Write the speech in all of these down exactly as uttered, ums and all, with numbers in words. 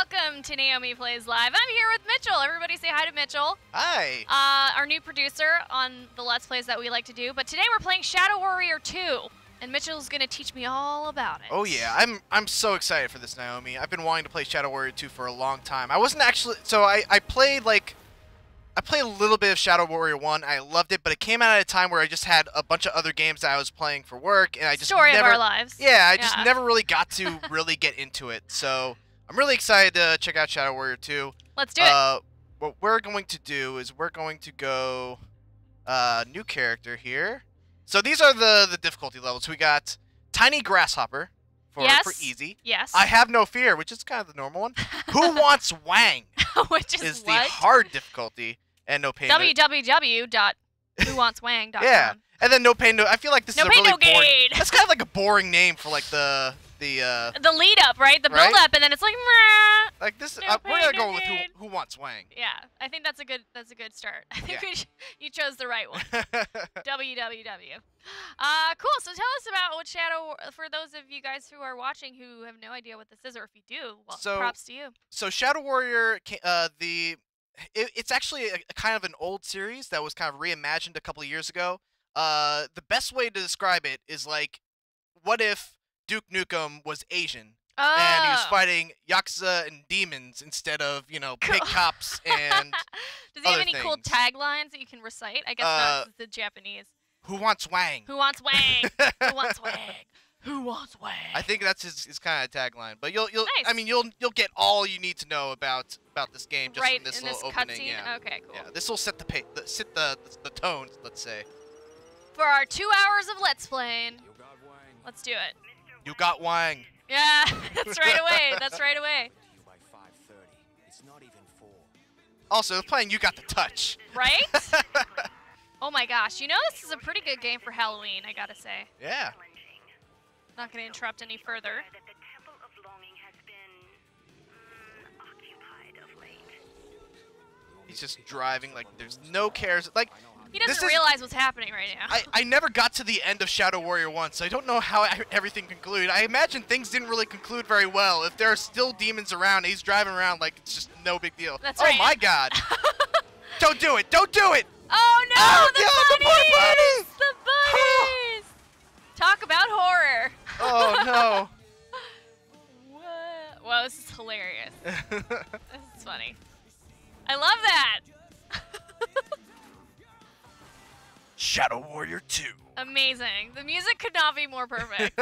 welcome to Naomi Plays Live. I'm here with Mitchell. Everybody say hi to Mitchell. Hi. Uh, our new producer on the Let's Plays that we like to do. But today we're playing Shadow Warrior two, and Mitchell's going to teach me all about it. Oh yeah, I'm I'm so excited for this, Naomi. I've been wanting to play Shadow Warrior two for a long time. I wasn't actually, so I, I played like, I played a little bit of Shadow Warrior one. I loved it, but it came out at a time where I just had a bunch of other games that I was playing for work, and I just Story never, of our lives. Yeah, I just Yeah. never really got to really get into it. So I'm really excited to check out Shadow Warrior two. Let's do uh, it. What we're going to do is we're going to go uh, new character here. So these are the the difficulty levels. We got Tiny Grasshopper for Yes. for easy. Yes. I Have No Fear, which is kind of the normal one. Who Wants Wang Which is, is the what? hard difficulty, and No Pain. No, w w w dot who wants wang dot com. yeah, and then No Pain. No. I feel like this No is a Pain, really No boring. Gain. That's kind of like a boring name for like the the uh The lead up, right? The Right? build up, and then it's like, meh. like this. No uh, we're Pain, gonna No go with Gain. who, who Wants Wang. Yeah, I think that's a good that's a good start. I think Yeah. we sh you chose the right one. w w w. Uh, cool. So tell us about what Shadow. For those of you guys who are watching who have no idea what this is, or if you do, well, So- props to you. So Shadow Warrior, ca- uh, the it, it's actually a, a kind of an old series that was kind of reimagined a couple of years ago. Uh, the best way to describe it is like, what if Duke Nukem was Asian Oh. and he was fighting yakuza and demons instead of, you know, big cops and Does he have other any cool things. taglines that you can recite? I guess Uh, not. 'Cause it's the Japanese. Who Wants Wang? Who wants wang? Who wants wang? Who wants wang? I think that's his, his kind of tagline. But you'll you'll I Nice. mean you'll you'll get all you need to know about about this game just right from this in little this opening. cutscene. Yeah. Okay, cool. Yeah. This will set the pa the, set the, the the tones, let's say. For our two hours of Let's Playing, let's do it. You got Wang. Yeah, that's right away. That's right away. Also, playing You Got the Touch. Right? Oh my gosh, you know this is a pretty good game for Halloween, I gotta say. Yeah. Not gonna interrupt any further. He's just driving like there's no cares. Like He This doesn't is- realize what's happening right now. I, I never got to the end of Shadow Warrior one, so I don't know how I- everything concluded. I imagine things didn't really conclude very well. If there are still demons around, he's driving around like it's just no big deal. That's oh right. my god. Don't do it. Don't do it. Oh no, Oh, the, yeah, the bunnies! bunnies! The bunnies! Talk about horror. Oh What? Whoa, this is hilarious. This is funny. I love that. Shadow Warrior two. Amazing. The music could not be more perfect.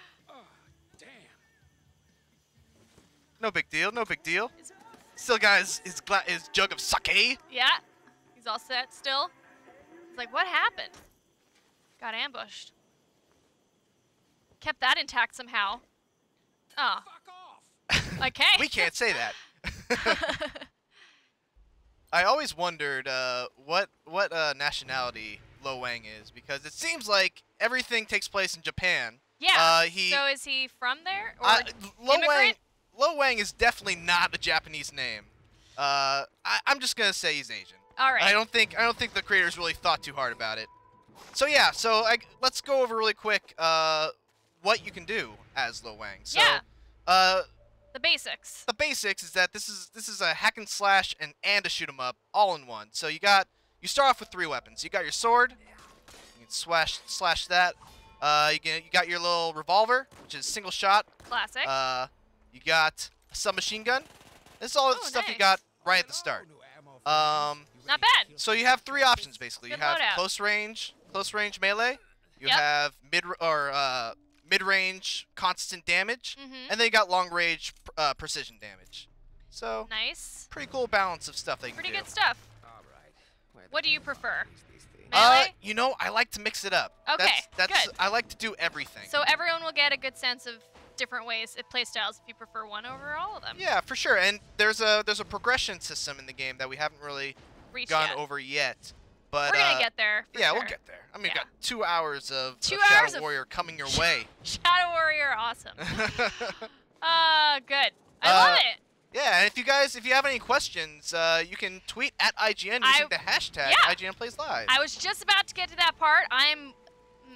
No big deal. No big deal. Still got his his, gla his jug of sake. Yeah. He's all set still. He's like, what happened? Got ambushed. Kept that intact somehow. Oh. Okay. We can't say that. I always wondered uh, what what uh, nationality Lo Wang is, because it seems like everything takes place in Japan. Yeah. Uh, he, so is he from there? Or uh, Lo Wang, immigrant? Lo Wang is definitely not a Japanese name. Uh, I, I'm just gonna say he's Asian. All right. I don't think I don't think the creators really thought too hard about it. So yeah, so I, let's go over really quick uh, what you can do as Lo Wang. So, Yeah. Uh, The basics. the basics is that this is this is a hack and slash and and a shoot 'em up all in one. So you got you start off with three weapons. You got your sword. You can slash slash that. Uh, you can you got your little revolver, which is single shot. Classic. Uh, you got a submachine gun. This is all the Oh, stuff you nice. got right at the start. Um, Not bad. so you have three options basically. Good you have loadout. close range, close range melee. You Yep. have mid or uh, mid range constant damage, Mm-hmm. and then you got long range uh, precision damage. So Nice. pretty cool balance of stuff they can Pretty do. good stuff. What do you prefer? Uh, Melee? you know, I like to mix it up. Okay, that's, that's good. I like to do everything. So everyone will get a good sense of different ways, uh, play styles, if you prefer one over all of them. yeah, for sure. And there's a there's a progression system in the game that we haven't really Reach gone yet. over yet. But We're gonna uh, get there. for yeah, sure. we'll get there. I mean, Yeah. we got two hours of, Two of hours Shadow of- Warrior coming your way. Shadow Warrior, awesome. Uh, good. I Uh, love it. Yeah, and if you guys, if you have any questions, uh, you can tweet at I G N using I- the hashtag yeah. I G N Plays Live. I was just about to get to that part. I'm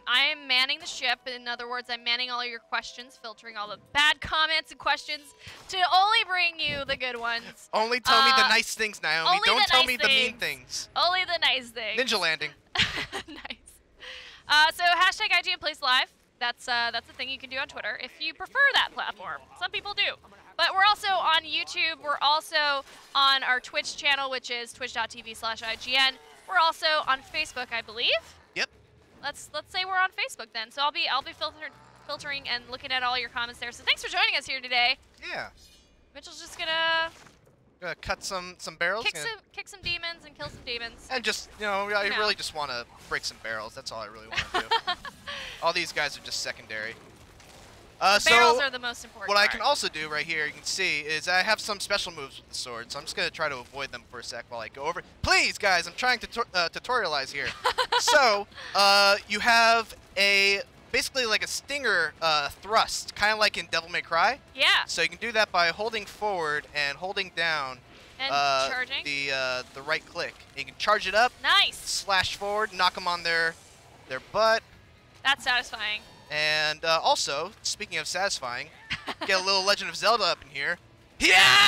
I am manning the ship. In other words, I'm manning all your questions, filtering all the bad comments and questions to only bring you the good ones. Only tell uh, me the nice things, Naomi. only Don't the tell nice me things. the mean things. Only the nice things. Ninja landing. Nice. Uh, so hashtag I G N Plays Live. That's uh, that's a thing you can do on Twitter if you prefer that platform. Some people do. But we're also on YouTube. We're also on our Twitch channel, which is twitch.tv slash IGN. We're also on Facebook, I believe. Yep. Let's let's say we're on Facebook then. So I'll be I'll be filter, filtering and looking at all your comments there. So thanks for joining us here today. Yeah. Mitchell's just gonna Gonna cut some some barrels. kick gonna, some kick some demons and kill some demons. and just you know, I You know. really just want to break some barrels. That's all I really want to do. All these guys are just secondary. Uh, Barrels so are the most important. what I part. can also do right here, you can see, is I have some special moves with the sword. So I'm just gonna try to avoid them for a sec while I go over. Please, guys, I'm trying to tu uh, tutorialize here. So uh, you have a basically like a stinger uh, thrust, kind of like in Devil May Cry. Yeah. So you can do that by holding forward and holding down And uh, charging. the uh, the right click. You can charge it up, Nice. slash forward, knock them on their their butt, That's satisfying. and uh, also speaking of satisfying, get a little Legend of Zelda up in here. Yeah.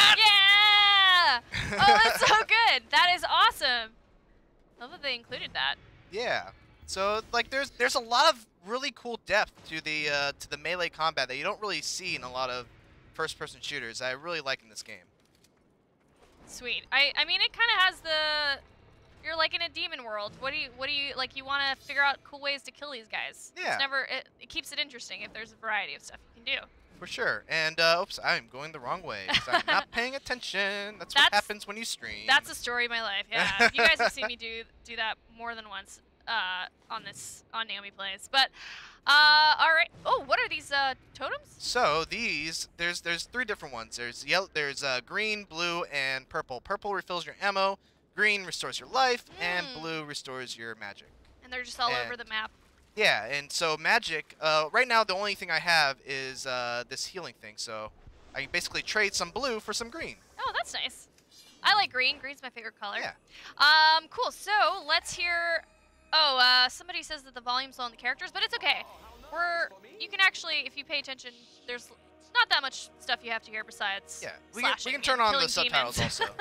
Yeah! Oh, that's so good. That is awesome. Love that they included that. Yeah. So like there's there's a lot of really cool depth to the uh, to the melee combat that you don't really see in a lot of first-person shooters. I really like in this game. Sweet. I I mean, it kind of has the. You're like in a demon world. What do you what do you like? You want to figure out cool ways to kill these guys. Yeah. It's never. It, it keeps it interesting if there's a variety of stuff you can do. For sure. And uh, oops, I'm going the wrong way. 'Cause I'm not paying attention. That's, That's- what happens when you stream. That's the story of my life. Yeah. You guys have seen me do do that more than once uh, on this on Naomi Plays. But uh, all right. Oh, what are these uh, totems? So these, there's there's three different ones. There's yellow, there's uh, green, blue, and purple. Purple refills your ammo. Green restores your life, and Mm. blue restores your magic. And they're just all over And- the map. Yeah, and so magic. Uh, right now, the only thing I have is uh, this healing thing. So I can basically trade some blue for some green. Oh, that's nice. I like green. Green's my favorite color. Yeah. Um, cool. So let's hear. Oh, uh, somebody says that the volume's low on the characters, but it's okay. We're. You can actually, if you pay attention, there's not that much stuff you have to hear besides. Yeah, we can, we slashing can turn and on killing the subtitles demons. also.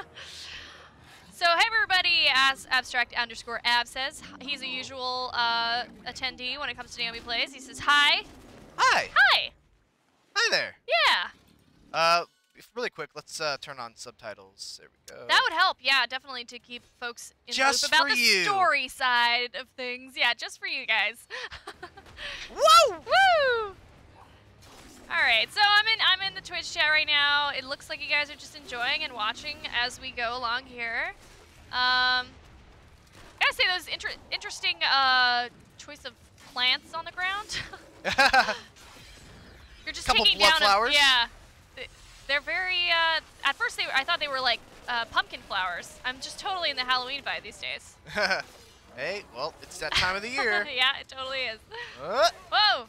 So hey everybody, as abstract underscore ab says, he's a usual uh, attendee when it comes to Naomi Plays. He says hi. Hi. Hi. Hi there. Yeah. Uh, if- really quick, let's uh, turn on subtitles. There we go. That would help, yeah, definitely to keep folks in the Just loop about for the you. story side of things. Yeah, just for you guys. Woo! Woo! All right, so I'm in I'm in the Twitch chat right now. It looks like you guys are just enjoying and watching as we go along here. Um, I gotta say those inter interesting uh, choice of plants on the ground. You're just Couple taking blood down. flowers? A, yeah, Th- they're very. Uh, at first, they were, I thought they were like uh, pumpkin flowers. I'm just totally in the Halloween vibe these days. Hey, well, it's that time of the year. Yeah, it totally is. Uh, Whoa!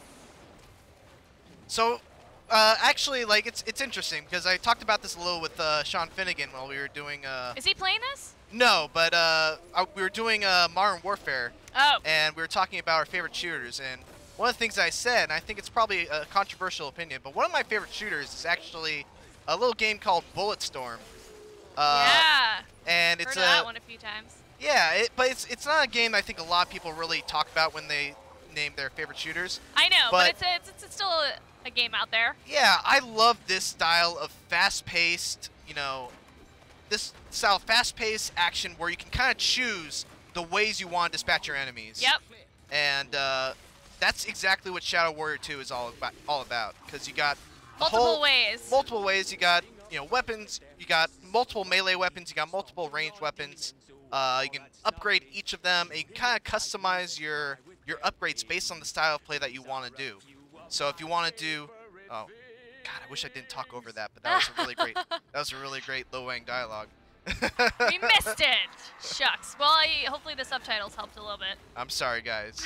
so, uh, actually, like, it's it's interesting because I talked about this a little with uh, Sean Finnegan while we were doing. Uh, Is he playing this? no, but uh, uh, we were doing uh, Modern Warfare, Oh. and we were talking about our favorite shooters. And one of the things I said, and I think it's probably a controversial opinion, but one of my favorite shooters is actually a little game called Bulletstorm. Uh, Yeah. And Heard it's of a that one a few times. yeah, it, but it's it's not a game I think a lot of people really talk about when they name their favorite shooters. I know, but, But- it's, a, it's it's still a, a game out there. Yeah, I love this style of fast-paced, you know, this style of fast-paced action where you can kind of choose the ways you want to dispatch your enemies. Yep. And uh, that's exactly what Shadow Warrior two is all about. All about, because you got a Multiple whole, ways. multiple ways. You got you know weapons. You got multiple melee weapons. You got multiple ranged weapons. Uh, you can upgrade each of them, and you can kind of customize your your upgrades based on the style of play that you want to do. So if you want to do, oh, God, I wish I didn't talk over that, but that was a really great, that was a really great Lo Wang dialogue. We missed it. Shucks. Well, I, hopefully the subtitles helped a little bit. I'm sorry, guys.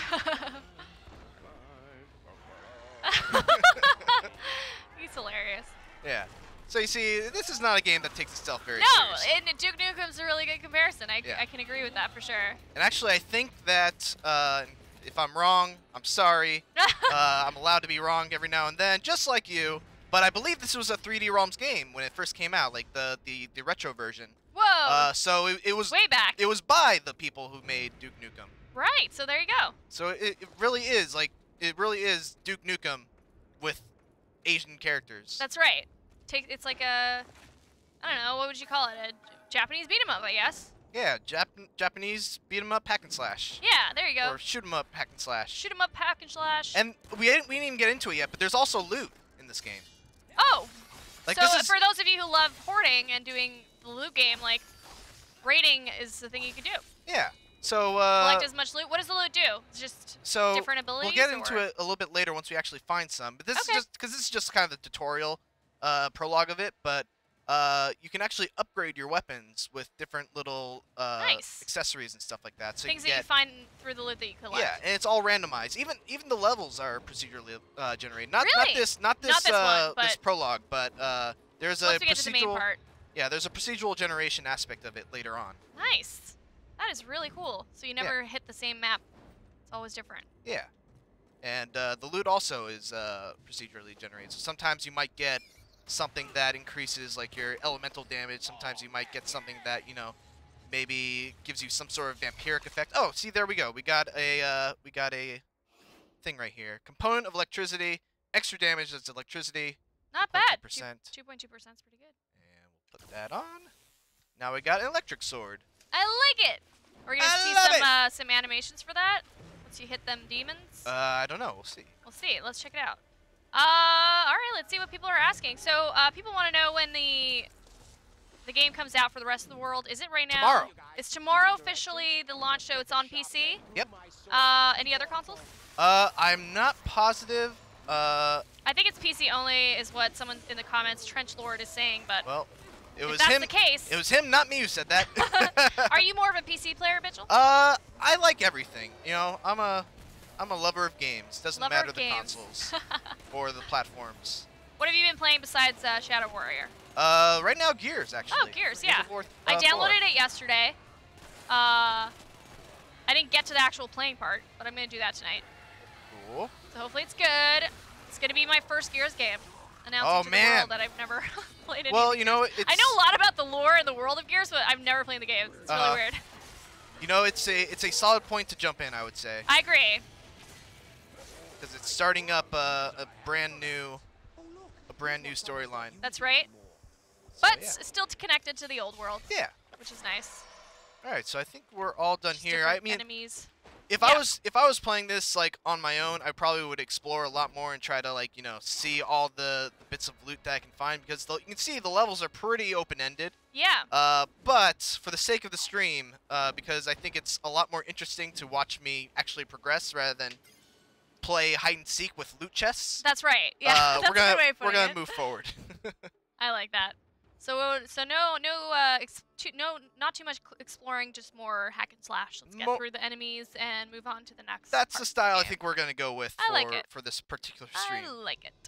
He's hilarious. Yeah. So you see, this is not a game that takes itself very No, seriously. and Duke Nukem's a really good comparison. I, Yeah. I can agree with that for sure. And actually, I think that uh, If I'm wrong, I'm sorry. uh, I'm allowed to be wrong every now and then, just like you. But I believe this was a three D Realms game when it first came out, like the the, the retro version. Whoa! Uh, so it, it was way back. It was by the people who made Duke Nukem. Right. So there you go. So it, it really is like it really is Duke Nukem with Asian characters. That's right. Take it's like a I don't know what would you call it? A Japanese beat 'em up, I guess. Yeah, Jap Japanese beat 'em up hack and slash. Yeah, there you go. Or shoot 'em up hack and slash. Shoot 'em up hack and slash. And we didn't we didn't even get into it yet, but there's also loot in this game. Oh. Like so this is for those of you who love hoarding and doing the loot game, like raiding is the thing you can do. Yeah. So uh Collect as much loot. What does the loot do? It's just so different abilities. we'll get into or? it a little bit later once we actually find some. But this Okay. is just because this is just kind of the tutorial uh, prologue of it. But uh, you can actually upgrade your weapons with different little uh, Nice. accessories and stuff like that. So Things you that get, you find through the loot that you collect. yeah, and it's all randomized. Even even the levels are procedurally uh, generated. Not Really? not this not this Not this uh, one, this but- prologue, but uh, there's a Once we get to the main procedural part. yeah there's a procedural generation aspect of it later on. Nice. That is really cool. So you never hit the same map. It's always different. Yeah, and uh, the loot also is uh, procedurally generated. So sometimes you might get something that increases like your elemental damage. Sometimes you might get something that you know maybe gives you some sort of vampiric effect. Oh, see, there we go. We got a uh, we got a thing right here. Component of electricity, extra damage as electricity. Not bad. percent. two point two percent is pretty good. And we'll put that on. Now we got an electric sword. I like it. We're gonna I see love some it. uh, some animations for that. Once you hit them demons. Uh, I don't know. We'll see. We'll see. Let's check it out. Uh, all right. Let's see what people are asking. So, uh, people want to know when the the game comes out for the rest of the world. Is it right now? Tomorrow. It's tomorrow officially the launch show. It's on P C. Yep. Uh, any other consoles? Uh, I'm not positive. Uh, I think it's P C only, is what someone in the comments, Trench Lord, is saying. But well, it if was that's him. the case, It was him, not me, who said that. are you more of a P C player, Mitchell? Uh, I like everything. You know, I'm a, I'm a lover of games. Doesn't Lover matter of the games. consoles or the platforms. What have you been playing besides uh, Shadow Warrior? Uh, right now Gears actually. Oh, Gears, Gears yeah. of War, I uh, downloaded four. it yesterday. Uh, I didn't get to the actual playing part, but I'm gonna do that tonight. Cool. So hopefully it's good. It's gonna be my first Gears game. Announced Oh, to the man. world that I've never played any. Well, you know, it's. I know a lot about the lore and the world of Gears, but I've never played the games. It's really Uh-huh. weird. You know, it's a, it's a solid point to jump in, I would say, I agree. because it's starting up a, a brand new, a brand new storyline. That's right. So, But yeah. s- still t- connected to the old world, Yeah. which is nice. All right, so I think we're all done Just here. I different mean, enemies. if Yeah. I was if I was playing this like on my own, I probably would explore a lot more and try to like you know see all the, the bits of loot that I can find because the, you can see the levels are pretty open-ended. Yeah. Uh, but for the sake of the stream, uh, because I think it's a lot more interesting to watch me actually progress rather than play hide and seek with loot chests. That's right. Yeah. uh, that's we're gonna a good way of we're putting gonna it. move forward. I like that. So so no no uh ex too, no not too much cl- exploring, just more hack and slash. Let's get Mo- through the enemies and move on to the next. That's part the of style I game. think we're gonna go with I for like it. for this particular I stream. like it.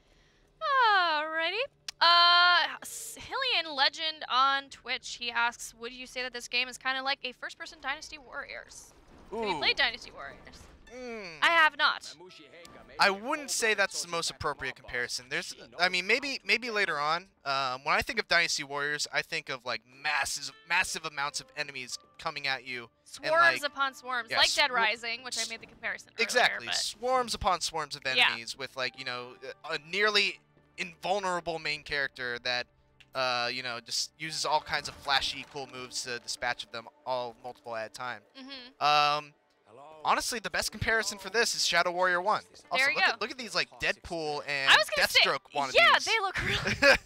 Alrighty. Uh, S- Hillian Legend on Twitch. He asks, "Would you say that this game is kind of like a first-person Dynasty Warriors? Have you Ooh. played Dynasty Warriors? Mm. I have not. I wouldn't say that's the most appropriate comparison. There's, I mean, maybe maybe later on. Um, when I think of Dynasty Warriors, I think of like massive massive amounts of enemies coming at you. And, Swarms like- upon swarms, yeah, like Dead swar- Rising, which I made the comparison earlier, Exactly, but swarms upon swarms of Yeah. enemies with like you know a nearly invulnerable main character that uh, you know just uses all kinds of flashy cool moves to dispatch of them all multiple at a time. hmm Um, honestly, the best comparison for this is Shadow Warrior One. Also, There you look go. At, look at these like Deadpool and I was gonna say, Deathstroke wannabes. yeah, they look really.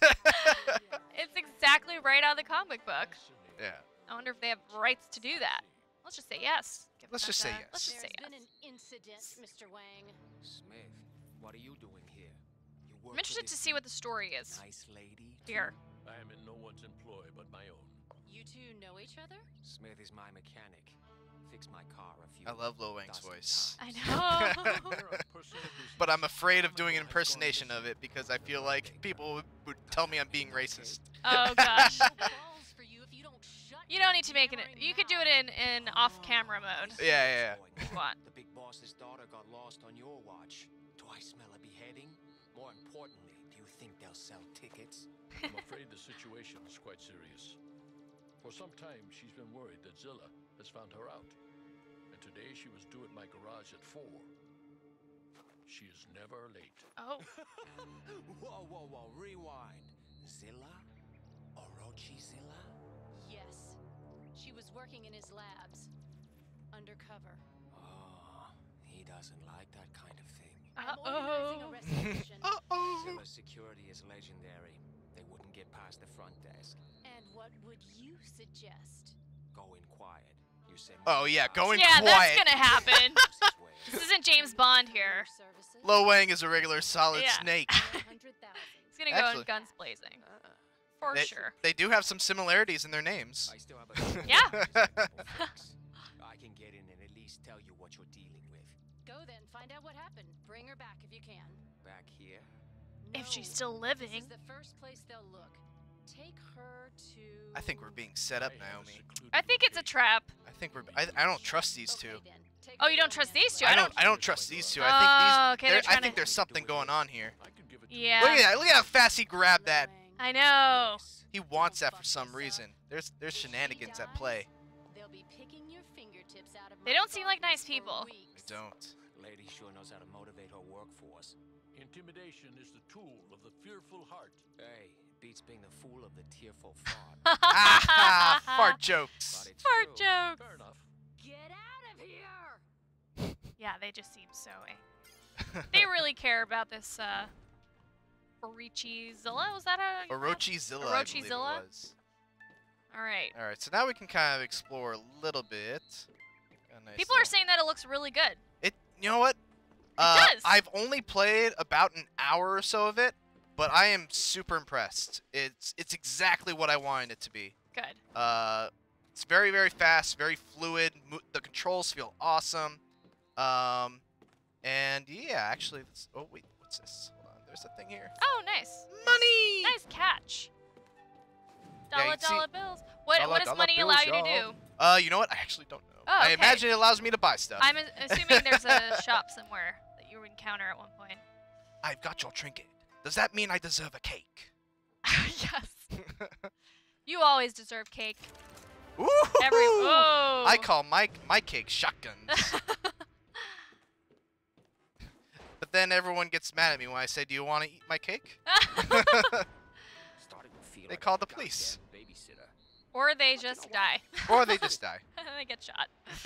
It's exactly right out of the comic book. yeah. I wonder if they have rights to do that. Let's just say yes. Give Let's them just that, say uh, yes. Let's just say There's yes. been an incident, Mister Wang. Smith, what are you doing here? You work I'm for interested to this see what the story is nice lady. here. I am in no one's employ but my own. You two know each other? Smith is my mechanic. Fixed my car a few. I love Lil Wang's dozen voice. I times. know. But I'm afraid of doing an impersonation of it because I feel like people would, would tell me I'm being racist. Oh gosh. No balls for you if you don't shut You don't your need to make it. daring You could do mouth. it in in off-camera mode. Yeah, yeah, If you want. The big boss boss's daughter got lost on your watch. Do I smell a beheading? More importantly, do you think they'll sell tickets? I'm afraid the situation is quite serious. For some time, she's been worried that Zilla has found her out. And today she was due at my garage at four. She is never late. Oh. Whoa, whoa, whoa, rewind. Zilla? Orochi Zilla? Yes. She was working in his labs. Undercover. Oh, he doesn't like that kind of thing. I'm organizing a Uh-oh. restoration. Uh-oh. Zilla's security is legendary. They wouldn't get past the front desk. And what would you suggest? Go in quiet. You said Oh, yeah, go in Yeah, quiet. that's gonna happen. This isn't James Bond here. Services? Lo Wang is a regular solid Yeah. snake. one hundred thousand. He's gonna go Actually- in guns blazing. Uh, For They, sure. they do have some similarities in their names. I still have a Yeah. I can get in and at least tell you what you're dealing with. Go then, find out what happened. Bring her back if you can. Back here? If she's No, still This living. is the first place they'll look. Take her to. I think we're being set up, I have a Naomi. secluded I think it's a location. trap. I think we're. I, I don't trust these Okay, two. then. Take Oh, her you to don't trust Romance these two? Lane. I I don't- don't. I don't trust these two. I Oh, think these. okay, they're they're- I trying think to- there's something going on here. I can give it to Yeah. Look at that! Look at how fast he grabbed that. Wang. I know. Yes. He wants that for some reason. There's there's If she shenanigans at dies, play. They'll be picking your fingertips out of They my don't seem like gardens nice for people. I weeks. don't. Lady sure knows how to motivate her workforce. Intimidation is the tool of the fearful heart. Hey, it beats being the fool of the tearful thought. Ah, fart but jokes. it's Fart true. jokes. Fair enough. Get out of here! Yeah, they just seem so angry. They really care about this, uh... Orochizilla? Was that how? Orochizilla, I believe it Orochizilla? was. Alright. All right, so now we can kind of explore a little bit. Got a nice People are little- saying that it looks really good. It. You know what? Uh, does. I've only played about an hour or so of it, but I am super impressed. It's it's exactly what I wanted it to be. Good. Uh, it's very very fast, very fluid. Mo the controls feel awesome. Um, and yeah, actually, this, oh wait, what's this? Hold on, there's a thing here. Oh, nice. Money. Nice catch. Yeah, Dollar you can see- dollar bills. What Dollar, what does dollar money bills, allow you to y'all. do? Uh, you know what? I actually don't know. Oh, I okay. imagine it allows me to buy stuff. I'm a- assuming there's a shop somewhere that you would encounter at one point. I've got your trinket. Does that mean I deserve a cake? Yes. You always deserve cake. Ooh! Every oh. I call my my cake shotguns. But then everyone gets mad at me when I say, "Do you want to eat my cake?" Starting to feel They like call a the police. goddamn babysitter. Or they just die. Or they just die. They get shot.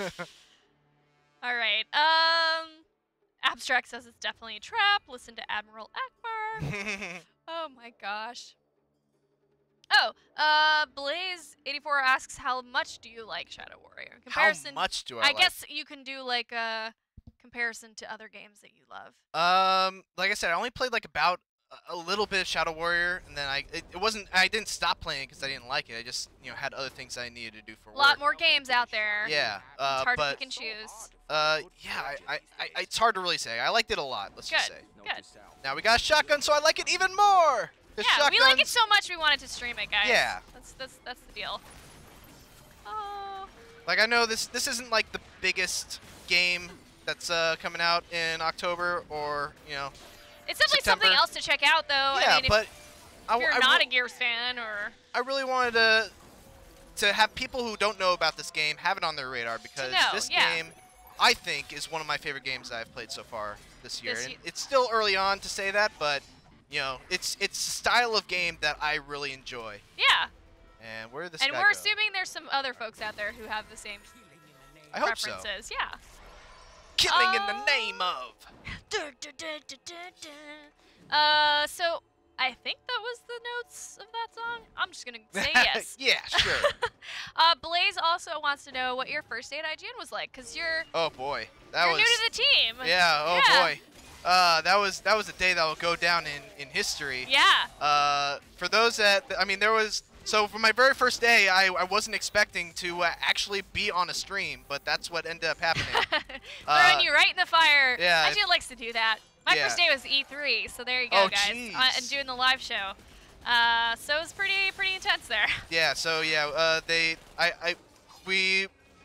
All right. Um, Abstract says it's definitely a trap. Listen to Admiral Akbar. Oh my gosh. Oh, uh, Blaze eighty-four asks, how much do you like Shadow Warrior? In How comparison, much do I, I like? guess you can do like a comparison to other games that you love. Um, like I said, I only played like about a- a little bit of Shadow Warrior, and then I it, it wasn't. I didn't stop playing because I didn't like it. I just you know had other things I needed to do for A lot work. more games out there. Yeah, uh, It's hard to but pick and choose. uh, yeah, I, I, I, it's hard to really say. I liked it a lot. Let's just Good. say. Note Good. to self. Now we got a shotgun, so I like it even more. The Yeah, we like it shotguns- so much we wanted to stream it, guys. Yeah. That's that's that's the deal. Oh. Like I know this this isn't like the biggest game that's uh, coming out in October or you know It's definitely something September. else to check out, though. yeah, I mean, if, but I, if you're I, not re- a Gears fan, or I really wanted to to have people who don't know about this game have it on their radar because know, this yeah. game I think is one of my favorite games that I've played so far this year. This and ye- it's still early on to say that, but you know it's it's a style of game that I really enjoy. yeah. And where did this And guy we're go? assuming there's some other folks out there who have the same I hope so. preferences. Yeah. Killing in the Oh. name of. Dun, dun, dun, dun, dun, dun. Uh, so I think that was the notes of that song. I'm just gonna say yes. Yeah, sure. uh, Blaze also wants to know what your first day at I G N was like, cause you're Oh boy, that you're was. new to the team. Yeah. Oh Yeah. boy. Uh, that was that was a day that will go down in in history. Yeah. Uh, for those that I mean, there was. So for my very first day, I, I wasn't expecting to uh, actually be on a stream, but that's what ended up happening. Throwing Uh, you right in the fire. yeah, I G N likes to do that. My yeah. first day was E three, so there you go, Oh, guys. Uh, jeez. and doing the live show. Uh, so it was pretty pretty intense there. Yeah. So yeah, uh, they I I we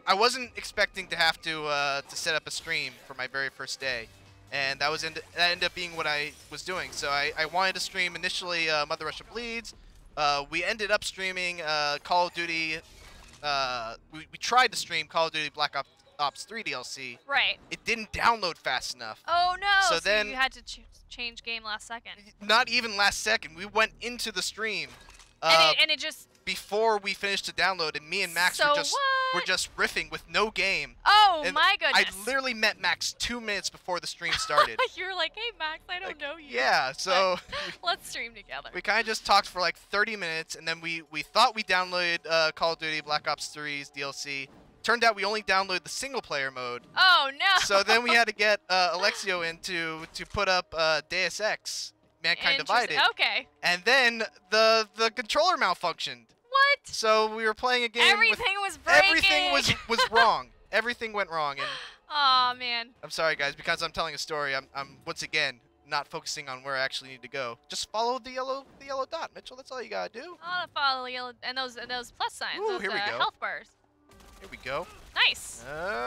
I wasn't expecting to have to uh, to set up a stream for my very first day, and that was end that ended up being what I was doing. So I, I wanted to stream initially uh, Mother Russia Bleeds. Uh, we ended up streaming uh, Call of Duty. Uh, we, we tried to stream Call of Duty Black Ops, Ops three D L C. Right. It didn't download fast enough. Oh no! So So, then- you had to ch change game last second. Not even last second. We went into the stream uh, and, it, and it just. before we finished the download, and me and Max So were just what? were just riffing with no game. Oh And my goodness! I literally met Max two minutes before the stream started. you were like, "Hey Max, I don't Like, know you." Yeah, so Let's stream together. we kind of just talked for like thirty minutes, and then we we thought we downloaded uh, Call of Duty Black Ops three's D L C. Turned out we only downloaded the single player mode. Oh no! So then we had to get uh, Alexio in to to put up uh, Deus Ex, Mankind Interesting. Divided, Okay. and then the the controller malfunctioned. What? So we were playing a game with Everything was breaking. everything was was wrong. Everything went wrong, and Oh man. I'm sorry guys because I'm telling a story. I'm I'm once again not focusing on where I actually need to go. Just follow the yellow the yellow dot, Mitchell. That's all you gotta do. I'll follow the yellow and those and those plus signs. Ooh, those here we uh, go. health bars. Here we go. Nice.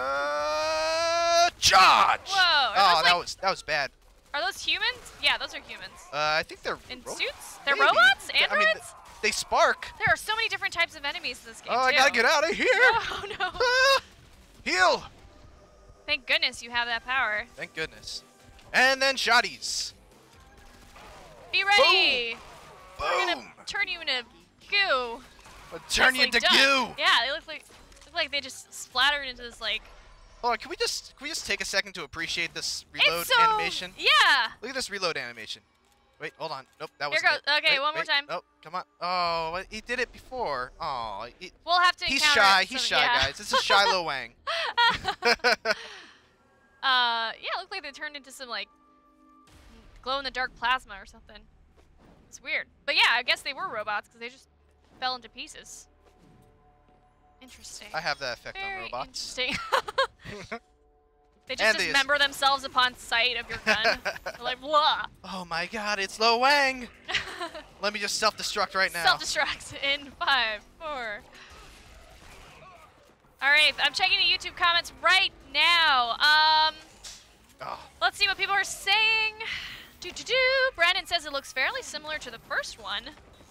Uh, charge! Whoa, are Oh, those, that like- was that was bad. Are those humans? Yeah, those are humans. Uh, I think they're In ro- suits? They're maybe. robots? I mean, Androids? they spark. There are so many different types of enemies in this game. Oh, I too. gotta get out of here. Oh no. Ah, heal. Thank goodness you have that power. Thank goodness. And then shotties. Be ready. We're Boom. gonna turn you into goo. I'll turn you Nicely into done. goo. Yeah, they look like look like they just splattered into this like. Hold on, can we just can we just take a second to appreciate this reload It's so. animation? Yeah. Look at this reload animation. Wait, hold on. Nope, that was Here goes. Okay, wait, one more wait. time. Oh, come on. Oh, he did it before. Oh, he, We'll have to. he's encounter shy. He's some- shy, yeah. guys. This is Shiloh Wang. Uh, yeah, it looked like they turned into some like glow in the dark plasma or something. It's weird, but yeah, I guess they were robots because they just fell into pieces. Interesting. I have that effect Very on robots. interesting. They just And they- dismember themselves upon sight of your gun. They're like, blah. Oh my god, it's Lo Wang! Let me just self-destruct right now. Self-destruct in five, four. All right, I'm checking the YouTube comments right now. Um, Oh, let's see what people are saying. Do do do. Brandon says it looks fairly similar to the first one.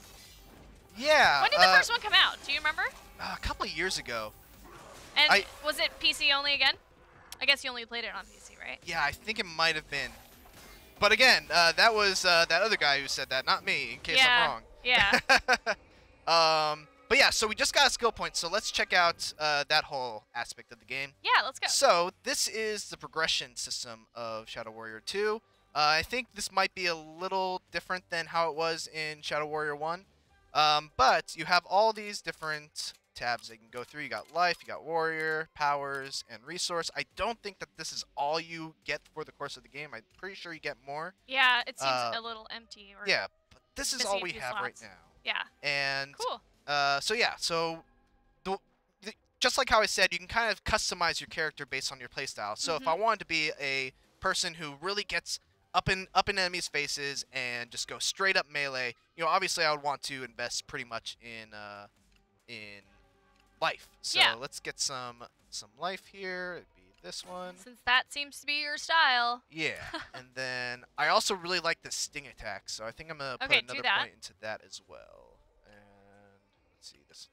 yeah. When did the uh, first one come out? Do you remember? A couple of years ago. And I- was it P C only again? I guess you only played it on P C, right? Yeah, I think it might have been. But again, uh, that was uh, that other guy who said that, not me, in case yeah. I'm wrong. Yeah. um, but yeah, so we just got a skill point, so let's check out uh, that whole aspect of the game. Yeah, let's go. So this is the progression system of Shadow Warrior two. Uh, I think this might be a little different than how it was in Shadow Warrior one. Um, but you have all these different tabs that you can go through. You got life, you got warrior, powers, and resource. I don't think that this is all you get for the course of the game. I'm pretty sure you get more. Yeah, it seems uh, a little empty. Or Yeah, but this is missing all a we few have right slots. now. Yeah. And Cool. uh, so yeah, so the, the, just like how I said, you can kind of customize your character based on your playstyle. So if I wanted to be a person who really gets up in up in enemies' faces and just go straight up melee, you know, obviously I would want to invest pretty much in uh, in life. So Yeah. let's get some some life here. It'd be this one. Since that seems to be your style. Yeah, and then I also really like the sting attack, so I think I'm gonna put Okay, do another that. point into that as well. And let's see this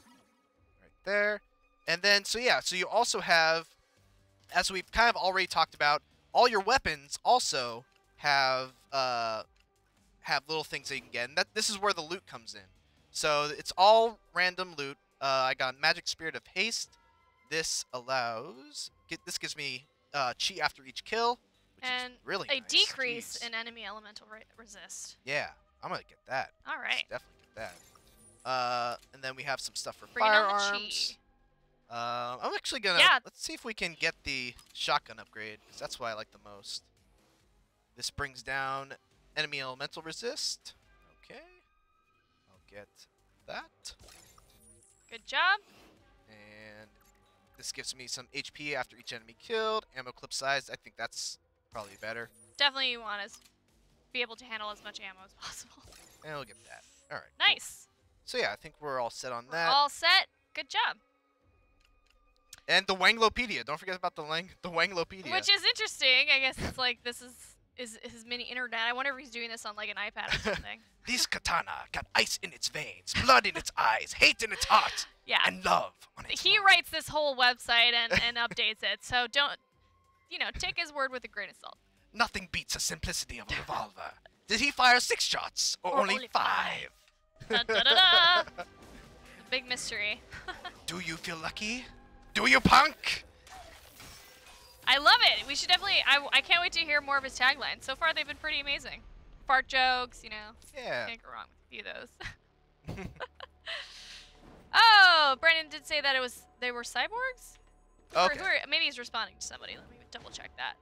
right there, and then so yeah, so you also have, as we've kind of already talked about, all your weapons also have uh have little things that you can get, and that this is where the loot comes in. So it's all random loot. Uh, I got Magic Spirit of Haste. This allows get this gives me uh, chi after each kill, which And is really a nice. decrease Jeez. in enemy elemental re resist. Yeah, I'm gonna get that. All right. Definitely get that. Uh, and then we have some stuff for Bringing on the firearms. Uh, I'm actually gonna Yeah. let's see if we can get the shotgun upgrade because that's what I like the most. This brings down enemy elemental resist. Okay, I'll get that. Good job. And this gives me some H P after each enemy killed. Ammo clip size, I think that's probably better. Definitely you want to be able to handle as much ammo as possible. And I'll get that. All right. cool. Nice. So yeah, I think we're all set on We're that. all set. Good job. And the Wanglopedia. Don't forget about the Lang the Wanglopedia. Which is interesting. I guess it's like this is is his mini internet. I wonder if he's doing this on like an iPad or something. This katana got ice in its veins, blood in its eyes, hate in its heart, Yeah. and love on its He mouth. writes this whole website and, and updates it. So don't, you know, take his word with a grain of salt. Nothing beats the simplicity of a revolver. Did he fire six shots or, Or only, only five? Da, da, da, da. The big mystery. Do you feel lucky? Do you, punk? I love it. We should definitely. I, I can't wait to hear more of his tagline. So far, they've been pretty amazing. Fart jokes, you know. Yeah. Can't go wrong with a few of those. Oh, Brandon did say that it was they were cyborgs. Or Okay. who are, maybe he's responding to somebody. Let me double check that.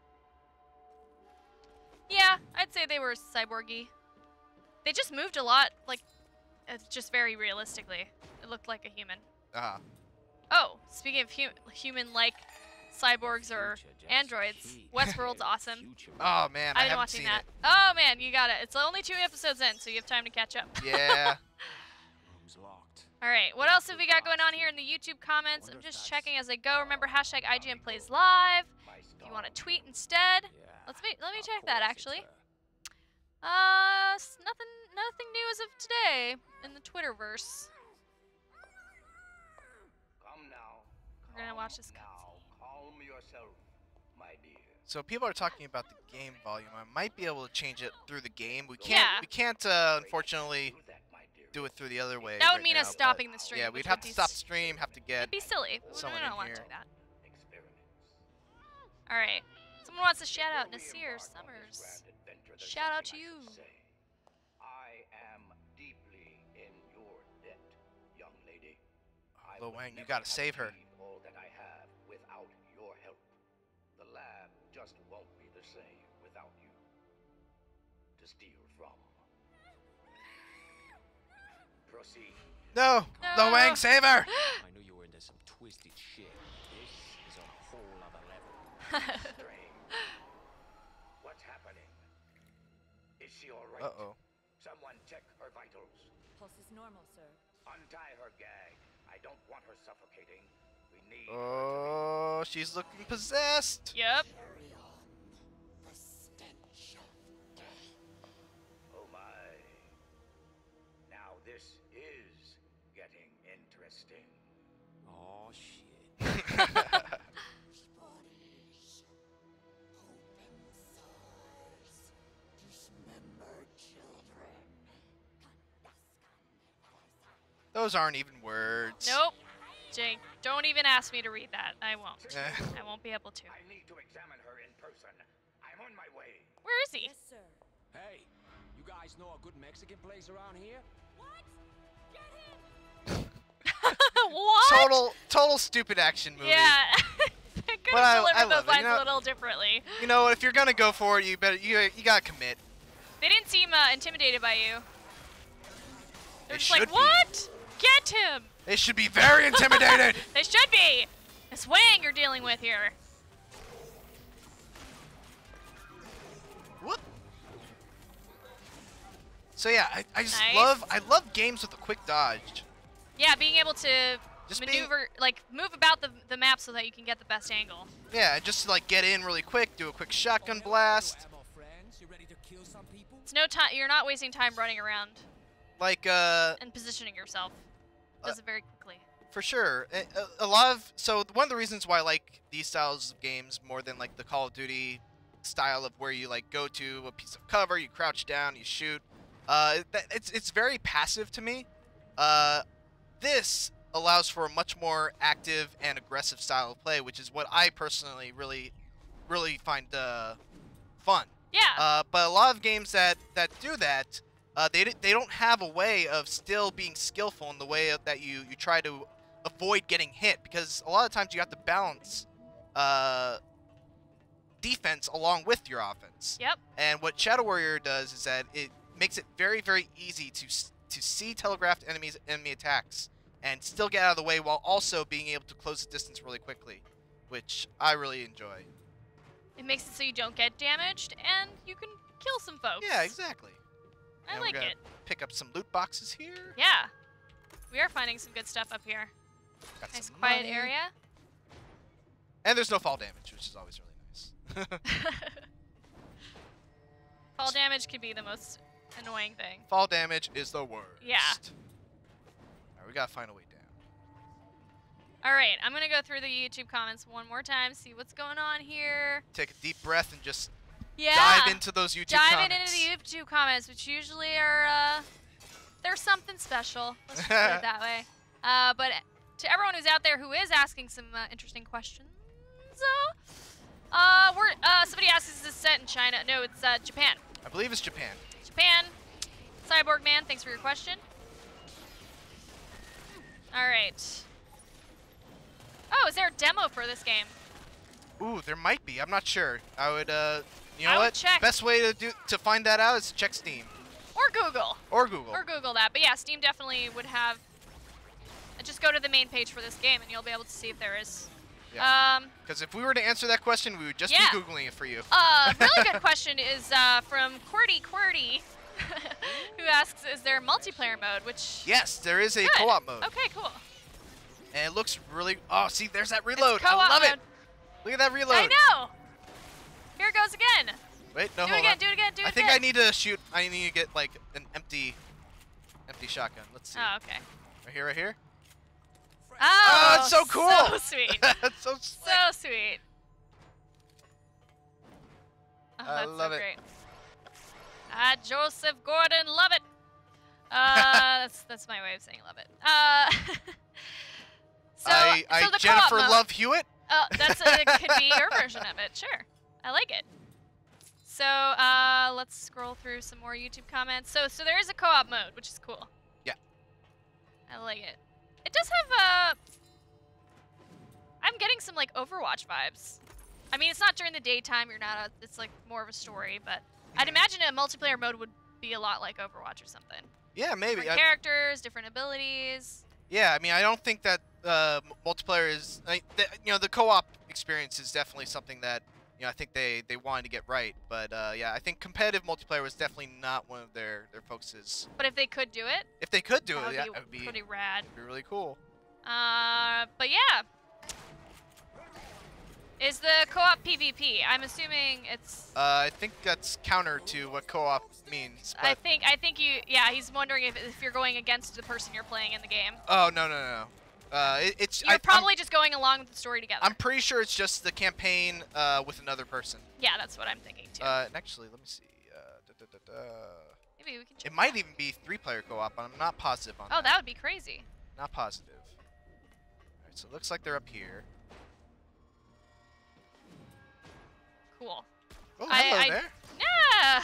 Yeah, I'd say they were cyborgy. They just moved a lot, like, it's just very realistically. It looked like a human. Uh-huh. Oh, speaking of hu human-like cyborgs or androids, Westworld's awesome. Oh man, I I've been haven't watching seen that. Oh man, you got it. It's only two episodes in, so you have time to catch up. it. Yeah. Room's locked. All right, what else have we got going on here in the YouTube comments? I'm just checking as I go. Remember, hashtag I G N Plays Live. If you want to tweet instead, let's me let me check that actually. Uh, s- nothing, nothing new as of today in the Twitterverse. Come now. We're gonna watch this Calm now. Calm yourself, my dear. So people are talking about the game volume. I might be able to change it through the game. We can't. Yeah. We can't, uh, unfortunately, Do that, my dear. do it through the other way. That would right mean now, us but stopping the stream. Yeah, which we'd have would to be stop s- stream. Have to get. It'd be silly. We someone don't in want to here. do that. Experiments. All right. Someone wants to shout out Before we Nasir embark on this Summers. grand adventure, there's Shout out something to I you. should say. I am deeply in your debt, young lady. I Lo would Wang, you never gotta have save her. achieved all that I have without your help. The lab just won't be the same without you to steal from. Proceed. No, No. Lo Wang, save her! I knew you were into some twisted shit. This is on a whole other level. Strange. What's happening? Is she all right? Uh oh. Someone check her vitals. Pulse is normal, sir. Untie her gag. I don't want her suffocating. We need. Oh, she's looking possessed. Yep. Oh my. Now this is getting interesting. Oh shit. Those aren't even words. Nope. Jake, don't even ask me to read that. I won't. Eh. I won't be able to. I need to examine her in person. I'm on my way. Where is he? Yes, sir. Hey, you guys know a good Mexican place around here? What? Total, total stupid action movie. Yeah. I could But I- have I delivered love those it, you lines know- a little differently. You know, if you're gonna go for it, you better you you gotta commit. They didn't seem uh, intimidated by you. They're They just like, should be. what? Get him! They should be very intimidated. They should be! It's Wang you're dealing with here. Whoop. So yeah, I, I just Nice. love I love games with a quick dodge. Yeah, being able to Just being- maneuver, like, move about the, the map so that you can get the best angle. Yeah, and just like get in really quick, do a quick shotgun blast. Ammo friends, you ready to kill some people? It's no time, you're not wasting time running around Like uh and positioning yourself. Uh, Does it very quickly. for sure. A, a, a lot of so one of the reasons why I like these styles of games more than like the Call of Duty style of where you like go to a piece of cover, you crouch down, you shoot. Uh, that, it's it's very passive to me. Uh, this allows for a much more active and aggressive style of play, which is what I personally really, really find uh, fun. Yeah. Uh, but a lot of games that, that do that, uh, they, they don't have a way of still being skillful in the way of, that you, you try to avoid getting hit, because a lot of times you have to balance uh, defense along with your offense. Yep. And what Shadow Warrior does is that it makes it very, very easy to s- to see telegraphed enemies enemy attacks and still get out of the way while also being able to close the distance really quickly, which I really enjoy. It makes it so you don't get damaged and you can kill some folks. Yeah, exactly. I Now we're like gonna it. Pick up some loot boxes here. Yeah. We are finding some good stuff up here. Got Nice some quiet money. area. And there's no fall damage, which is always really nice. Fall damage could be the most annoying thing. Fall damage is the worst. Yeah. Alright, we gotta find a way down. All right, I'm gonna go through the YouTube comments one more time, see what's going on here. Take a deep breath and just Yeah. dive into those YouTube Diving comments. into the YouTube comments, which usually are uh, they're something special. Let's just put it that way. Uh, but to everyone who's out there who is asking some uh, interesting questions, uh, uh, we're uh, somebody asks, is this set in China? No, it's uh, Japan. I believe it's Japan. Japan. Cyborg Man, thanks for your question. All right. Oh, is there a demo for this game? Ooh, there might be. I'm not sure. I would, uh, you know I would what? check. Best way to do to find that out is to check Steam Or Google. or Google. Or Google that. But yeah, Steam definitely would have. uh, Just go to the main page for this game, and you'll be able to see if there is. Yeah. Um, Because if we were to answer that question, we would just Yeah. be Googling it for you. uh, really good question is uh, from Qwerty Qwerty, who asks, "Is there multiplayer mode?" Which Yes, there is a Good. co-op mode. Okay, cool. And it looks really... Oh, see, there's that reload. It's I co-op love mode. it. Look at that reload. I know. Here it goes again. Wait, no, do it hold again. on. Do it again. Do it I think again. I need to shoot... I need to get, like, an empty... Empty shotgun. Let's see. Oh, okay. Right here, right here. Oh, Oh, it's so cool. So sweet. That's so sick. So sweet. Oh, I that's love so it. great. Ah, Joseph Gordon, love it. Uh, that's that's my way of saying love it. Uh, so, I, I so the Jennifer co-op mode, Love Hewitt. Uh, that's a, it could be your version of it. Sure, I like it. So uh, let's scroll through some more YouTube comments. So so there is a co-op mode, which is cool. Yeah. I like it. It does have uh I'm getting some like Overwatch vibes. I mean, it's not during the daytime. You're not a. It's like more of a story, but I'd imagine a multiplayer mode would be a lot like Overwatch or something. Yeah, maybe. Different I, characters, different abilities. yeah, I mean, I don't think that uh, m- multiplayer is... I, th you know, the co-op experience is definitely something that, you know, I think they, they wanted to get right. But, uh, yeah, I think competitive multiplayer was definitely not one of their, their focuses. But if they could do it, If they could do that it, would yeah, be that would be, pretty rad. be really cool. Uh, but yeah. Is the co-op PvP? I'm assuming it's. Uh, I think that's counter to what co-op means. I But, think I think you. Yeah, he's wondering if if you're going against the person you're playing in the game. oh, no, no, no, no. Uh, it, it's... You're I, I'm- probably just going along with the story together. I'm pretty sure it's just the campaign uh, with another person. yeah, that's what I'm thinking too. Uh, and actually, let me see. Uh, da, da, da, da. Maybe we can. Check It might even be three-player co-op, but I'm not positive on Oh, that. that would be crazy. Not positive. Alright, so it looks like they're up here. Cool. Oh, I- hello I- there. Yeah.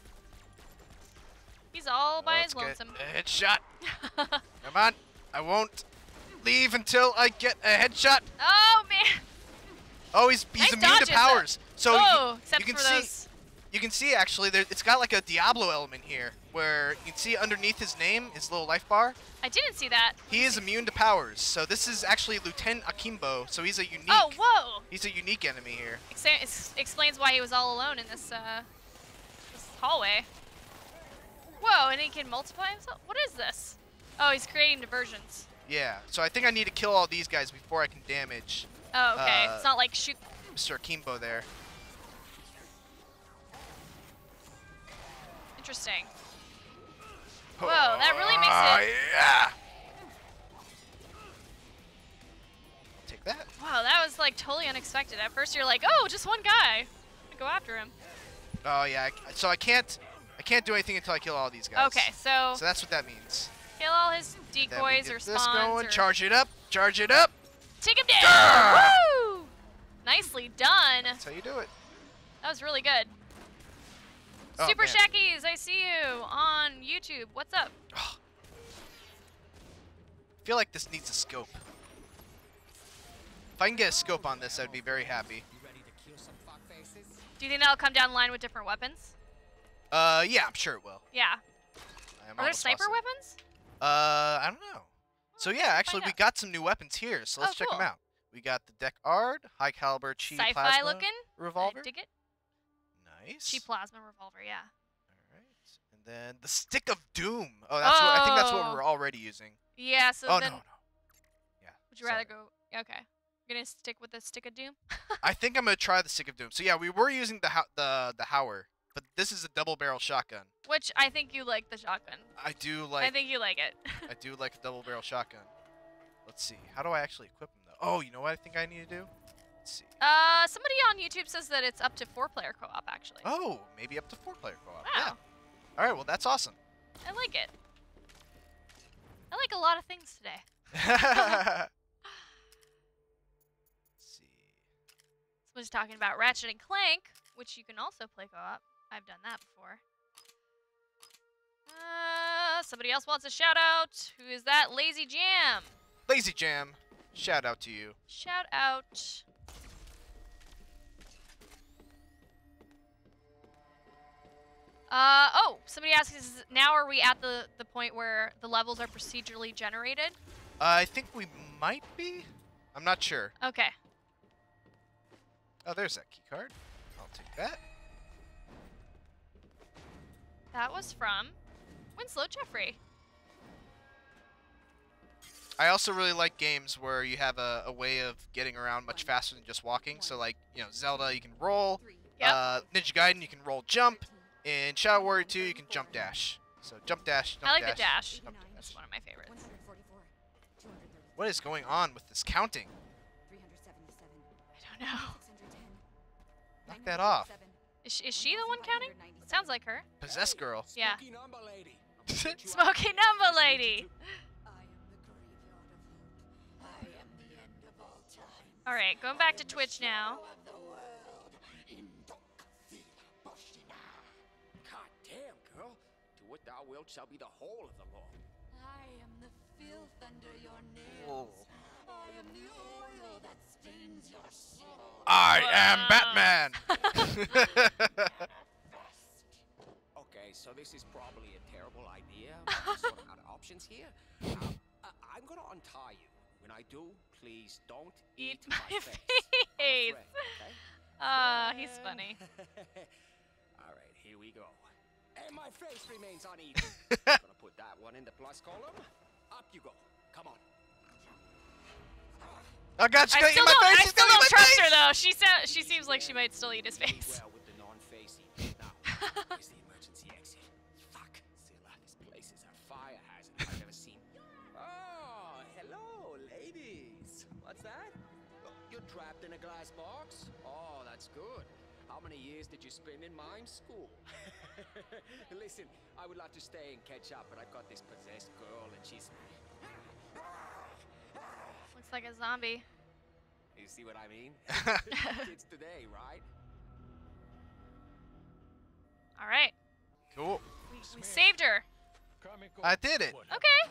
He's all by Let's his get lonesome. a headshot. Come on. I won't leave until I get a headshot. Oh man. Oh, he's he's Nice immune to dodges, powers. So oh, you, except you can for see those. you can see actually there it's got like a Diablo element here where you can see underneath his name, his little life bar. I didn't see that. He is immune to powers. So this is actually Lieutenant Akimbo. So he's a unique Oh, whoa. he's a unique enemy here. Exa- ex- explains why he was all alone in this uh this hallway. Whoa, and he can multiply himself? What is this? Oh, he's creating diversions. Yeah. So I think I need to kill all these guys before I can damage Oh, okay. Uh, it's not like shoot. Mister Akimbo there. Interesting. Whoa, that really makes Oh, it. yeah. Take that. Wow, that was like totally unexpected. At first, you're like, oh, just one guy. I'm gonna go after him. Oh yeah. I- So I can't, I can't do anything until I kill all these guys. Okay, so, So that's what that means. kill all his Then we decoys get or this spawns going. or Charge it up. Charge it up. take him down. Yeah. Woo! Nicely done. That's how you do it. That was really good. Oh, Super man. Shackies, I see you on YouTube. What's up? I feel like this needs a scope. If I can get a scope on this, I'd be very happy. Do you think that'll come down the line with different weapons? Uh, yeah, I'm sure it will. Yeah. I am Are there almost sniper positive. weapons? Uh, I don't know. So yeah, actually, find we out. got some new weapons here, so let's Oh, check them cool. out. We got the Deck Ard, high caliber Chi Sci-fi plasma looking. revolver. I dig it. Nice. Chi plasma revolver, yeah. All right. And then the Stick of Doom. Oh, that's what I think that's what Oh. we're already using. Yeah, so oh then no, no. Yeah. would you rather sorry. go? Okay. You're gonna stick with the stick of doom? I think I'm gonna try the Stick of Doom. So yeah, we were using the ho- the the Hauer, but this is a double barrel shotgun. Which I think you like the shotgun. I do like I think you like it. I do like a double barrel shotgun. Let's see. How do I actually equip them though? Oh, you know what I think I need to do? Let's see. uh, somebody on YouTube says that it's up to four-player co-op, actually. Oh, maybe up to four player co-op. Wow. Yeah. All right. Well, that's awesome. I like it. I like a lot of things today. Let's see. Someone's talking about Ratchet and Clank, which you can also play co-op. I've done that before. Uh, somebody else wants a shout out. Who is that? Lazy Jam. Lazy Jam. Shout out to you. Shout out. Uh, oh, somebody asks, is, now are we at the, the point where the levels are procedurally generated? Uh, I think we might be. I'm not sure. Okay. Oh, there's that key card. I'll take that. That was from Winslow Jeffrey. I also really like games where you have a, a way of getting around much faster than just walking. So like, you know, Zelda, you can roll. Yep. Uh, Ninja Gaiden, you can roll jump. In Shadow Warrior two, you can jump dash. So jump dash, jump I like dash. the dash. jump That's dash. one of my favorites. What is going on with this counting? I don't know. Knock that off. Is she, is she the one counting? It sounds like her. Possessed girl. Yeah. Smoky number lady. Smoky number lady. All right, going back to Twitch now. God damn, girl. Do what thou wilt shall be the whole of the law. I am the filth under your Whoa. nails. I am the oil that stains your soul. I am Wow. Batman. Okay, so this is probably a terrible idea. But I'm sort of out of options here. Uh, uh, I'm gonna untie you. When I do, please don't Eat eat, my face. I'm a face. friend, okay? Ah, he's funny. All right, here we go. And my face remains uneven. Gonna put that one in the plus column. Up you go. Come on. Oh God, she's I gonna eat still my don't, face. I She's still gonna eat don't my trust face. her though. She sounds, she seems like she might still eat his Really face. well with the non-face eating. Now, here's the emergency exit. Fuck, Zilla, this place is a fire hazard I've never seen. Oh, hello, ladies. What's that? Oh, you're trapped in a glass box? Oh, that's good. How many years did you spend in mime school? Listen, I would love to stay and catch up, but I've got this possessed girl and she's... Looks like a zombie. You see what I mean? Kids today, right? All right, Cool. we, we saved her. Kamiko, I did it. what Okay.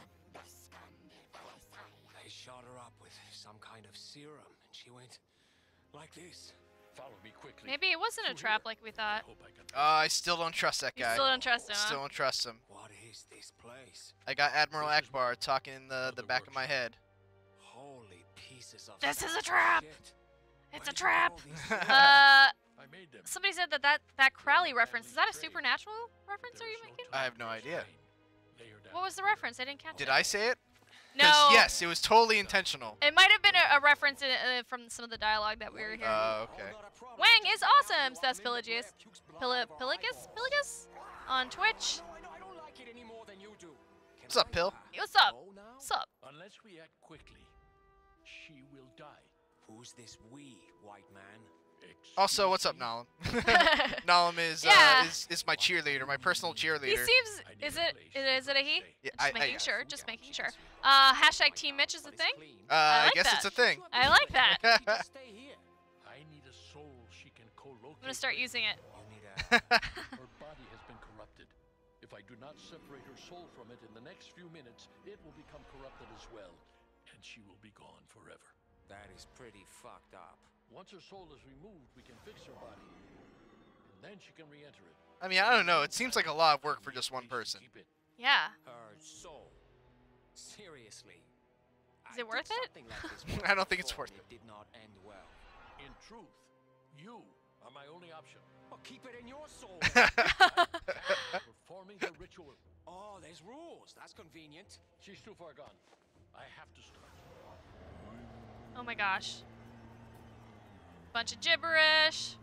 They shot her up with some kind of serum, and she went like this. Follow me quickly. Maybe it wasn't a Through trap here. like we thought. I hope I can. Uh, I still don't trust that You guy. still don't trust him, Still huh? don't trust him. What is this place? I got Admiral This is Akbar talking in the, the Another back of my workshop. head. Holy pieces of This is a fucking trap. shit. It's Where a did you get trap. all these things? Uh, I made them. somebody said that that, that Crowley reference, is that a supernatural reference are There you is no making? time I have no to idea. explain. Lay her down. What was the reference? I didn't catch Did it. I say it? 'Cause No. Yes, it was totally intentional. It might have been a, a reference in, uh, from some of the dialogue that we were hearing. Uh, okay. Oh, not a problem. Wang I'll is just awesome, remind you says I'm in the Pelagius. Blair Duke's Pil blood of Pelagus? eyeballs. Pelagus? On Twitch. No, I know I don't like it any more than you do. Can What's up, I, Pill? uh, Hey, what's up? go now? What's up? Unless we act quickly, she will die. Who's this we, white man? Also, what's up, Excuse me? Nalam? Nalam is, Yeah. uh, is is my cheerleader, my personal cheerleader. He seems. I need Is a it? place Is it a he? to stay. Yeah, Just I- I- making yeah. sure. Just making sure. Uh, hashtag Team Mitch is the But it's thing. clean. Uh, I I like guess that. it's a thing. I like that. You just stay here. I need a soul she can co-locate. I'm gonna start using it. You need a... Her body has been corrupted. If I do not separate her soul from it in the next few minutes, it will become corrupted as well, and she will be gone forever. That is pretty fucked up. Once her soul is removed, we can fix her body, and then she can re-enter it. I mean, I don't know. It seems like a lot of work for just one person. Keep it. Yeah. Her soul. Seriously. Is it worth it? I don't think it's worth it. It did not end well. In truth, you are my only option. Well, keep it in your soul. Performing the ritual. Oh, there's rules. That's convenient. She's too far gone. I have to start. Oh my gosh. bunch of gibberish.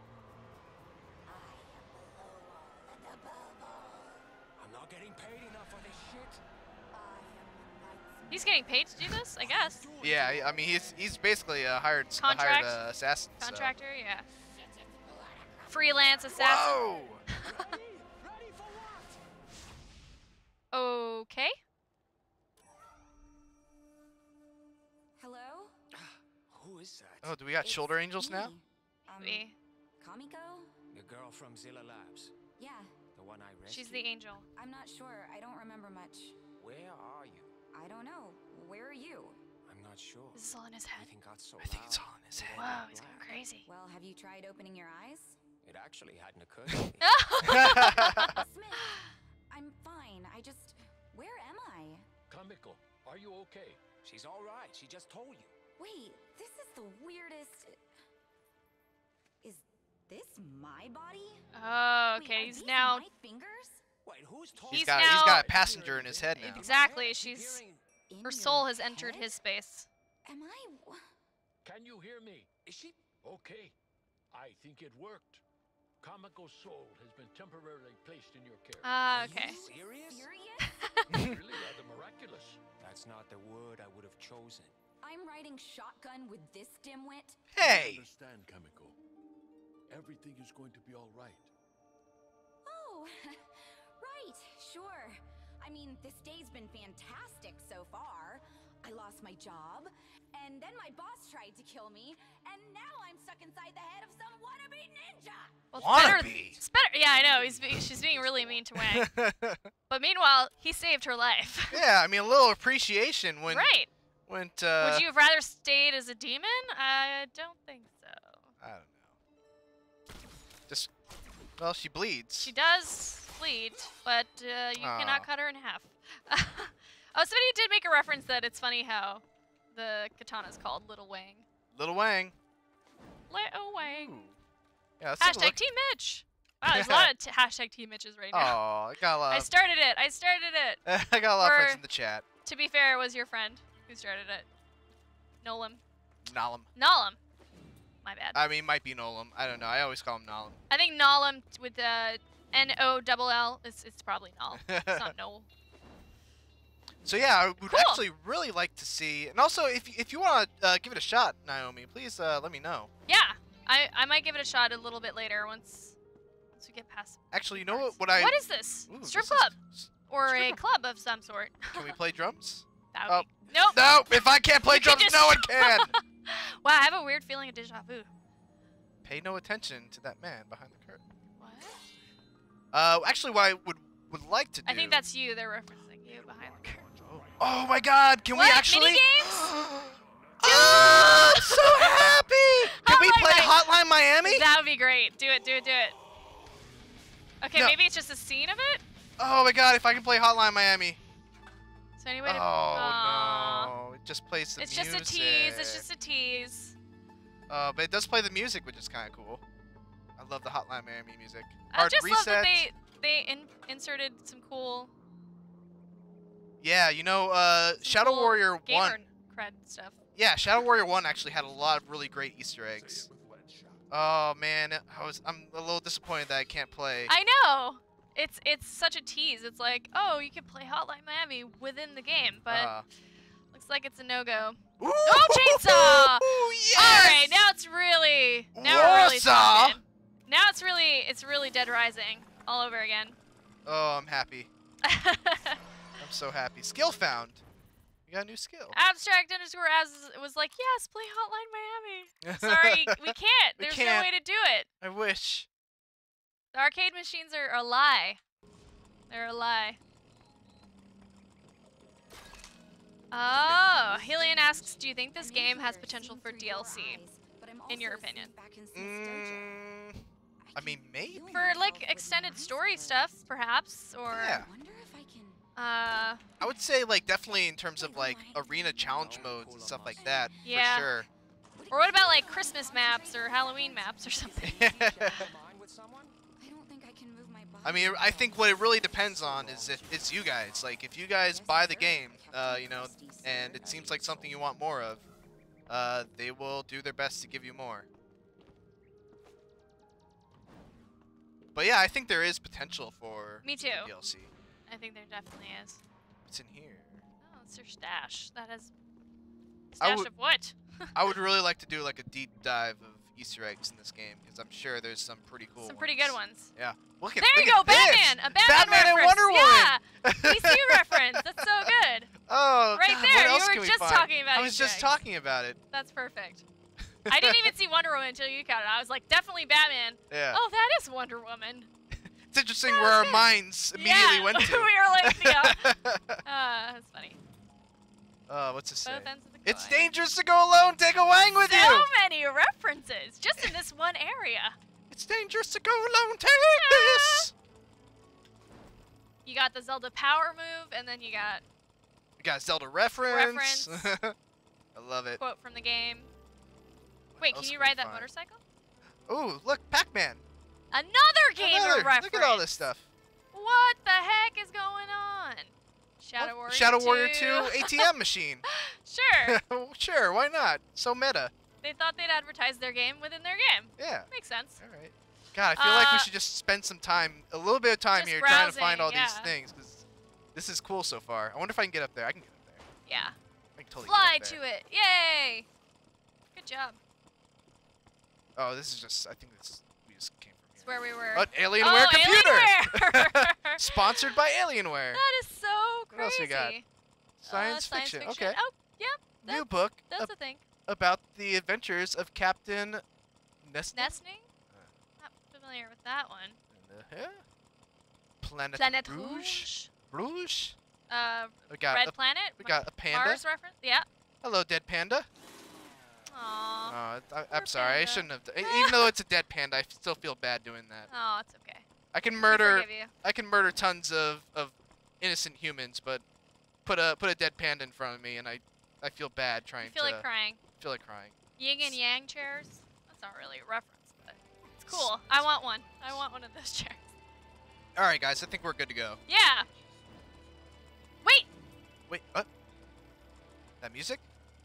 I'm not getting paid enough for this shit. He's getting paid to do this, I guess. Yeah, I- I mean he's he's basically a hired a Contract? hired uh, assassin. so- Contractor, yeah. Freelance assassin. Whoa! Ready? Ready for what? Okay. Hello? Who is that? Oh, do we got It's shoulder angels now? me. Um, Me. Kamiko? The girl from Zilla Labs. Yeah, The one I rescued. She's the angel. I'm not sure. I don't remember much. Where are you? I don't know. Where are you? I'm not sure. This is all in his head. Everything got so I think it's loud. all in his head. Whoa, he's going crazy. Well, have you tried opening your eyes? It actually hadn't occurred to me. Smith, I'm fine. I just. Where am I? Kamiko, are you okay? She's all right. She just told you. Wait, this is the weirdest. Is this my body? Oh, Wait, okay, are he's these now. My fingers? Wait, who's talking? He's He's got he's now- got a passenger in his head now. Exactly, I keep she's- hearing- In Her your soul has entered head? his space. Am I? Can you hear me? Is she? Okay. I think it worked. Kamiko's soul has been temporarily placed in your care. Ah, Are okay. you serious? Furious? Really rather miraculous. That's not the word I would have chosen. I'm riding shotgun with this dimwit? Hey! Understand, Kamiko. Everything is going to be all right. Oh, right, sure. I mean, this day's been fantastic so far. I lost my job, and then my boss tried to kill me, and now I'm stuck inside the head of some wannabe ninja! Well, it's better, Wannabe? it's better. Yeah, I know. He's be, she's being really mean to Wang. But meanwhile, he saved her life. Yeah, I mean a little appreciation when Right. went. Uh, Would you have rather stayed as a demon? I don't think so. I don't know. Just well, she bleeds. She does bleed, but uh, you Aw. cannot cut her in half. Oh, somebody did make a reference that it's funny how the katana is called Little Wang. Little Wang. Little Wang. Ooh. Yeah, let's take a Hashtag look. Team Mitch. Wow, there's a lot of t hashtag Team Mitches right now. Oh, I got a lot. I Of, started it. I started it. I got a lot of friends Or- in the chat. To be fair, it was your friend who started it. Nolam. Nolam. Nolam. My bad. I mean, might be Nolam. I don't know. I always call him Nolam. I think Nolam t- with the N O double L. It's it's probably Nol. It's not Noel. So yeah, I would Cool. actually really like to see, and also if if you want to uh, give it a shot, Naomi, please uh, let me know. Yeah, I I might give it a shot a little bit later once once we get past. Actually, you know what? What I What is this? Ooh, Strip this is- club s- or a stripper. club of some sort? Can we play drums? That Oh. would be, nope. No, if I can't play You can drums, just- no one can. Wow, I have a weird feeling of deja vu. Pay no attention to that man behind the curtain. What? Uh, actually, what I would would like to do. I think that's you. They're referencing you behind the curtain. Oh my God! Can we What? actually? Minigames? Oh, I'm so happy! Can we Hotline play Mi- Hotline Miami? That would be great. Do it. Do it. Do it. Okay, No. maybe it's just a scene of it. Oh my God! If I can play Hotline Miami. So anyway. Oh to, Aw. no! It just plays the It's music. just a tease. It's just a tease. Uh, but it does play the music, which is kind of cool. I love the Hotline Miami music. I Hard just reset. love that they they in, inserted some cool Yeah, you know, uh, some Shadow cool Warrior gamer One. cred stuff. Yeah, Shadow Warrior One actually had a lot of really great Easter eggs. Oh man, I was I'm a little disappointed that I can't play. I know. It's it's such a tease. It's like, oh, you can play Hotline Miami within the game, but Uh, looks like it's a no-go. Ooh, No chainsaw! Yes! All right, now it's really now we're really Warsaw! talking. Now it's really it's really Dead Rising all over again. Oh, I'm happy. I'm so happy. Skill found. You got a new skill. Abstract underscore as was like, yes, play Hotline Miami. Sorry, we can't. We There's can't. no way to do it. I wish. The arcade machines are a lie. They're a lie. Oh, Helion asks, do you think this game has potential for D L C? in your opinion? Mm, I mean, maybe. For like extended story stuff, perhaps, or Yeah. wonder if I can. uh, I would say, like, definitely in terms of, like, arena challenge modes and stuff like that. Yeah. For sure. or what about like Christmas maps or Halloween maps or something? Share my mind with someone? I don't think I can move my body. I mean, I think what it really depends on is if it's you guys. Like, if you guys buy the game, uh, you know, and it seems like something you want more of, uh, they will do their best to give you more. but yeah, I think there is potential for Me the too. D L C. I think there definitely is. It's in here. Oh, it's their stash. That has I stash would- of what? I would really like to do like a deep dive of Easter eggs in this game because I'm sure there's some pretty cool. Some pretty good ones. Yeah. Look at. There look you go, at this! Batman. A Batman, Batman and reference. Wonder Yeah, Woman. D C reference. That's so good. Oh, Right God, there, What you else were can we just find? talking about I was Easter just eggs. talking about it. That's perfect. I didn't even see Wonder Woman until you counted. I was like, definitely Batman. Yeah. Oh, that is Wonder Woman. It's interesting that where was our good. minds immediately Yeah, went to. we were like, yeah. Uh, that's funny. Oh, what's it say? Both ends of the It's coin. dangerous to go alone. Take a wang with so you. many references just in this one area. It's dangerous to go alone. Take this. You got the Zelda power move, and then you got We got Zelda reference. Reference. I love it. quote from the game. Wait, else can you can we ride that find? motorcycle? Ooh, look, Pac-Man. Another gamer Another. reference. Look at all this stuff. What the heck is going on? Shadow Oh, Warrior Shadow two. Warrior two A T M machine. Sure. Sure, why not? So meta. They thought they'd advertise their game within their game. Yeah. Makes sense. All right. God, I feel like we Uh, should just spend some time, a little bit of time just here, trying to find browsing, all these yeah. things because this is cool so far. I wonder if I can get up there. I can get up there. Yeah. I can totally Fly get up to there. it. Yay. Good job. Oh, this is just. I think this. We just came from It's here. where we were. Oh, Alienware oh, computer. Alienware. Sponsored by Alienware. That is so What crazy. else we got? Science, Uh, fiction. Okay. Oh, yep. New that's- book That's ab- a thing. about the adventures of Captain Nest. Nesting? Not familiar with that one. Yeah. Planet, Planet Rouge. Rouge. Rouge. Uh, We got Red a, Planet. we got a panda. Mars reference. Yeah. Hello, dead panda. Aww. Oh, I, I'm Poor sorry. I panda. shouldn't have. d- Even though it's a dead panda, I still feel bad doing that. Oh, it's okay. I can We murder. forgive you. I can murder tons of, of innocent humans, but put a put a dead panda in front of me, and I I feel bad trying You feel to like crying. feel like crying. Yin and Yang chairs. That's not really a reference, but it's cool. I want one. I want one of those chairs. All right, guys. I think we're good to go. Yeah. Wait. Wait, what? That music?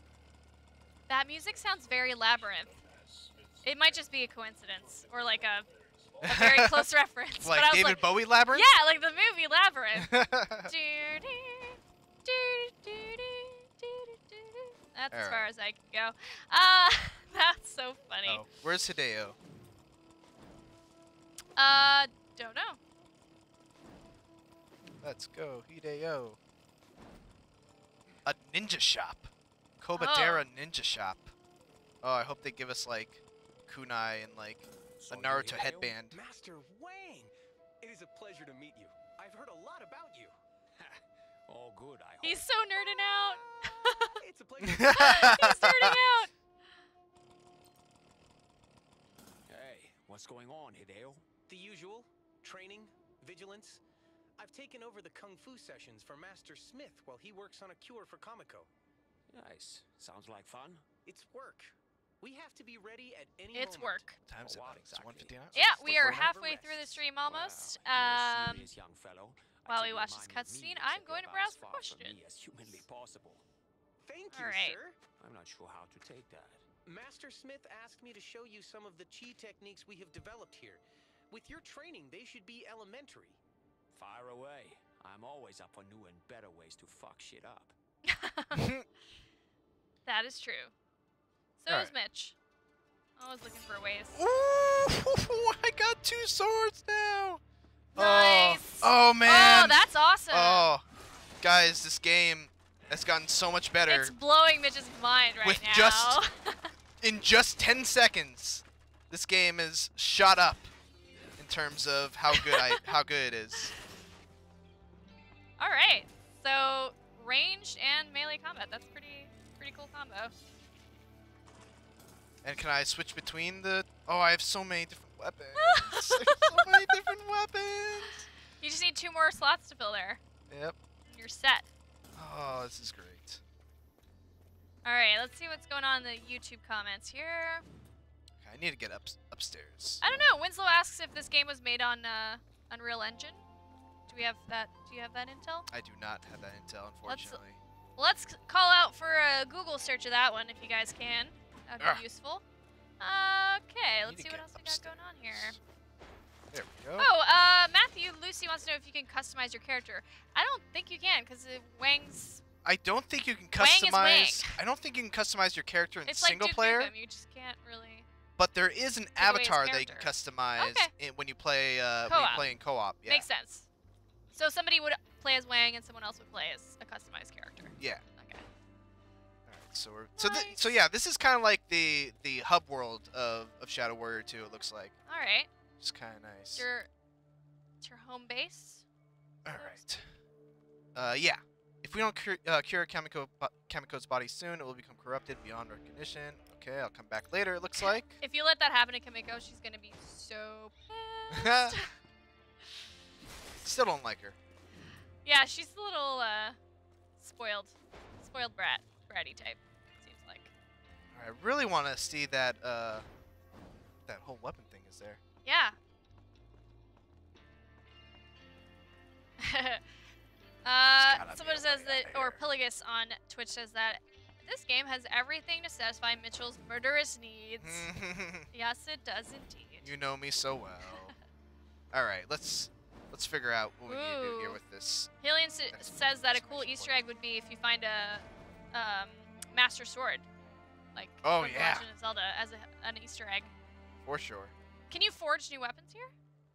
That music sounds very Labyrinth. It might just be a coincidence or like a, a very close reference. Like but I was David like, Bowie Labyrinth? yeah, like the movie Labyrinth. Doo-doo, doo-doo-doo-doo, doo-doo-doo-doo. That's as All far right. as I can go. Uh, that's so funny. Oh, where's Hideo? Uh, don't know. Let's go, Hideo. A ninja shop. Kobadera Ninja Shop. Oh, I hope they give us like kunai and like So a you, Naruto Hideo? headband. Master Wang! It is a pleasure to meet you. I've heard a lot about you. All good, I hope. He's so nerding out. It's a pleasure. He's nerding out. Hey, what's going on, Hideo? The usual. Training, vigilance. I've taken over the Kung Fu sessions for Master Smith while he works on a cure for Kamiko. Nice. Sounds like fun. It's work. We have to be ready at any It's moment. work. Time's What up. It's exactly? one fifty-nine. Yeah, So we let's are look for- halfway through the stream almost. Wow, you're a Um, serious young fellow. I while take we your watch this mind cutscene, immediately I'm to going to about browse as for far from me questions. as humanly possible. Thank you, All right. sir. I'm not sure how to take that. Master Smith asked me to show you some of the chi techniques we have developed here. With your training, they should be elementary. Fire away. I'm always up for new and better ways to fuck shit up. That is true. So All is right. Mitch. Always looking for ways. Ooh, I got two swords now. Nice. Oh, oh man. Oh, that's awesome. Oh, guys, this game has gotten so much better. It's blowing Mitch's mind right With now. just- In just ten seconds, this game is shot up in terms of how good I how good it is. All right. So ranged and melee combat. That's pretty pretty cool combo. And can I switch between the? Oh, I have so many different weapons. I have so many different weapons. You just need two more slots to fill there. Yep. And you're set. Oh, this is great. All right. Let's see what's going on in the YouTube comments here. Okay, I need to get up upstairs. I don't know. Winslow asks if this game was made on uh, Unreal Engine. Do we have that? Do you have that intel? I do not have that intel, unfortunately. Let's c- call out for a Google search of that one if you guys can. That'd be Ah. useful. Okay, Need let's to see what get else we got going on here. There we go. Oh, uh, Matthew, Lucy wants to know if you can customize your character. I don't think you can, because Wang's... I don't think you can Wang is customize. Wang. I don't think you can customize your character in It's single like Duke player. Nukem, you just can't really... But there is an Take away his avatar that you can character. customize Okay. in, when you play uh, when you Co-op. play in co-op. Yeah. Makes sense. So somebody would play as Wang and someone else would play as a customized character. Yeah. Okay. All right, so we're, so th- Nice. so yeah, this is kind of like the the hub world of, of Shadow Warrior two. It looks like. All right. It's kind of nice. It's your, it's your home base. All right. Uh, yeah. If we don't cure, uh, cure Kamiko, bo- Kamiko's body soon, it will become corrupted beyond recognition. Okay, I'll come back later. It looks like. If you let that happen to Kamiko, she's gonna be so pissed. Still don't like her. Yeah, she's a little uh, spoiled, spoiled brat, bratty type. Seems like. I really want to see that uh, that whole weapon thing is there. Yeah. uh, gotta be someone a says way that, out or here. Piligus on Twitch says that this game has everything to satisfy Mitchell's murderous needs. Yes, it does indeed. You know me so well. All right, let's let's figure out what we need to do here Ooh. with this. Helion s- says that a cool Easter egg would be if you find a um, Master Sword, like Oh, from The yeah. Legend of Zelda, as a, an Easter egg. For sure. Can you forge new weapons here,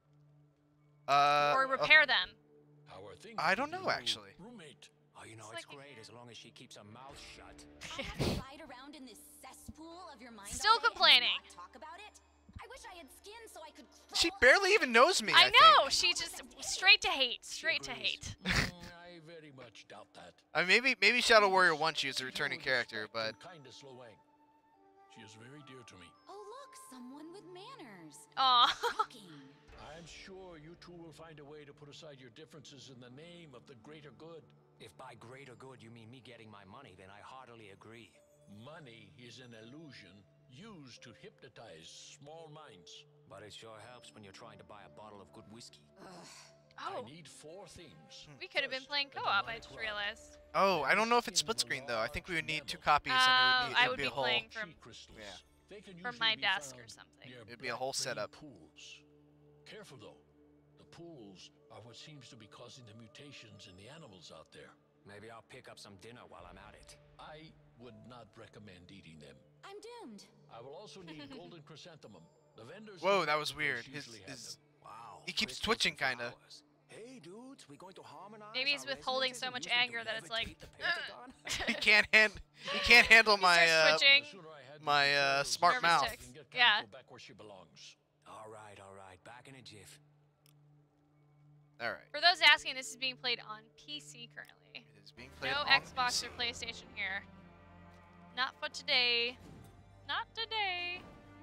Uh, or repair them? How are things I don't with know, your actually. Roommate. Oh, you know, It's it's, like- great as long as she keeps her mouth shut. I have to ride around in this cesspool of your mind Still all day and complaining. not talk about it. I wish I had skin so I could. She crawl barely even knows me. I, I know. think. She just straight to hate. Straight to agrees. hate. Mm, I very much doubt that. I mean, maybe maybe Shadow Warrior one she is a returning character, but Kind of slow Wang. She is very dear to me. Oh look, someone with manners. Aw. Shocking. I'm sure you two will find a way to put aside your differences in the name of the greater good. If by greater good you mean me getting my money, then I heartily agree. Money is an illusion used to hypnotize small minds. But it sure helps when you're trying to buy a bottle of good whiskey. Oh, I need four things. we could have been First, playing a co-op. I demonic just rod. realized. oh, I don't know if it's split screen though. I think we would need two copies, Uh, and it would, I need, it would would be be a whole. playing from- Chi crystals. Yeah. They can from usually my be desk or found something. near It'd be a whole black setup. vein Pools. Careful though. The pools are what seems to be causing the mutations in the animals out there. Maybe I'll pick up some dinner while I'm at it. I would not recommend eating them. I'm doomed. I will also need golden chrysanthemum. The vendors. Whoa, in that the was weird. marketplace His, usually have his them. Wow. He keeps crystals twitching, and kinda. flowers. Hey dudes, we going to harmonize Maybe he's our withholding resonances so and much use them to anger that it's like, levitate the Pentagon? he can't hand he can't handle He my starts uh, twitching. The sooner I had my, these uh, materials, smart the mouth. sooner I can get Yeah. Kamiko back where she belongs. all right, all right. Back in a jiff. all right. For those asking, this is being played on P C currently. It is being played No on Xbox P C. or PlayStation here. Not for today. Not today.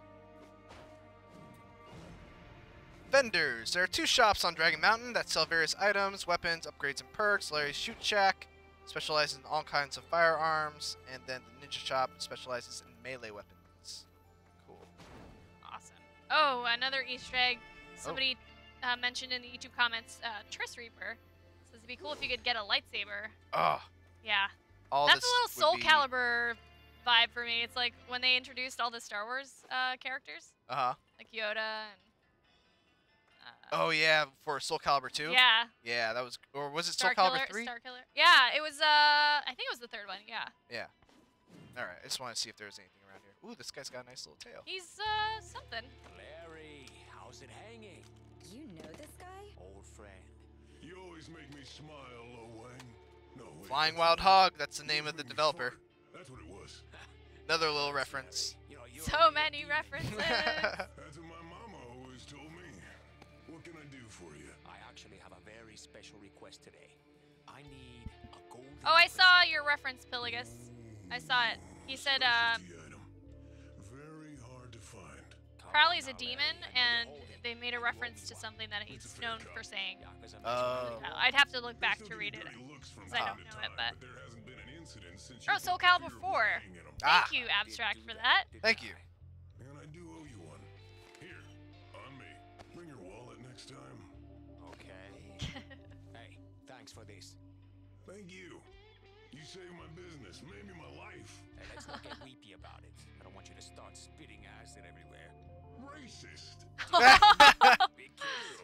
Vendors. There are two shops on Dragon Mountain that sell various items, weapons, upgrades, and perks. Larry's Shoot Shack specializes in all kinds of firearms, and then the Ninja Shop specializes in melee weapons. Cool. Awesome. Oh, another Easter egg. Somebody uh, mentioned in the YouTube comments, uh, Triss Reaper. Says it'd be cool if you could get a lightsaber. Oh, Yeah. all That's this a little would Soul be- Calibur vibe for me. It's like when they introduced all the Star Wars uh, characters, Uh-huh. like Yoda and. Uh, Oh yeah, for Soul Calibur two. Yeah. Yeah, that was, or was it Star Soul Killer. Calibur three? Star Killer. Yeah, it was. Uh, I think it was the third one. Yeah. Yeah. All right, I just want to see if there's anything around here. Ooh, this guy's got a nice little tail. He's uh something. Larry, how's it hanging? You know this guy? Old friend. You always make me smile, Lo Wang. No, wait, Flying that's Wild not Hog. it. That's the name of the You made me developer. fart. That's what it was. Another little reference. You know, you So and me many are deep. references. That's what my mama always told me. What can I do for you? I actually have a very special request today. I need a golden. Oh, I saw crystal. your reference, Piligus. I saw it. He said, uh, Specialty item. Very hard to find. Come on Crowley's a now, demon, Larry, I know and you're holding. they made a reference to something that he's It's a fair known cop. for saying. Yakuza makes Oh. money. Uh, I'd have to look back They to still read give it. you dirty looks from 'cause I time don't to know it, time, but- there hasn't been an incident since Oh, you Soul put your Calibur four. ring in 'em. Ah. Thank you, Did Abstract, do for that. didn't Thank you. I? Man, I do owe you one. Here, on me. Bring your wallet next time. Okay. Hey, thanks for this. Thank you. You saved my business, maybe my life. Hey, let's not get weepy about it. I don't want you to start spitting acid everywhere. Racist. Big kid.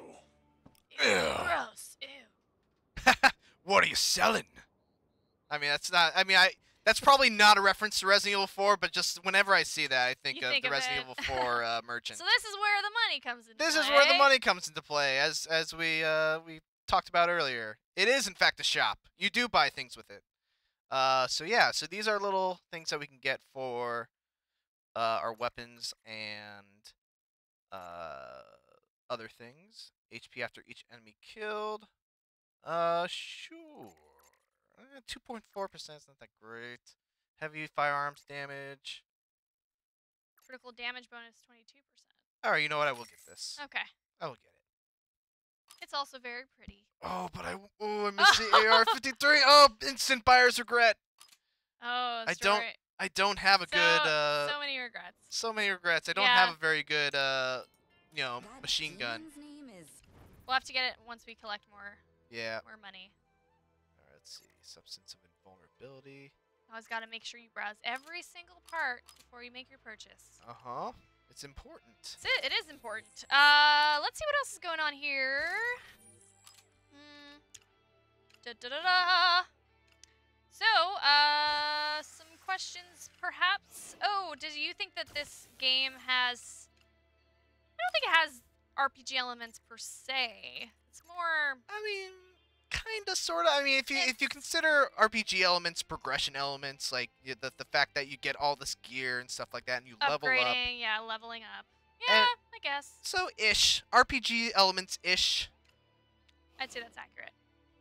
Gross. Ew. What are you selling? I mean, that's not. I mean, I. That's probably not a reference to Resident Evil four, but just whenever I see that, I think You of think the of Resident it. Evil four uh, merchant. So this is where the money comes into This play. is where the money comes into play, as as we uh, we talked about earlier. It is in fact a shop. You do buy things with it. Uh, so yeah, so these are little things that we can get for uh, our weapons and uh, other things. H P after each enemy killed. Uh, sure. two point four percent is not that great. Heavy firearms damage. Critical damage bonus twenty-two percent. All right, you know what? I will get this. Okay. I will get it. It's also very pretty. Oh, but I oh I missed the A R fifty-three. Oh, instant buyer's regret. Oh, that's I don't right. I don't have a So, good uh so many regrets. so many regrets. I don't Yeah. have a very good uh you know, That machine gun. demon's name is We'll have to get it once we collect more Yeah. more money. All right, let's see. Substance of invulnerability. Always got to make sure you browse every single part before you make your purchase. Uh-huh. It's important. That's it. It is important. Uh, let's see what else is going on here. Hmm. Da da da da. So, uh, some questions perhaps. Oh, do you think that this game has? I don't think it has R P G elements per se. It's more. I mean, kind of, sort of. I mean, if you if you consider R P G elements, progression elements, like y- the the fact that you get all this gear and stuff like that, and you level up. Upgrading, yeah, leveling up. Yeah, And- I guess. So ish, R P G elements ish. I'd say that's accurate.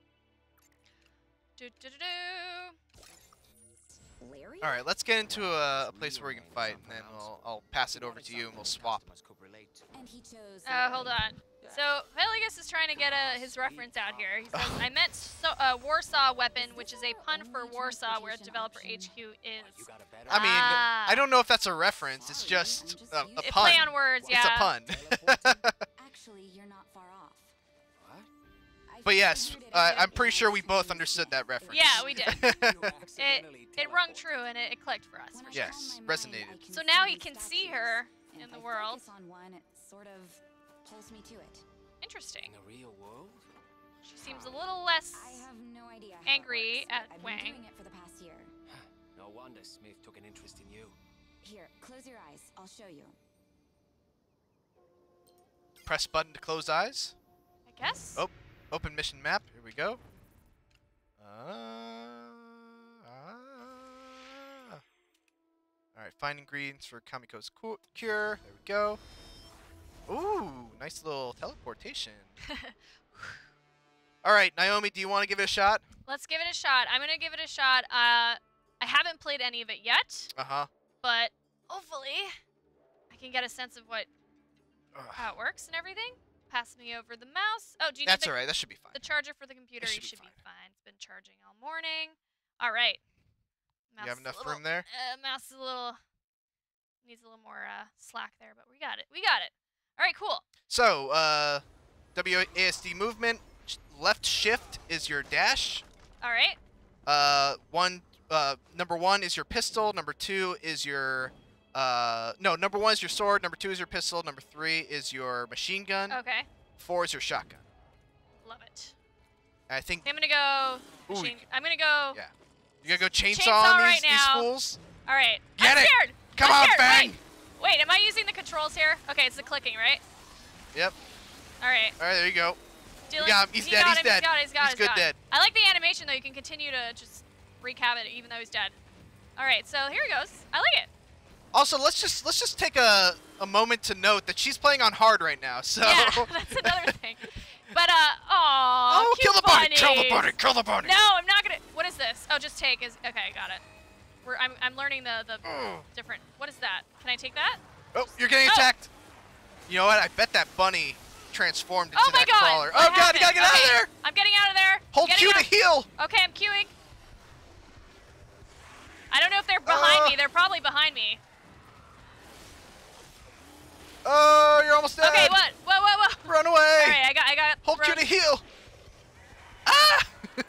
Do do do do. Larry? All right, let's get into a, a place where we can fight, and then we'll, I'll pass it over to you, and we'll swap. And he chose. Uh, hold on. So Pelagus is trying to get uh, his reference out here. He says, "I meant so, uh, Warsaw weapon, which is a pun for Warsaw, where developer H Q is." I mean, Ah. I don't know if that's a reference. It's just a, a It pun. play on words, yeah. It's a pun. Actually, you're not far off. What? I But yes, figured it uh, out I'm pretty sure we once both you understood that reference. Yeah, we did. It It it rung true and it, it clicked for us. When For I sure. Yes, calm my mind, resonated. I can So now see he these can see statues, her and in if the I world. focus on one, it sort of pulls me to it. Interesting. In the real world? She seems a little less. I have no idea how Angry it works, at but I've Wang. been doing it for the past year. No wonder Smith took an interest in you. Here, close your eyes. I'll show you. Press button to close eyes. I guess. Oh, open mission map. Here we go. Uh, ah. All right, find ingredients for Kamiko's cu- cure. There we go. Ooh, nice little teleportation. All right, Naomi, do you want to give it a shot? Let's give it a shot. I'm gonna give it a shot. Uh, I haven't played any of it yet, Uh huh. but hopefully I can get a sense of what how it works and everything. Pass me over the mouse. Oh, do you That's need all the, right. That should be fine. the charger for the computer? It You should be should be fine. It's been charging all morning. All right. Mouse You have is a enough little- room there? Uh, mouse is a little needs a little more uh, slack there, but we got it. We got it. All right, cool. So, uh, W A S D movement. sh- Left shift is your dash. All right. Uh, one. Uh, number one is your pistol. Number two is your. Uh, no, number one is your sword. Number two is your pistol. Number three is your machine gun. Okay. Four is your shotgun. Love it. And I think Okay, I'm gonna go. Ooh, machine- you- I'm gonna go. yeah. You gotta go chainsaw, Chainsaw on these, right these now. fools. All right. Get I'm it! scared. Come I'm on, scared. Fang! Wait. Wait, am I using the controls here? Okay, it's the clicking, right? Yep. All right. All right, there you go. Dealing, got him. He's he dead. Got He's him. dead. He's got it. He's got He's it. good got it. dead. I like the animation though. You can continue to just wreak havoc even though he's dead. All right, so here he goes. I like it. Also, let's just let's just take a a moment to note that she's playing on hard right now. So. Yeah, that's another thing. But uh, aw, Oh, cute kill the bunny! Kill the bunnies. bunny! Kill the bunny! No, I'm not gonna. What is this? Oh, just take is okay. Got it. We're I'm I'm learning the the Oh. different. What is that? Can I take that? Oh, you're getting Oh. attacked. You know what? I bet that bunny transformed into Oh my that god! crawler. What Oh god, you gotta happened? get out of Okay, there! I'm getting out of there. Hold Getting Q to out. heal. Okay, I'm queuing. I don't know if they're behind Uh. me. They're probably behind me. Oh, you're almost dead. Okay, what? Whoa, whoa, whoa. Run away. All right, I got, I got. Hold Q thrown- to heal. Ah!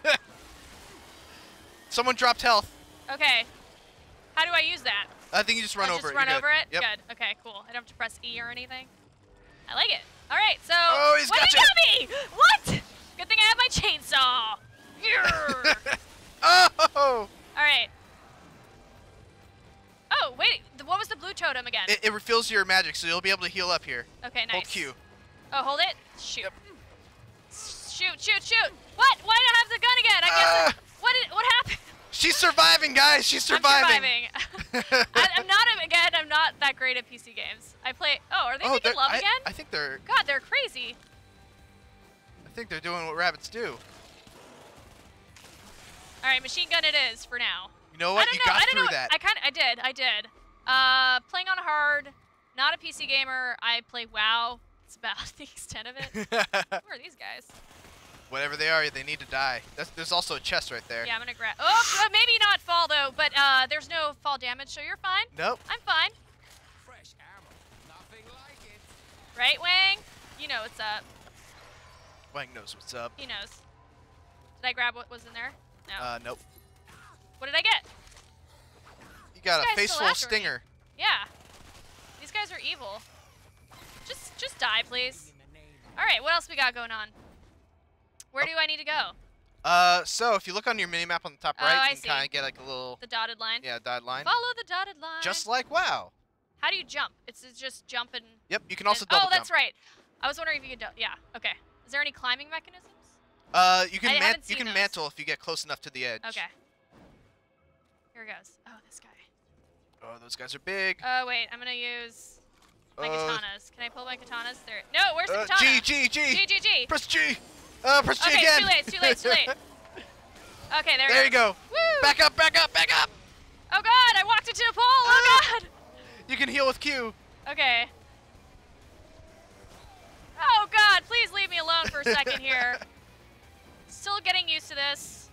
Someone dropped health. Okay. How do I use that? I think you just run Oh, over just it. run You're over good. it? Yep. Good. Okay, cool. I don't have to press E or anything. I like it. All right, so. Oh, he's what got he you. got me? What? Good thing I have my chainsaw. Yeah. Oh! Alright. Oh, wait. The, what was the blue totem again? It, it refills your magic, so you'll be able to heal up here. Okay, nice. Hold Q. Oh, hold it. Shoot. Yep. Shoot, shoot, shoot. What? Why do I have the gun again? I guess. Ah! it- what did? What happened? She's surviving, guys. She's surviving. I'm surviving. I, I'm not, again, I'm not that great at P C games. I play, oh, are they oh, making they're- love I, again? I think they're. God, they're crazy. I think they're doing what rabbits do. All right, machine gun it is for now. You know I what? don't You know. got I don't through know. that. I kind of, I did, I did. Uh, playing on hard, not a P C gamer. I play WoW. It's about the extent of it. Who are these guys? Whatever they are, they need to die. That's, there's also a chest right there. Yeah, I'm gonna grab. Oh, uh, maybe not fall though, but uh, there's no fall damage, so you're fine. Nope. I'm fine. Fresh ammo. Nothing like it. Right, Wang? You know what's up. Wang knows what's up. He knows. Did I grab what was in there? No. Uh, nope. What did I get? You got This a guy's face still full of after me. stinger. Yeah. These guys are evil. Just, just die, please. All right, what else we got going on? Where do I need to go? Uh, so if you look on your mini map on the top Oh, right, I you can see. kind of get like a little, The dotted line. yeah, dotted line. Follow the dotted line. Just like WoW. How do you jump? It's, it's just jump and. Yep, you can also and- double Oh, that's jump. right. I was wondering if you could. Do yeah. Okay. Is there any climbing mechanisms? Uh, you can I man haven't you seen can those. mantle if you get close enough to the edge. Okay. Here goes. Oh, this guy. Oh, those guys are big. Oh wait, I'm gonna use my Uh, katanas. Can I pull my katanas? There. No, where's the Uh, katana? G G G. G G G. Press G. Uh, press G Okay, again. it's too late. It's too late. It's too late. Okay, there. There it you go. Woo! Back up, back up, back up. Oh god, I walked into a pole. Oh Ah! god. You can heal with Q. Okay. Oh god, please leave me alone for a second here. Still getting used to this.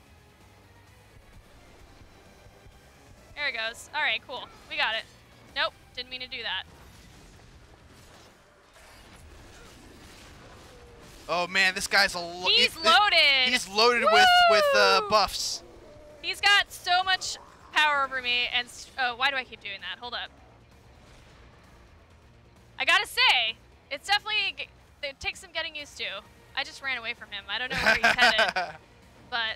There it goes. All right, cool. We got it. Nope, didn't mean to do that. Oh man, this guy's a lo He's he- loaded. He's loaded with with uh, Woo! buffs. He's got so much power over me, and s oh, why do I keep doing that? Hold up. I gotta say, it's definitely g- it takes some getting used to. I just ran away from him. I don't know where he's headed, but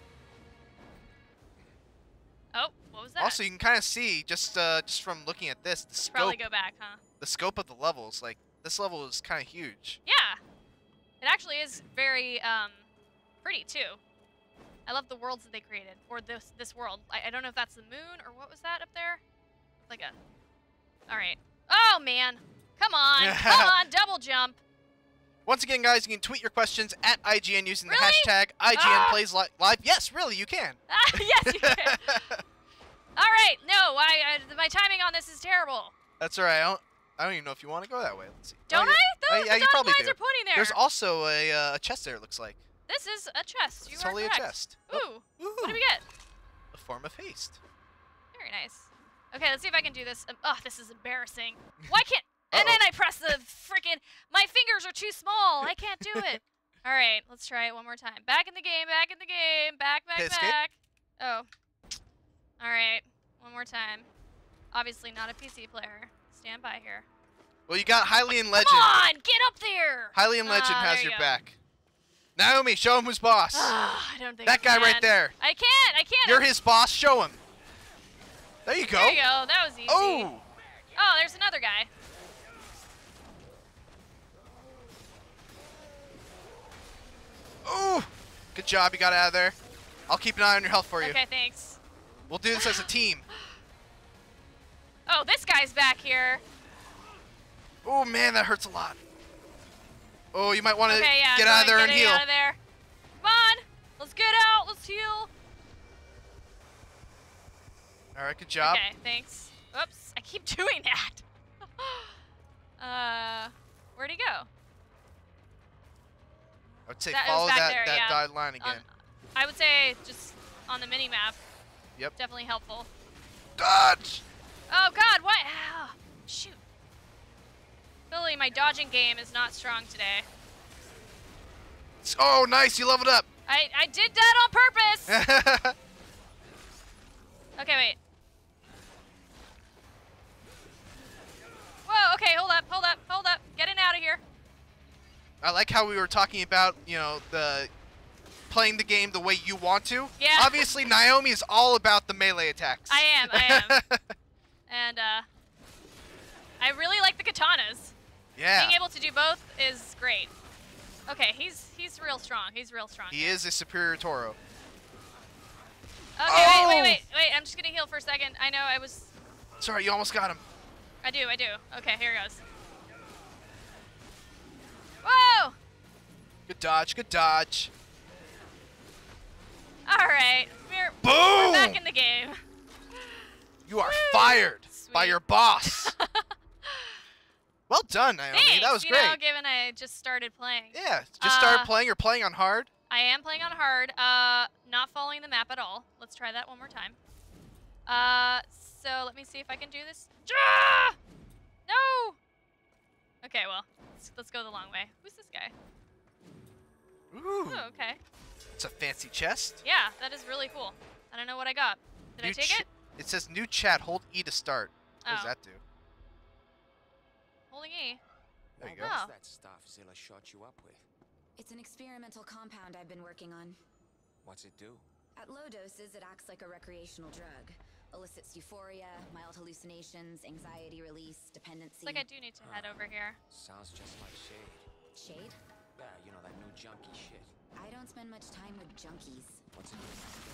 oh, what was that? Also, you can kind of see just uh, just from looking at this the scope Probably go back, huh? the scope of the levels. Like this level is kind of huge. Yeah, it actually is very um, pretty too. I love the worlds that they created, or this this world. I, I don't know if that's the moon or what was that up there? Like a. All right. Oh man, come on, come on, double jump. Once again, guys, you can tweet your questions at I G N using Really? the hashtag I G N Ah! plays li live. Yes, really, you can. Ah, yes, you can. All right, no, I, I my timing on this is terrible. That's all right. I don't, I don't even know if you want to go that way. Let's see. Don't oh, yeah. I? Oh, Those yeah, the you dotted probably lines do. are pointing there. There's also a, uh, a chest there. It looks like. This is a chest. You It's are totally correct. a chest. Ooh, Oh, what do ooh. we get? A form of haste. Very nice. Okay, let's see if I can do this. Um, oh, this is embarrassing. Why can't? And Uh-oh. then I press the freaking. My fingers are too small. I can't do it. All right, let's try it one more time. Back in the game. Back in the game. Back, back, Hit escape. back. Oh. All right, one more time. Obviously not a P C player. Stand by here. Well, you got Hylian Legend. Come on, get up there. Hylian Legend Ah, has there you your go. back. Naomi, show him who's boss. Ah, I don't think That I guy right can. there. I can't. I can't. You're his boss. Show him. There you go. There you go. That was easy. Oh. Oh, there's another guy. Ooh. Good job. You got out of there. I'll keep an eye on your health for you. Okay, thanks. We'll do this as a team. Oh, this guy's back here. Oh man, that hurts a lot. Oh, you might want to Okay, yeah. get I'm out of there going, and getting heal. out of there. Come on. Let's get out. Let's heal. All right, good job. Okay, thanks. Oops, I keep doing that. uh, where'd he go? I would say That- it was follow back that, there, that yeah. dotted line On- again. I would say just on the mini map. Yep. Definitely helpful. Dodge! Oh God, what? Ah, shoot. Billy, my dodging game is not strong today. Oh, nice, you leveled up. I, I did that on purpose! Okay, wait. Whoa, okay, hold up, hold up, hold up. Getting out of here. I like how we were talking about, you know, the playing the game the way you want to. Yeah. Obviously, Naomi is all about the melee attacks. I am, I am. And uh, I really like the katanas. Yeah. Being able to do both is great. Okay, he's he's real strong. He's real strong. He is a superior Toro. Okay, Oh! wait, wait, wait, wait. I'm just gonna heal for a second. I know I was. Sorry, you almost got him. I do, I do. Okay, here goes. Whoa! Good dodge, good dodge. All right, we're, Boom! we're back in the game. You are Woo! fired by Sweet. your boss. Well done, Naomi. Thanks, That was you great. know, given I just started playing. Yeah, just started Uh, playing. You're playing on hard. I am playing on hard, uh, not following the map at all. Let's try that one more time. Uh, so let me see if I can do this. Ah! No! Okay, well, let's, let's go the long way. Who's this guy? Ooh, Oh, okay. it's a fancy chest. Yeah, that is really cool. I don't know what I got. Did I New take ch- it? It says new chat. Hold E to start. What does Oh. that do? Holding E. There you Now, go. Oh. what's that stuff Zilla shot you up with? It's an experimental compound I've been working on. What's it do? At low doses, it acts like a recreational drug. Elicits euphoria, mild hallucinations, anxiety release, dependency. Looks like I do need to head over here. Sounds just like Shade. Shade? Yeah, you know, that new junkie shit. I don't spend much time with junkies. What's it do?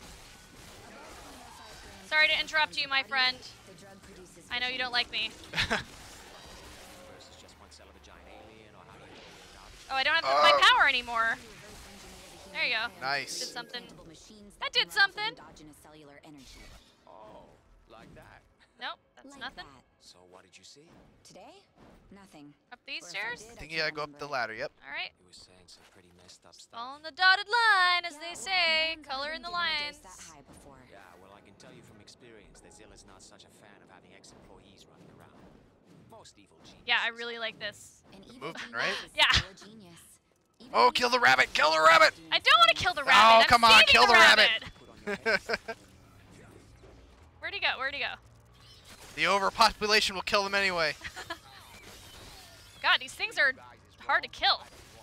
Sorry to interrupt you, my friend. The drug produces I know you don't like me. Versus just one cell of a giant alien, or how do you do it? Garbage? Oh, I don't have Oh. my power anymore. There you go. Nice. Did something. Machines That that did can run from something. endogenous cellular energy. Oh, like that. Nope, that's Like nothing. that. So what did you see? Today? Nothing. Up these Or if I stairs? did, I think can't you gotta go up the remember. ladder. Yep. All right. He was saying some pretty messed up stuff. Following the dotted line, as Yeah, they well, say. no one's Color ever in the given a lines. dose that high before. Yeah, well, I can tell you from experience that Zilla's not such a fan of having ex-employees running around. Most evil geniuses. Yeah, I really like this. An evil movement, genius right? is Yeah. still a genius. Even Oh, when kill he's the rabbit! Kill the rabbit! I don't want to kill the rabbit. Oh, I'm come on, saving kill the rabbit. Put on your head. Where'd he go? Where'd he go? The overpopulation will kill them anyway. God, these things are hard to kill.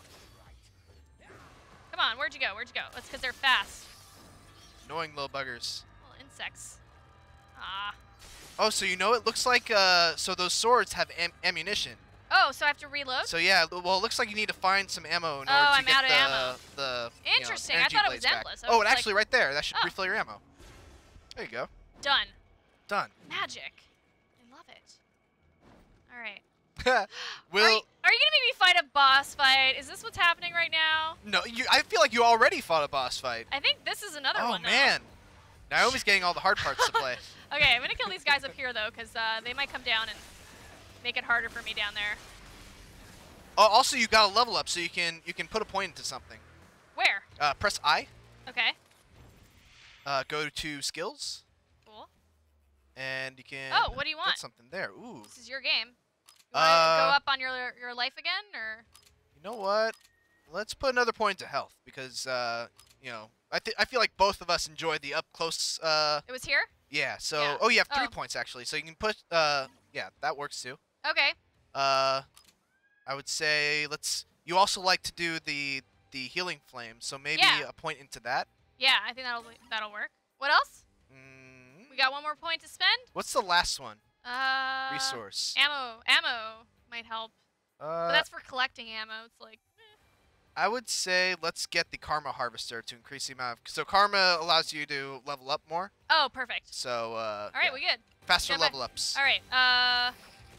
Come on, where'd you go? Where'd you go? It's because they're fast. Annoying little buggers. Little insects. Ah. Oh, so you know it looks like uh, so those swords have am ammunition. Oh, so I have to reload? So yeah, l- well, it looks like you need to find some ammo in Oh, order to I'm get out of the ammo. the you know, Interesting, I energy thought it blades was back. endless. I Oh, was and like- actually, right there, that should Oh. refill your ammo. There you go. Done. Done. Magic. I love it. All right. Will Are you, are you gonna make me fight a boss fight? Is this what's happening right now? no, you. I feel like you already fought a boss fight. I think this is another Oh one. though. man, Naomi's getting all the hard parts to play. Okay, I'm gonna kill these guys up here though, because uh, they might come down and make it harder for me down there. Oh, also you got a level up, so you can you can put a point into something. Where? Uh, press I. Okay. Uh, go to skills, Cool. and you can. Oh, what do you want? Get something there. Ooh. This is your game. You want to Uh, go up on your your life again, or? You know what? Let's put another point to health because uh, you know I th I feel like both of us enjoyed the up close. Uh, It was here. yeah. So Yeah. oh, you have three Oh. points actually. So you can put uh, yeah, that works too. Okay. Uh, I would say let's. You also like to do the the healing flame, so maybe Yeah. a point into that. Yeah, I think that'll that'll work. What else? Mm, We got one more point to spend. what's the last one? Uh. Resource. Ammo. Ammo might help, but Uh, that's for collecting ammo. It's like. eh. I would say let's get the Karma Harvester to increase the amount of. So Karma allows you to level up more. Oh, perfect. So uh, All right, yeah, we good. faster Stand by. level ups. All right. Uh.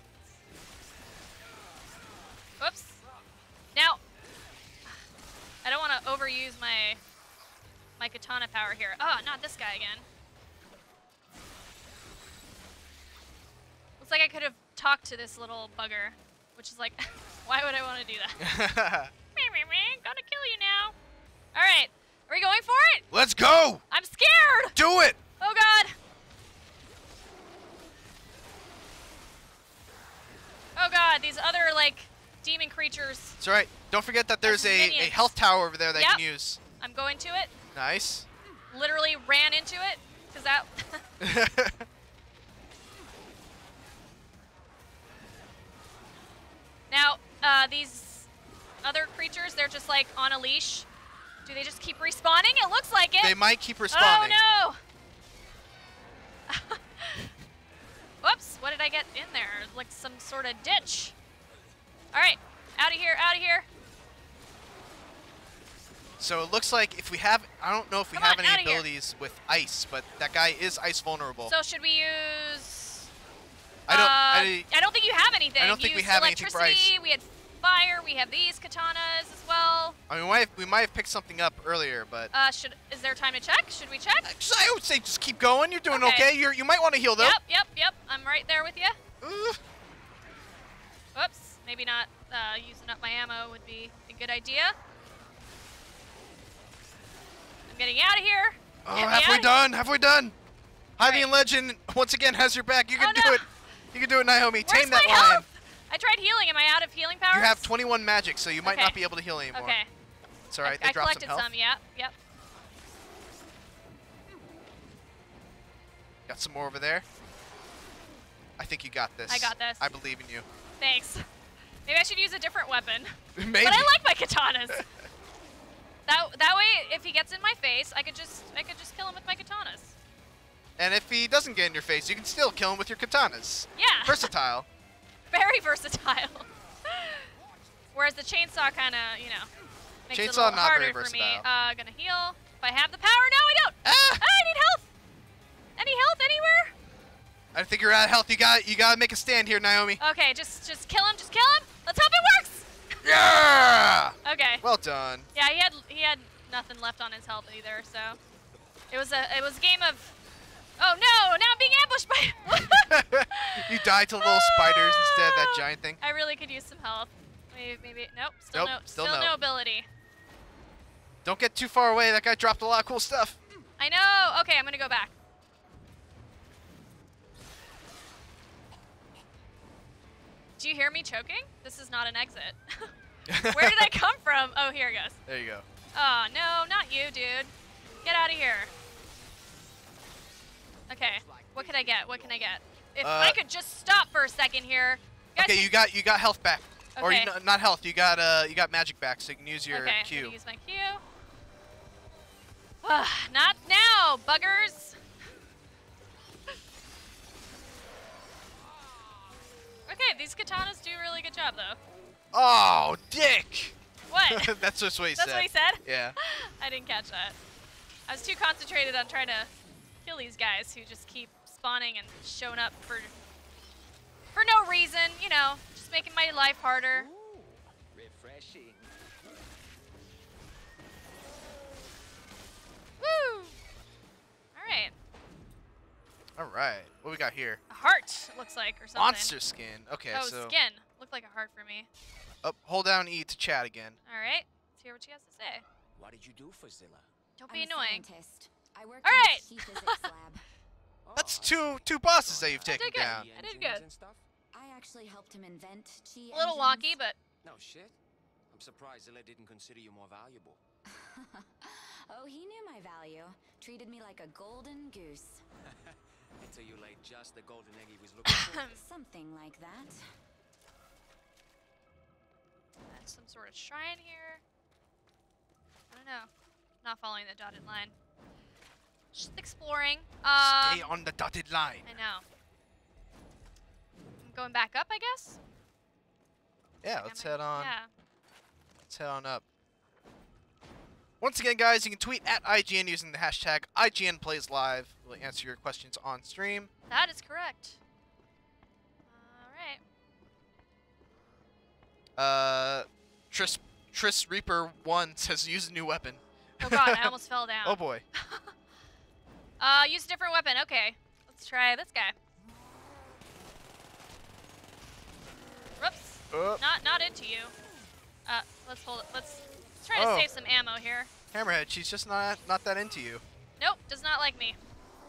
Whoops. Now, I don't want to overuse my my katana power here. Oh, not this guy again. Looks like I could have talked to this little bugger, which is like, why would I want to do that? Meh, meh, meh, Gonna kill you now. All right, are we going for it? Let's go! I'm scared. Do it! Oh God. Oh God, these other like demon creatures. It's alright. Don't forget that there's That's a, a minions. health tower over there that Yep. you can use. I'm going to it. Nice. Literally ran into it, cause that. Now, uh, these other creatures, they're just like on a leash, Do they just keep respawning? It looks like it. They might keep respawning. Oh no! Whoops! What did I get in there? Like some sort of ditch. All right, out of here! Out of here! So it looks like if we have, I don't know if we Come have on, any outta here. abilities with ice, but that guy is ice vulnerable. So should we use? I don't. Uh, I, I don't think you have anything. I don't think you we used have anything for electricity. ice. We had fire. We have these katanas as well. I mean, we might have, we might have picked something up earlier, but Uh, should is there time to check? Should we check? just, I would say just keep going. You're doing Okay. okay. You're, you might want to heal though. Yep, yep, yep. I'm right there with you. Ugh. Whoops. Maybe not uh, using up my ammo would be a good idea. I'm getting out of here. Oh, Get me halfway outta- done. Halfway done. Hyvian Alright. Legend once again has your back. You can Oh, do no. it. You can do it, Naomi. Where's Tame that my lion. health? I tried healing. Am I out of healing powers? You have twenty-one magic, so you might Okay. not be able to heal anymore. Okay. It's alright. I, They I dropped collected some health. some. Yep. Yep. Got some more over there. I think you got this. I got this. I believe in you. Thanks. Maybe I should use a different weapon. Maybe. But I like my katanas. that that way, if he gets in my face, I could just I could just kill him with my katanas. And if he doesn't get in your face, you can still kill him with your katanas. Yeah. Versatile. Very versatile. Whereas the chainsaw kind of, you know, makes it a Chainsaw little not harder very for me. versatile. Uh, gonna heal. If I have the power, no, I don't. Ah! I need health. Any health anywhere? I think you're out of health. You got you got to make a stand here, Naomi. Okay, just just kill him. Just kill him. Let's hope it works. Yeah! Okay. Well done. Yeah, he had he had nothing left on his health either, so it was a it was a game of. Oh no! Now I'm being ambushed by. You died to little spiders instead of that giant thing. I really could use some health. Maybe, maybe nope. Still Nope, no. still Still, no. no ability. Don't get too far away. That guy dropped a lot of cool stuff. I know. Okay, I'm gonna go back. Do you hear me choking? This is not an exit. Where did I come from? Oh, here it goes. There you go. Oh, no, not you, dude. Get out of here. Okay, what can I get? What can I get? If Uh, I could just stop for a second here. Guys, Okay, you got you got health back. Or you, Okay. n- not health. You got uh you got magic back, so you can use your okay, I'm Q. gonna use my Q. Ugh, not now, buggers. Okay, these katanas do a really good job, though. Oh, dick! What? That's just what he That's said. what he said? Yeah. I didn't catch that. I was too concentrated on trying to kill these guys who just keep spawning and showing up for for no reason, you know, just making my life harder. Ooh, refreshing. Woo! Alright. All right. What we got here? A heart, it looks like, or something. Monster skin. Okay, oh, so skin. Looked like a heart for me. up, hold down E to chat again. Alright. Let's hear what she has to say. What did you do for Zilla? Don't I'm be a annoying. scientist. I work All in right. the physics lab. That's Oh, two two bosses that you've I taken did good. down. I did engines good. and stuff? I actually helped him invent chi A little engines. wonky, but No shit. I'm surprised Zilla didn't consider you more valuable. Oh, he knew my value. Treated me like a golden goose. Until you laid just the golden egg he was looking for. Something like that. there's some sort of shrine here. I don't know. Not following the dotted line. Just exploring. Um, Stay on the dotted line. I know. I'm going back up, I guess? Yeah, I let's might- head on. Yeah. Let's head on up. Once again, guys, you can tweet at I G N using the hashtag I G N Plays Live. We'll answer your questions on stream. That is correct. Alright. Uh, Tris Tris Reaper one says use a new weapon. Oh god, I almost fell down. Oh boy. Uh, use a different weapon. Okay. Let's try this guy. Whoops. Oh, Not not into you. Uh, let's hold it. Let's, let's try to Oh. save some ammo here. Hammerhead, she's just not not that into you. Nope, does not like me.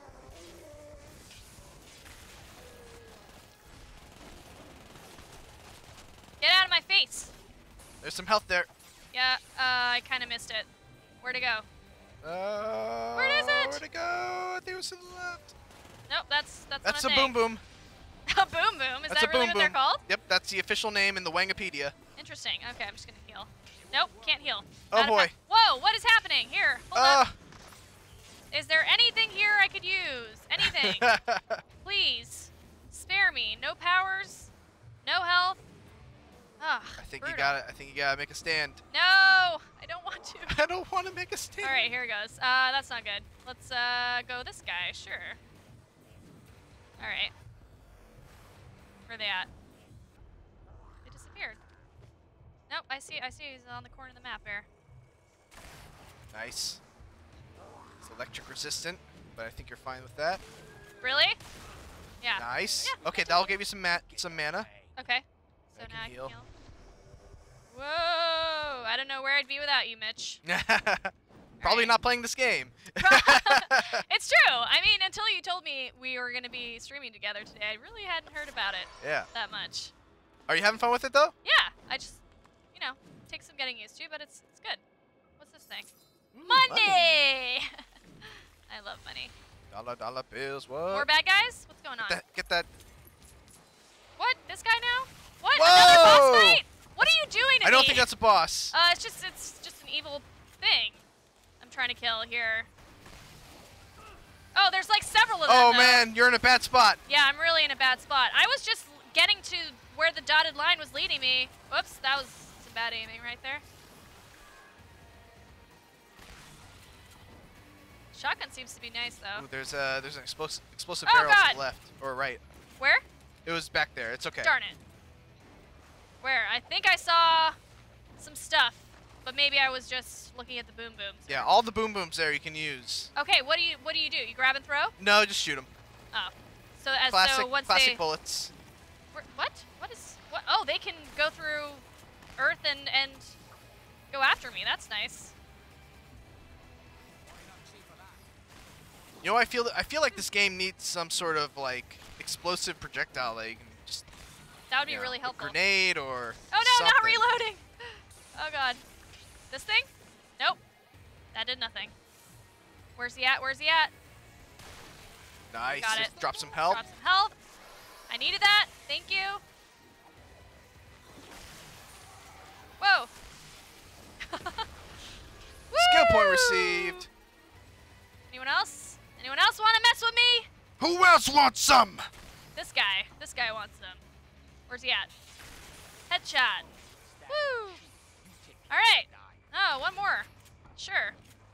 Get out of my face. There's some health there. Yeah, uh, I kind of missed it. Where'd it go? Uh, Where is it? Where'd it go? I think it was to the left. Nope, that's that's That's not a a boom thing. boom. A boom boom. Is That's that a really boom what they're boom. called? Yep, that's the official name in the Wangopedia. Interesting. Okay, I'm just gonna heal. Nope, can't heal. Oh, Out of boy. pa- Whoa, what is happening? Here, hold Uh, up. Is there anything here I could use? Anything? Please. Spare me. No powers. No health. Ugh, I think brutal. you got it. I think you gotta make a stand. No, I don't want to. I don't want to make a stand. All right, here it goes. Uh, that's not good. Let's uh go this guy. Sure. All right. Where are they at? They disappeared. Nope, I see. I see. He's on the corner of the map here. Nice. It's electric resistant, but I think you're fine with that. Really? Yeah. Nice. Yeah, Okay, that'll give you some ma some mana. Okay. So I can now I heal. can heal. Whoa! I don't know where I'd be without you, Mitch. Probably Alright. not playing this game. It's true. I mean, until you told me we were going to be streaming together today, I really hadn't heard about it Yeah. that much. Are you having fun with it though? Yeah, I just, you know, takes some getting used to, but it's it's good. What's this thing? Ooh, Money! I love money. Dollar dollar bills. What? More bad guys? What's going on? Get that, get that. What? This guy now? What? Whoa! Another boss fight? What are you doing to I don't me? think that's a boss. Uh, it's just it's just an evil thing. I'm trying to kill here. Oh, there's like several of them. Oh though. man, you're in a bad spot. Yeah, I'm really in a bad spot. I was just getting to where the dotted line was leading me. Whoops, that was some bad aiming right there. Shotgun seems to be nice though. Ooh, there's a there's an explosive explosive Oh, barrel to God. the left or right. Where? It was back there. It's okay. Darn it. Where? I think I saw some stuff, but maybe I was just looking at the boom booms. Yeah, all the boom booms there you can use. Okay, what do you what do you do? You grab and throw? No, just shoot them. Oh, so as Classic, so once classic they bullets. Where- what what is what? Oh, they can go through Earth and and go after me. That's nice. You know, I feel I feel like this game needs some sort of like explosive projectile that you can just That would be you know, really a helpful. grenade or Oh no, not something. reloading. Oh god. This thing? Nope. That did nothing. Where's he at? Where's he at? Nice. Got Just it. drop some help. Drop some health. I needed that. Thank you. Whoa. Skill point Woo! received. Anyone else? Anyone else want to mess with me? Who else wants some? This guy. This guy wants them. Where's he at? Headshot. Woo. All right. Oh, one more. Sure.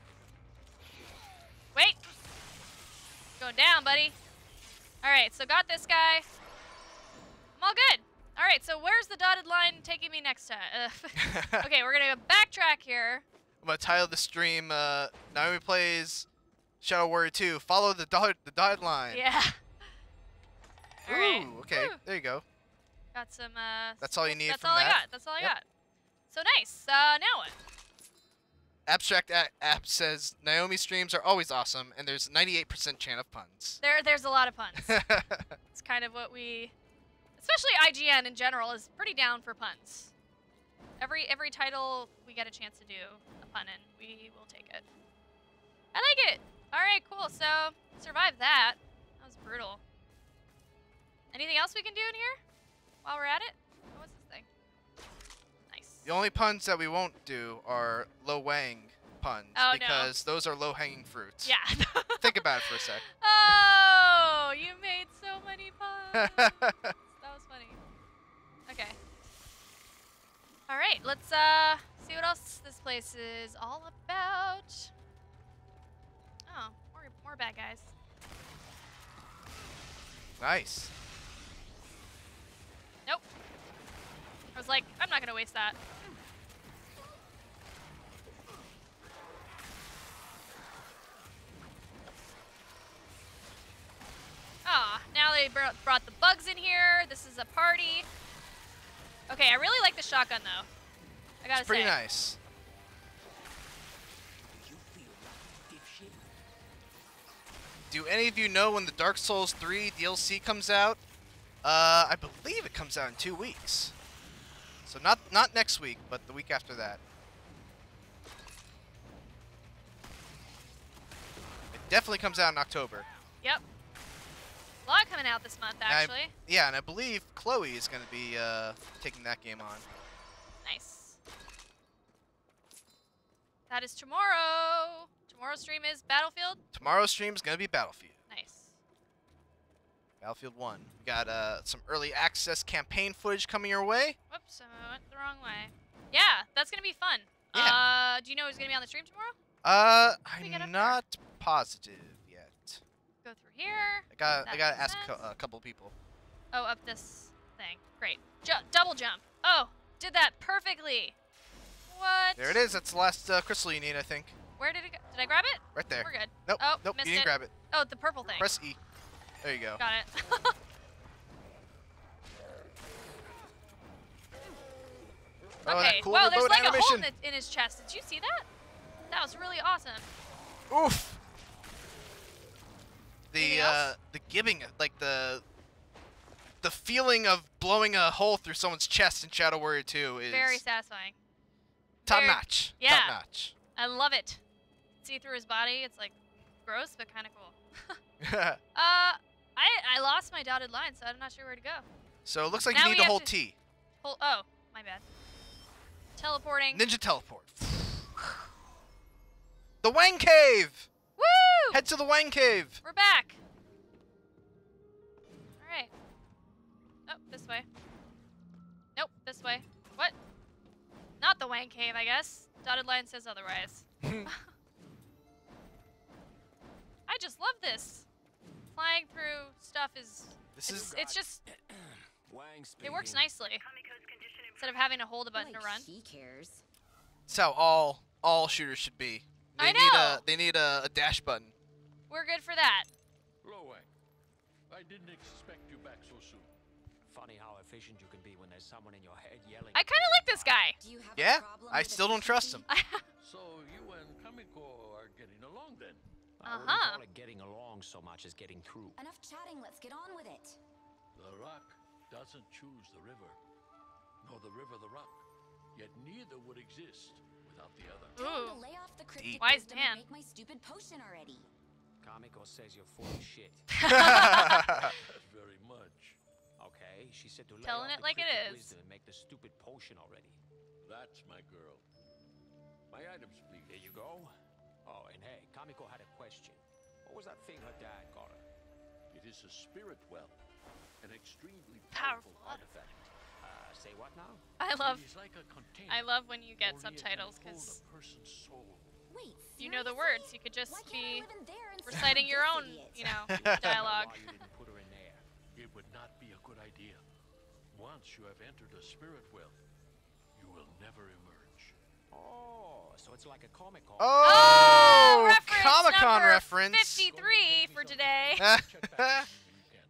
Wait. Going down, buddy. All right, so got this guy. I'm all good. All right, so where's the dotted line taking me next time? Uh, okay, we're going to backtrack here. I'm gonna title the stream uh, Naomi plays Shadow Warrior two. Follow the dot the dotted line. Yeah. All right. Ooh, okay. Woo. There you go. Got some. Uh, That's all you need That's from all that. I got. That's all I Yep. got. So nice. Uh, now what? Abstract a- app says Naomi streams are always awesome, and there's ninety-eight percent chance of puns. There, there's a lot of puns. It's kind of what we, especially I G N in general, is pretty down for puns. Every every title we get a chance to do a pun in, we will take it. I like it. All right, cool. So survive that. That was brutal. Anything else we can do in here while we're at it? Oh, what's this thing? Nice. The only puns that we won't do are low wang puns Oh, no. because those are low hanging fruits. Yeah. Think about it for a sec. Oh, you made so many puns. That was funny. Okay. All right, let's uh see what else this place is all about. Oh, more more bad guys. Nice. Nope. I was like, I'm not gonna waste that. Ah, now they br brought the bugs in here. This is a party. Okay, I really like the shotgun though. I gotta It's pretty say. nice. Do any of you know when the Dark Souls three D L C comes out? Uh, I believe it comes out in two weeks. So not not next week, but the week after that. It definitely comes out in October. Yep. A lot coming out this month, And I- actually. yeah, and I believe Chloe is going to be uh, taking that game on. Nice. That is tomorrow. Tomorrow's stream is Battlefield. Tomorrow's stream is gonna be Battlefield. Nice. Battlefield one. We got uh, some early access campaign footage coming your way. Whoops, I went the wrong way. Yeah, that's gonna be fun. Yeah. Uh, do you know who's gonna be on the stream tomorrow? Uh, we get up I'm there? not positive yet. Go through here. I got I That gotta makes ask a, sense. cou- a couple people. Oh, up this thing. Great. Ju double jump. Oh, did that perfectly. What? There it is. That's the last uh, crystal you need, I think. Where did it go? Did I grab it? Right there. We're good. Nope. Oh, nope. missed You didn't it. grab it. Oh, the purple thing. Press E. There you go. Got it. Oh, that Okay. cool Wow, there's remote like a hole animation. in, the, in his chest. Did you see that? That was really awesome. Oof. Anything The else? uh, the giving, like the the feeling of blowing a hole through someone's chest in Shadow Warrior two is Very satisfying. top very- notch. yeah. Top notch. I love it. See through his body. It's like gross, but kind of cool. Uh, I I lost my dotted line, so I'm not sure where to go. So it looks like Now you we need to have hold to- T. Hold, oh, my bad. Teleporting. Ninja teleport. The Wang Cave. Woo! Head to the Wang Cave. We're back. All right. Oh, this way. Nope, this way. What? Not the Wang Cave, I guess. Dotted line says otherwise. I just love this. Flying through stuff is. This it's, is it's just. Wang It works speaking. nicely. Instead of having to hold a button like to run. She cares. it's how all all shooters should be. They I need know. a they need a, a dash button. We're good for that. Hello, Wang. I didn't expect you back so soon. Funny how efficient you can be when there's someone in your head yelling. I kind of like this guy. Do you have Yeah, a problem I with still don't trust him. efficiency? So you and Kamiko are getting along then? I wouldn't Uh-huh. call it getting along so much as getting through. Enough chatting, let's get on with it. The rock doesn't choose the river, nor the river the rock. Yet neither would exist without the other. Tell him Ooh. to lay off the cryptic Deep. Wise wisdom man. and make my stupid potion already. Kamiko says you're full of shit. Very much. Okay, she said to lay Telling off it the like it cryptic is. wisdom and make the stupid potion already. That's my girl. My items, please. There you go. Oh, and hey, Kamiko had a question. What was that thing her dad got her? It is a spirit well, an extremely Powerful. powerful artifact. Uh, say what now? I love. It is like a container. I love when you get only it can subtitles hold because a person's soul. Wait, you know the seriously? words. You could just Why can't be I live in there instead of reciting your this own, idiot? you know, You don't know dialogue. why you didn't put her in there. It would not be a good idea. Once you have entered a spirit well, you will never emerge. Oh, so it's like a comic con. Oh, reference Comic Con number reference. fifty-three for today. Check back with me when you can.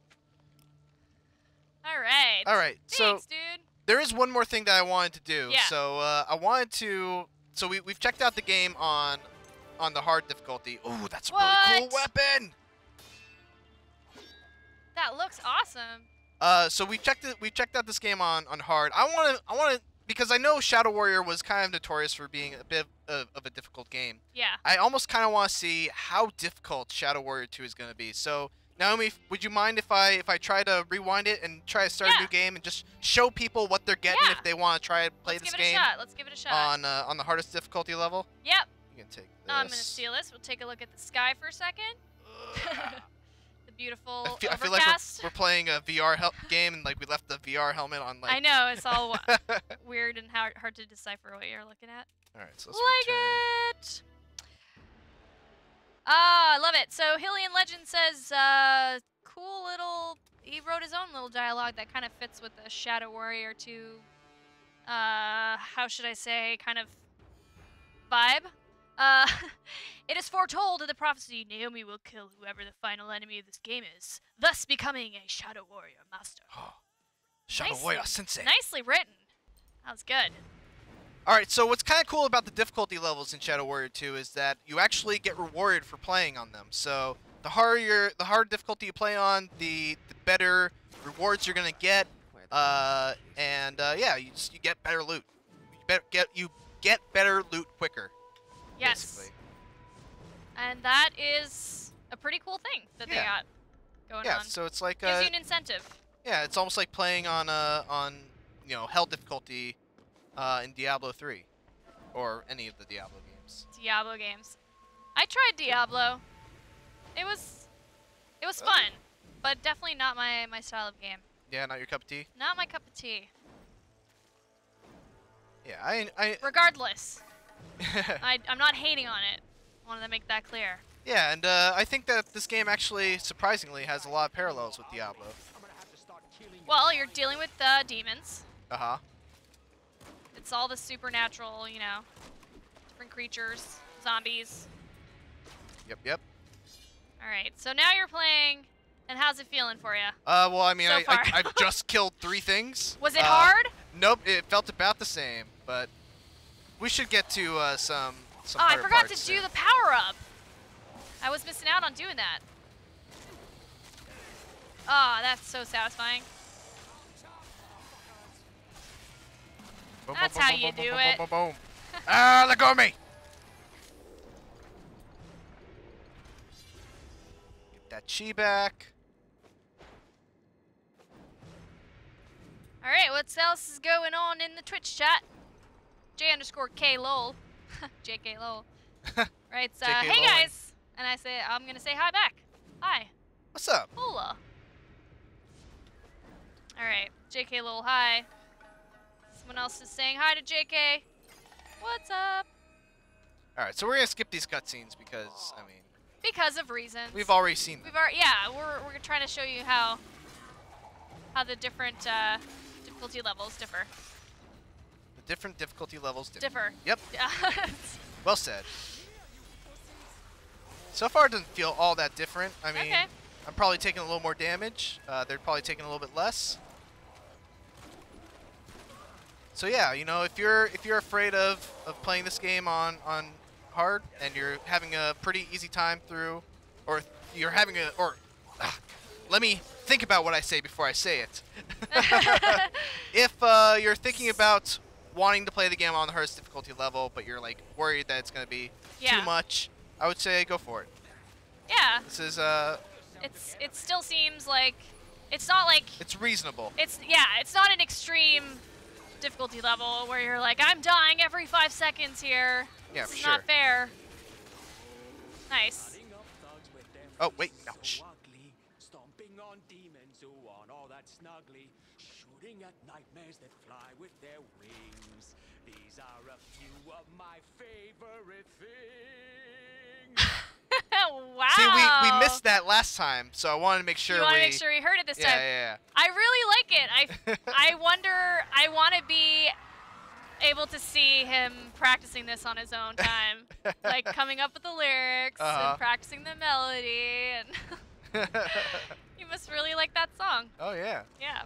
All right. All right, so Thanks, dude. there is one more thing that I wanted to do. Yeah. So uh, I wanted to. So we we've checked out the game on on the hard difficulty. Ooh, that's a really cool What? weapon. That looks awesome. Uh, so we checked it. We checked out this game on on hard. I want to. I want to because I know Shadow Warrior was kind of notorious for being a bit of, of a difficult game. Yeah. I almost kind of want to see how difficult Shadow Warrior two is going to be. So Naomi, would you mind if I if I try to rewind it and try to start Yeah. a new game and just show people what they're getting Yeah. if they want to try to play Let's this give it a game shot. Let's give it a shot. on uh, on the hardest difficulty level? Yep. You can take this. Now I'm gonna steal this. We'll take a look at the sky for a second. The beautiful I feel, I feel like overcast. we're, we're playing a V R hel- game and like we left the V R helmet on like. I know it's all wa- weird and hard, hard to decipher what you're looking at. All right, so let's Like return. it. Ah, I love it. So Hylian Legend says, uh, cool little. He wrote his own little dialogue that kind of fits with the Shadow Warrior two. Uh, how should I say? Kind of vibe. Uh, it is foretold in the prophecy Naomi will kill whoever the final enemy of this game is, thus becoming a Shadow Warrior master. Shadow Nicely- Warrior Sensei. Nicely written. That was good. All right, so what's kind of cool about the difficulty levels in Shadow Warrior two is that you actually get rewarded for playing on them. So the harder your, the harder difficulty you play on, the the better rewards you're gonna get. Uh, and uh, yeah, you just you get better loot. You bet, get you get better loot quicker. Yes. Basically. And that is a pretty cool thing that they Yeah. got going Yeah, on. so it's like Gives uh, you an incentive. yeah, it's almost like playing on uh on you know hell difficulty uh, in Diablo three or any of the Diablo games. games. Diablo games. I tried Diablo. It was, it was Oh. fun, but definitely not my my style of game. Yeah, not your cup of tea. Not my cup of tea. Yeah, I, I Regardless, I I'm not hating on it. Wanted to make that clear. yeah, and uh, I think that this game actually surprisingly has a lot of parallels with Diablo. Well, you're dealing with uh, demons. Uh huh. It's all the supernatural, you know, different creatures, zombies. Yep, yep. All right, so now you're playing, and how's it feeling for you? Uh, well, I mean, So I, far. I I've just killed three things. Was it Uh, hard? Nope, it felt about the same, but we should get to uh, some some. Oh, I harder forgot to parts do soon. the power up. I was missing out on doing that. Oh, that's so satisfying. Boom, That's boom, how boom, you boom, do boom, it. Boom, boom, boom. Ah, let go of me! Get that chi back. All right, what else is going on in the Twitch chat? J underscore K lol. J K lol. Right, so, J K hey lolling. guys. And I say, I'm going to say hi back. Hi. What's up? Hola. All right, J K lol, hi. Someone else is saying hi to J K. What's up? All right, so we're gonna skip these cutscenes because I mean Because of reasons. we've already seen them. We've already, yeah, we're, we're trying to show you how how the different uh, difficulty levels differ. The different difficulty levels differ. Differ. Yep. Yeah. Well said. So far, it doesn't feel all that different. I mean, Okay. I'm probably taking a little more damage. Uh, they're probably taking a little bit less. So yeah, you know, if you're if you're afraid of, of playing this game on, on hard and you're having a pretty easy time through, or you're having a or ah, let me think about what I say before I say it. If uh, you're thinking about wanting to play the game on the hardest difficulty level, but you're like worried that it's gonna be Yeah. too much, I would say go for it. Yeah. This is uh, It's it still seems like it's not like it's reasonable. it's yeah, it's not an extreme difficulty level where you're like, I'm dying every five seconds here. Yeah, this for is sure. not fair. Nice. Oh wait, no. Shh. Stomping on demons who want all that snuggly, shooting at nightmares that fly with their wings. These are a few of my favorite things. Wow. See, we, we missed that last time, so I wanted to make sure You want we. to make sure we heard it this yeah, time. yeah, I really like it. I I wonder. I want to be able to see him practicing this on his own time, like coming up with the lyrics Uh-huh. and practicing the melody, and yeah. you must really like that song. Oh yeah. Yeah.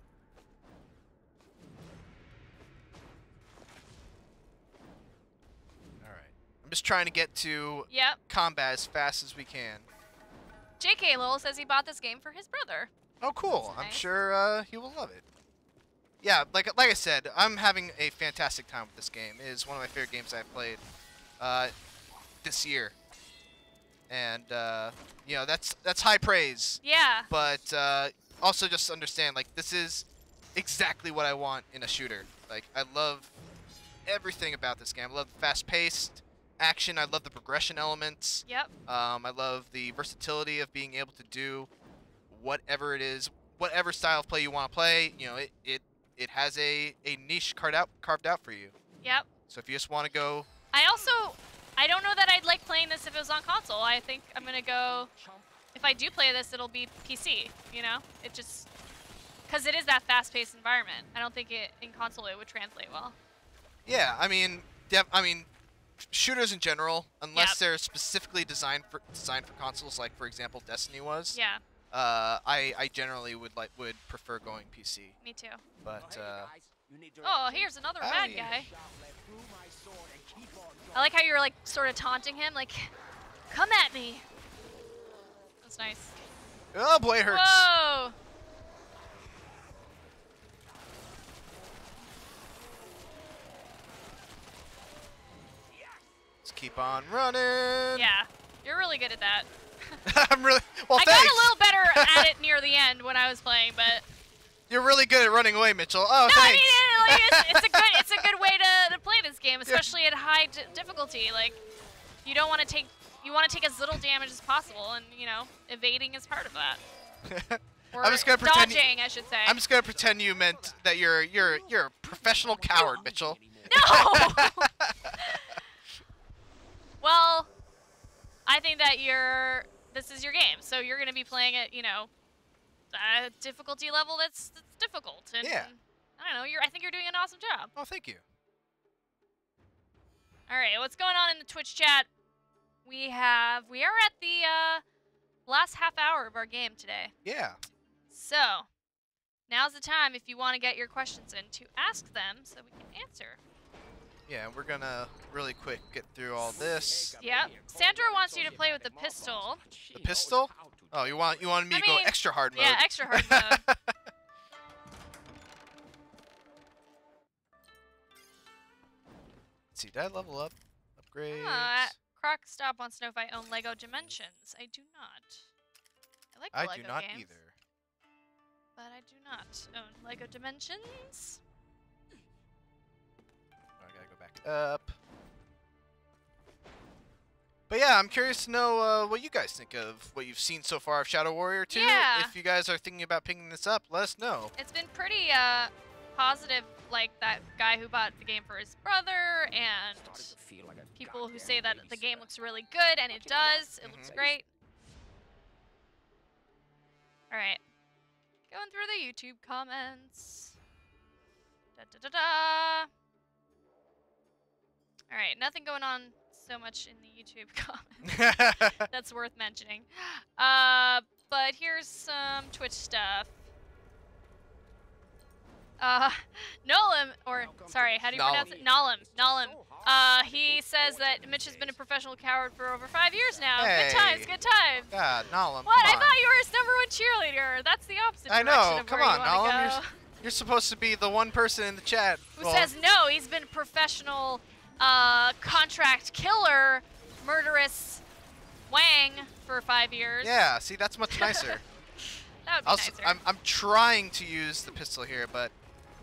All right. I'm just trying to get to Yep. combat as fast as we can. J K Lowell says he bought this game for his brother. Oh, cool. I'm nice. sure uh, he will love it. Yeah, like like I said, I'm having a fantastic time with this game. It is one of my favorite games I've played uh, this year, and uh, you know that's that's high praise. Yeah. But uh, also just understand, like, this is exactly what I want in a shooter. Like, I love everything about this game. I love the fast-paced action. I love the progression elements. Yep. Um, I love the versatility of being able to do whatever it is, whatever style of play you want to play. You know, it it, it has a, a niche carved out carved out for you. Yep. So if you just want to go, I also, I don't know that I'd like playing this if it was on console. I think I'm gonna go. If I do play this, it'll be P C. You know, it just because it is that fast-paced environment. I don't think it in console it would translate well. yeah, I mean, def- I mean, shooters in general, unless Yep. they're specifically designed for designed for consoles, like for example Destiny was. Yeah. Uh, I I generally would like would prefer going P C, Me too. but uh, Oh, here's another bad Howdy. guy. I like how you're like sort of taunting him, like, come at me. That's nice. oh boy, it hurts. Whoa! Let's keep on running. Yeah, you're really good at that. I'm really well. I thanks. got a little better at it near the end when I was playing, but You're really good at running away, Mitchell. Oh, no, I thanks. mean, it, like, it's, it's a good, it's a good way to, to play this game, especially at high d difficulty. Like, you don't want to take you want to take as little damage as possible, and you know, evading is part of that. Or I'm just gonna pretend. dodging, I should say. I'm just gonna pretend you meant that you're you're you're a professional coward, Mitchell. No. Well, I think that you're. This is your game, so you're gonna be playing at you know, a difficulty level that's that's difficult. And Yeah. I don't know. You're. I think you're doing an awesome job. Oh, thank you. All right, what's going on in the Twitch chat? We have. We are at the uh, last half hour of our game today. Yeah. So, now's the time if you want to get your questions in to ask them so we can answer. Yeah, we're gonna really quick get through all this. Yep. Sandra wants you to play with the pistol. The pistol? Oh, you want you wanted me I to go mean, extra hard mode? Yeah, extra hard mode. Let's see, did I level up? Upgrades? Uh, Croc Stop wants to know if I own Lego Dimensions. I do not. I like the I Lego do not games, either. but I do not own Lego Dimensions. I gotta go back up. But yeah, I'm curious to know uh, what you guys think of what you've seen so far of Shadow Warrior two. Yeah. If you guys are thinking about picking this up, let us know. It's been pretty uh, positive, like that guy who bought the game for his brother, and people who say that the game looks really good, and it does. It looks Mhm. great. All right. Going through the YouTube comments. Da da da da. All right, nothing going on so much in the YouTube comments that's worth mentioning. Uh, but here's some Twitch stuff. Uh, Nolim, or sorry, how do you pronounce it? Nolim, Nolim. Uh, he says that Mitch has been a professional coward for over five years now. Hey. Good times, good times. God, Nolam, What? come I on. thought you were his number one cheerleader. That's the opposite I direction know. of Come where on, you wanna Nolam. You're, go. s- you're supposed to be the one person in the chat. Who well, says no? He's been a professional uh, contract killer, murderous Wang for five years. Yeah, see, that's much nicer. That would be I'll s- nicer. I'm, I'm trying to use the pistol here, but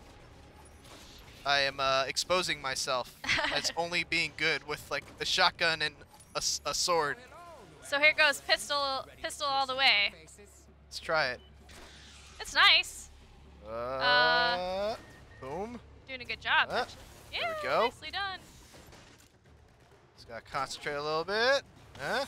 I am uh, exposing myself as only being good with like a shotgun and a, s- a sword. So here goes pistol, pistol all the way. Let's try it. It's nice. Uh, boom. Doing a good job. Uh, actually. there Yeah, we go. nicely done. Just gotta concentrate a little bit. Huh?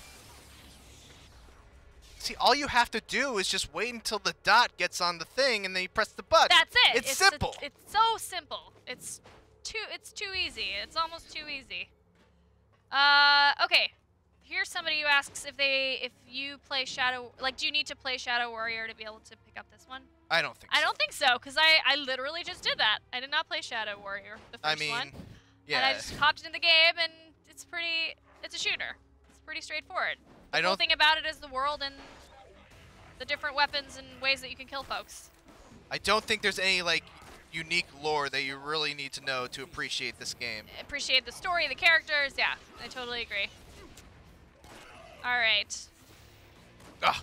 See, all you have to do is just wait until the dot gets on the thing, and then you press the button. That's it. It's, a- simple. it's so simple. It's too. It's too easy. It's almost too easy. Uh, okay. Here's somebody who asks if they, if you play Shadow, like, do you need to play Shadow Warrior to be able to pick up this one? I don't think. I so. don't think so, cause I, I literally just did that. I did not play Shadow Warrior, the first I mean, one. yeah. And I just hopped into the game, and it's pretty. It's a shooter. It's pretty straightforward. The I cool don't. thing about it is the world and the different weapons and ways that you can kill folks. I don't think there's any like unique lore that you really need to know to appreciate this game. Appreciate the story, the characters. Yeah, I totally agree. All right. Ah.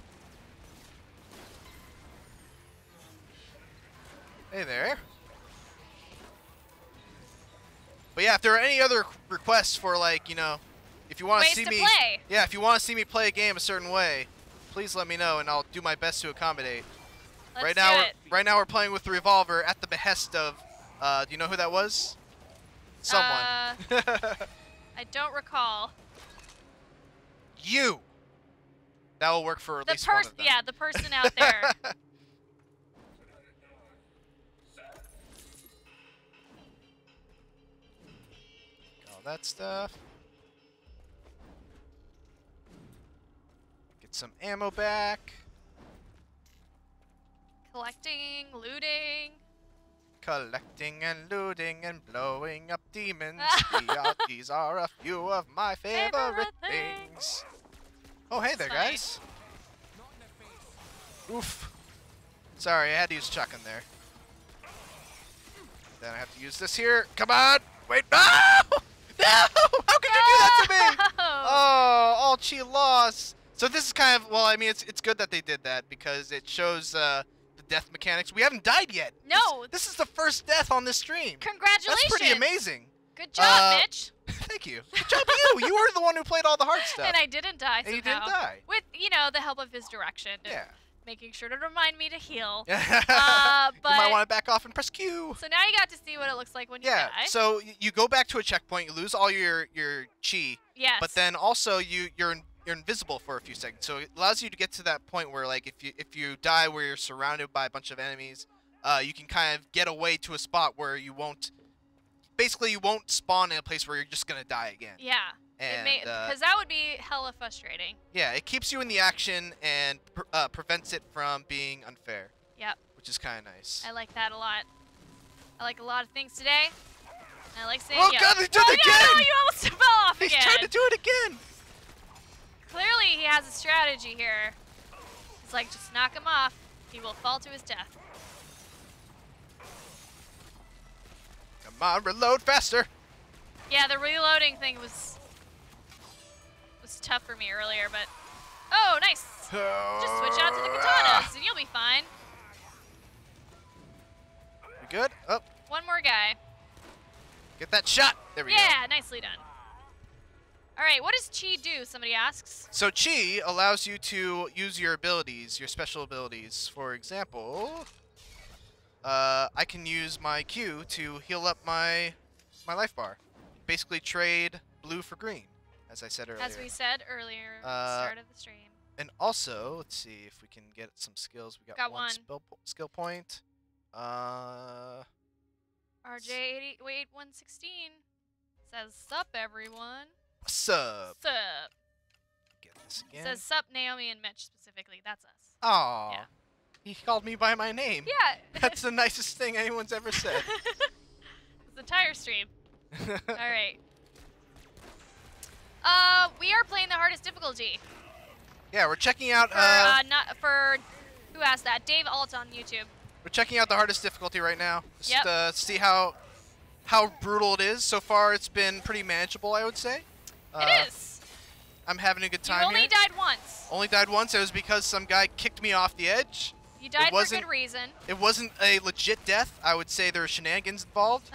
Hey there. But yeah, if there are any other requests for like, you know, if you want to Ways see to me, play. yeah, if you want to see me play a game a certain way, please let me know and I'll do my best to accommodate. Let's right do now, it. we're, right now we're playing with the revolver at the behest of. Uh, do you know who that was? Someone. Uh, I don't recall. You. That will work for at The least one person, of them. yeah, the person out there. All that stuff. Get some ammo back. Collecting, looting. Collecting and looting and blowing up demons. We are, these are a few of my favorite, Favorite things. things. Oh, hey there, Funny. guys. Oof. Sorry, I had to use shotgun there. Then I have to use this here. Come on. Wait. No! No! How could you do that to me? No! Oh, all chi lost. So this is kind of, well, I mean, it's it's good that they did that because it shows uh, the death mechanics. We haven't died yet. No. This, this is the first death on this stream. Congratulations. That's pretty amazing. Good job, Uh, Mitch. Thank you. Good job, you. You were the one who played all the hard stuff. And I didn't die somehow. And you didn't die. With, you know, the help of his direction. and Yeah. Making sure to remind me to heal. uh, Uh, you might but- want to back off and press Q. So now you got to see what it looks like when you Yeah. die. So y- you go back to a checkpoint. You lose all your your chi, Yes. but then also you you're in, you're invisible for a few seconds. So it allows you to get to that point where like if you if you die where you're surrounded by a bunch of enemies, uh, you can kind of get away to a spot where you won't. Basically, you won't spawn in a place where you're just gonna die again. Yeah. And Because uh, that would be hella frustrating. yeah, it keeps you in the action and pr- uh, prevents it from being unfair, Yep. which is kind of nice. I like that a lot. I like a lot of things today. I like saying Oh, yo. God, they did oh, it no, no, again! you almost fell off He's again. trying to do it again. Clearly, he has a strategy here. It's like, just knock him off. He will fall to his death. Come on, reload faster. Yeah, the reloading thing was was tough for me earlier, but oh, nice. Just switch out to the katanas, and you'll be fine. You good? Oh, One more guy. get that shot. There we go. Yeah, nicely done. All right, what does chi do? Somebody asks. So chi allows you to use your abilities, your special abilities. For example, uh, I can use my Q to heal up my my life bar. Basically, trade blue for green, as I said earlier. As we said earlier at the Uh, start of the stream. And also, let's see if we can get some skills. We got, Got one, one. Skill, po- skill point. Uh, R J eighty, wait, one sixteen says, sup, everyone. what's up? Sup. Get this again. Says, sup, Naomi and Mitch specifically. That's us. Aw. Yeah. He called me by my name. Yeah. That's the nicest thing anyone's ever said. It's the entire stream. All right. Uh, we are playing the hardest difficulty. Yeah, we're checking out. For, Uh, uh, not for, who asked that? Dave Alt on YouTube. we're checking out the hardest difficulty right now. Just Yep. uh, see how how brutal it is. So far, it's been pretty manageable, I would say. Uh, It is. I'm having a good You time only here. died once. Only died once. It was because some guy kicked me off the edge. You died for wasn't- good reason. It wasn't a legit death. I would say there were shenanigans involved.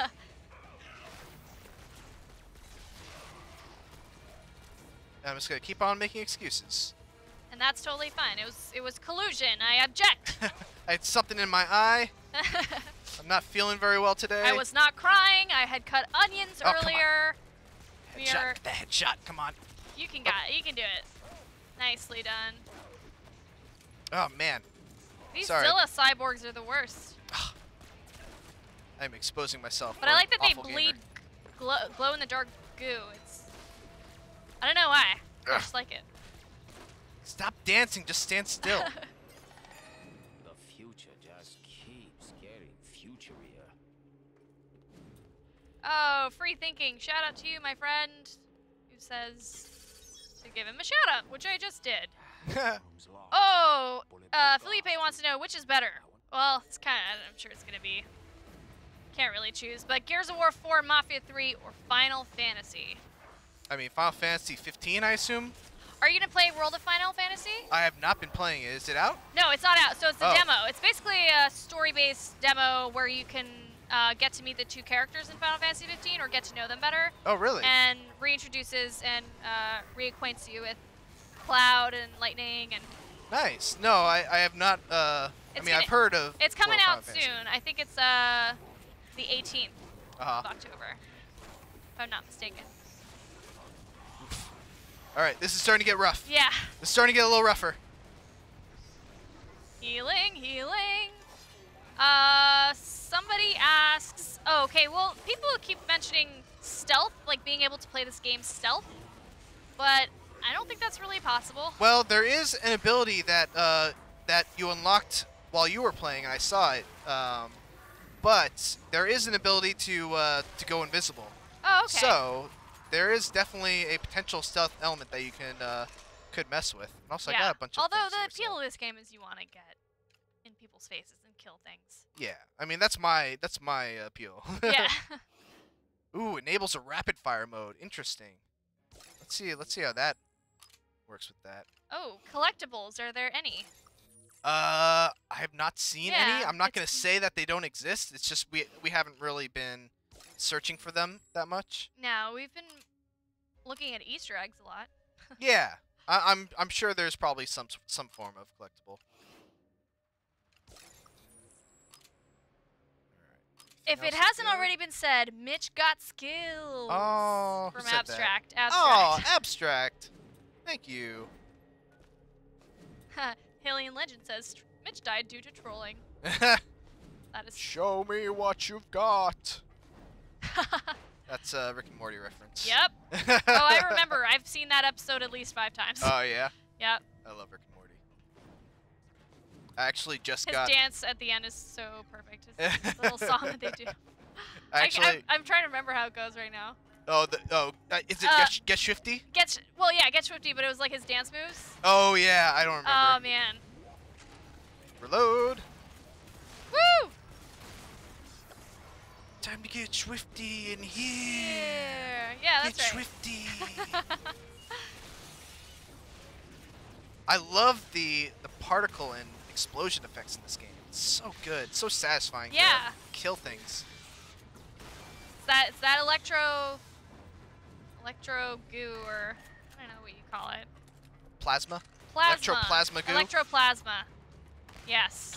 I'm just gonna keep on making excuses. And that's totally fine. It was it was collusion. I object. I had something in my eye. I'm not feeling very well today. I was not crying. I had cut onions Oh, come on. earlier. We Headshot. are, Get the headshot. Come on. you can got you can do it. Nicely done. Oh man, These Sorry. Zilla cyborgs are the worst. I'm exposing myself. But for I an like that they awful bleed gamer. glow, glow in the dark goo. It's I don't know why. I Ugh. just like it. Stop dancing. Just stand still. The future just keeps getting futurier. Oh, free thinking. Shout out to you, my friend, who says to give him a shout out, which I just did. Rooms locked. Oh, Bulletproof uh, glass. Felipe wants to know which is better. Well, it's kind of, I'm sure it's going to be, can't really choose, but Gears of War four, Mafia three, or Final Fantasy. I mean, Final Fantasy fifteen, I assume. Are you going to play World of Final Fantasy? I have not been playing it. Is it out? No, it's not out, so it's the Oh. demo. It's basically a story-based demo where you can uh, get to meet the two characters in Final Fantasy fifteen or get to know them better, Oh, really? and reintroduces and uh, reacquaints you with Cloud and Lightning, and Nice. No, I, I have not. Uh, I It's mean, gonna- I've heard of. it's coming World out of Final Fantasy. soon. I think it's uh, the eighteenth Uh-huh. of October, if I'm not mistaken. All right, this is starting to get rough. Yeah. This is starting to get a little rougher. Healing, healing. Uh, somebody asks. Oh, okay. Well, people keep mentioning stealth, like being able to play this game stealth, but I don't think that's really possible. Well, there is an ability that uh, that you unlocked while you were playing, and I saw it. Um, but there is an ability to uh, to go invisible. Oh, okay. So there is definitely a potential stealth element that you can uh, could mess with. And also, yeah. I got a bunch of. Although things the here, so- appeal of this game is you want to get in people's faces and kill things. Yeah, I mean that's my that's my appeal. Yeah. Ooh, enables a rapid fire mode. Interesting. Let's see. Let's see how that works with that. Oh, collectibles. Are there any? Uh, I have not seen any. Yeah, I'm not gonna it's- say that they don't exist. It's just we we haven't really been searching for them that much. No, we've been looking at Easter eggs a lot. Yeah, I, I'm I'm sure there's probably some some form of collectible. If it else is hasn't good? already been said, Mitch got skills Oh, who from said that? Abstract. Oh, Abstract. abstract. Thank you. Alien Legend says Mitch died due to trolling. That is. Show me what you've got. That's a Rick and Morty reference. Yep. Oh, I remember. I've seen that episode at least five times. Oh yeah. Yep. I love Rick and Morty. I actually just His got. dance at the end is so perfect. His, his little song that they do. I actually. I, I'm, I'm trying to remember how it goes right now. Oh, the, oh, uh, is it Uh, get, get Swifty? Get well, yeah, get Swifty, but it was like his dance moves. Oh yeah, I don't remember. Oh man. Reload. Woo! Time to get Swifty in here. Yeah, yeah, that's get right. Swifty. I love the the particle and explosion effects in this game. It's so good, so satisfying. Yeah. To kill things. It's that it's that electro, electro goo, or I don't know what you call it. Plasma. Plasma. Electroplasma goo. Electroplasma. Yes.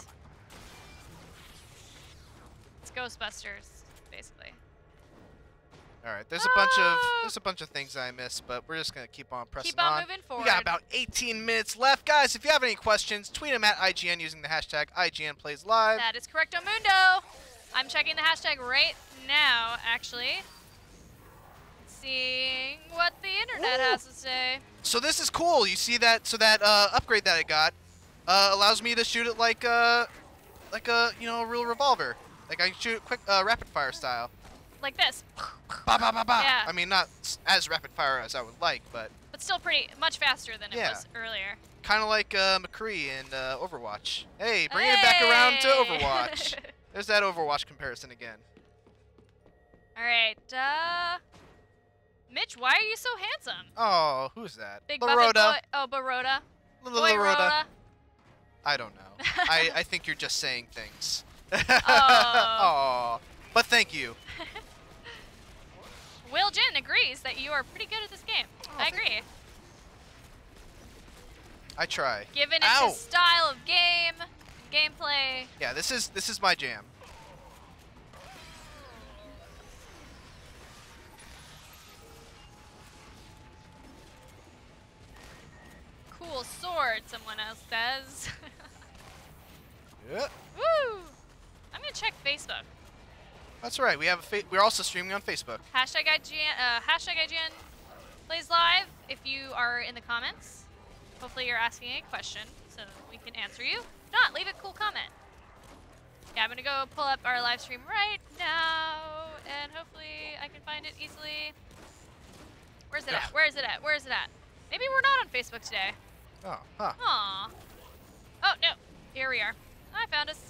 It's Ghostbusters, basically. All right, there's a bunch of Ah! there's a bunch of things I missed, but we're just gonna keep on pressing Keep on moving We forward. got about eighteen minutes left, guys. If you have any questions, tweet them at I G N using the hashtag I G N Plays Live. That is correcto mundo. I'm checking the hashtag right now, actually. Seeing what the internet Woo! has to say. So this is cool. You see that? So that uh, upgrade that I got uh, allows me to shoot it like uh, like a you know a real revolver. Like I can shoot it quick, uh, rapid fire style. Like this. Ba ba ba ba. Yeah. I mean, not s- as rapid fire as I would like, but But still pretty much faster than it Yeah. was earlier. kind of like uh, McCree in uh, Overwatch. Hey, bring it back around to Hey! Overwatch. There's that Overwatch comparison again. All right, uh, Mitch, why are you so handsome? Oh, who's that? Big buffet boy. Oh, Baroda. Little Boy Rhoda. Rhoda. I don't know. I, I think you're just saying things. Oh. Aw. But thank you. Will Jin agrees that you are pretty good at this game. Oh, I thank agree. I try. Given it's Ow. his style of game, gameplay. Yeah, this is this is my jam. Cool sword, someone else says. Yeah. Woo! I'm gonna check Facebook. That's right. We have a fa- we're also streaming on Facebook. Hashtag I G N, uh, hashtag I G N plays live. If you are in the comments, hopefully you're asking a question so we can answer you. If not, leave a cool comment. Yeah, I'm gonna go pull up our live stream right now, and hopefully I can find it easily. Where's it Yeah. at? Where is it at? Where is it at? Maybe we're not on Facebook today. Oh, huh. Aw. Oh, no. Here we are. I found us.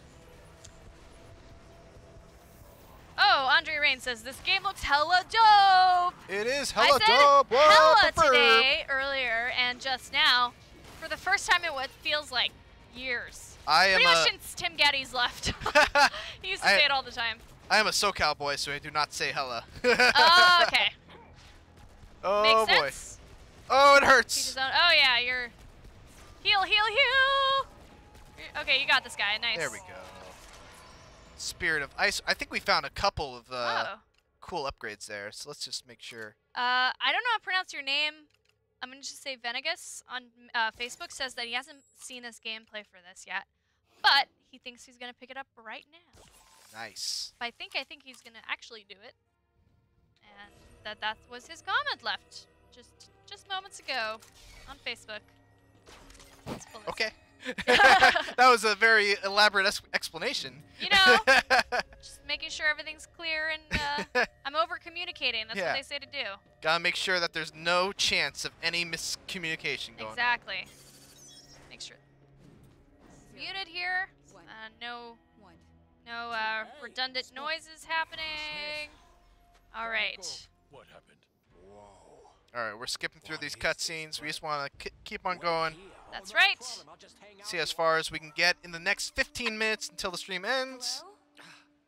Oh, Andre Rain says, this game looks hella dope. It is I hella said dope. Whoa, hella burp. today, earlier, and just now. For the first time in what feels like years. I am Pretty much a since Tim Geddes left. He used to I- say it all the time. I am a SoCal boy, so I do not say hella. Oh, okay. Oh Makes boy. sense. Oh, it Teach hurts. his own. Oh, yeah, you're... Heal, heal, heal! You're- Okay, you got this guy. Nice. There we go. Spirit of Ice. I think we found a couple of uh, Oh. cool upgrades there, so let's just make sure. Uh, I don't know how to pronounce your name. I'm gonna just say Venegas on uh, Facebook says that he hasn't seen this gameplay for this yet, but he thinks he's gonna pick it up right now. Nice. If I think, I think he's gonna actually do it, and that that was his comment left just just moments ago on Facebook. Let's pull this. Okay. That was a very elaborate es- explanation. You know, just making sure everything's clear, and uh, I'm over communicating. That's Yeah. what they say to do. Gotta make sure that there's no chance of any miscommunication going Exactly. Make sure it's muted here. What? Uh, no, What? no uh, redundant noises happening. All right. What happened? on. Alright, we're skipping through these cutscenes. We just want to keep on going. That's right. See as far as we can get in the next fifteen minutes until the stream ends. Hello?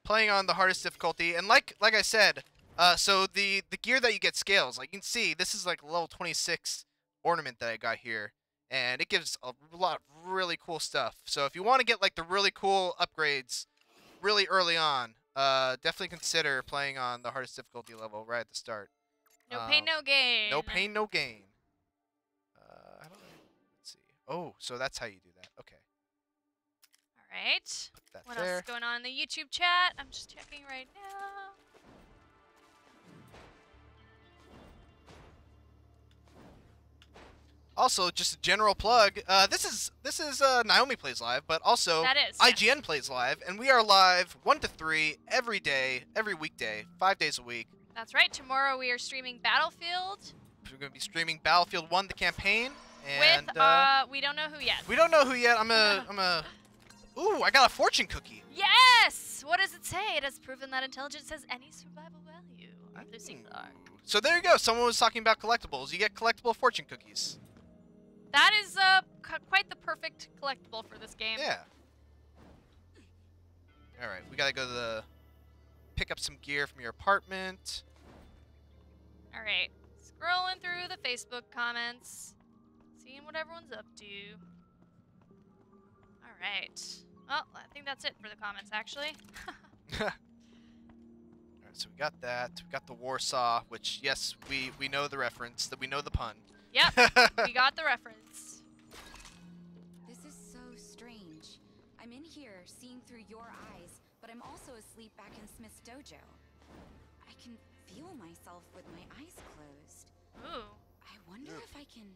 playing on the hardest difficulty, and like like I said, uh, so the the gear that you get scales. Like you can see, this is like a level twenty-six ornament that I got here, and it gives a lot of really cool stuff. So if you want to get like the really cool upgrades really early on, uh, definitely consider playing on the hardest difficulty level right at the start. No pain, Um, no gain. No pain, no gain. Uh, how do I, let's see. Oh, so that's how you do that. Okay. All right. Put that What there. else is going on in the YouTube chat? I'm just checking right now. Also, just a general plug. Uh, this is this is uh, Naomi Plays Live, but also That is, I G N Plays Live, and we are live one to three every day, every weekday, five days a week. That's right. Tomorrow we are streaming Battlefield We're going to be streaming Battlefield one, the campaign, and with uh, uh, we don't know who yet. we don't know who yet. I'm a I'm a. Ooh, I got a fortune cookie. Yes. What does it say? It has proven that intelligence has any survival value. Arthur C. Clarke. So there you go. Someone was talking about collectibles. You get collectible fortune cookies. That is uh cu- quite the perfect collectible for this game. Yeah. All right, we gotta go to the pick up some gear from your apartment. All right. Scrolling through the Facebook comments, seeing what everyone's up to. All right. Well, I think that's it for the comments, actually. All right, so we got that. We got the Warsaw, which yes, we we know the reference. That we know the pun. Yep, we got the reference. This is so strange. I'm in here, seeing through your eyes, but I'm also asleep back in Smith's dojo. I can feel myself with my eyes closed. Ooh. I wonder if I can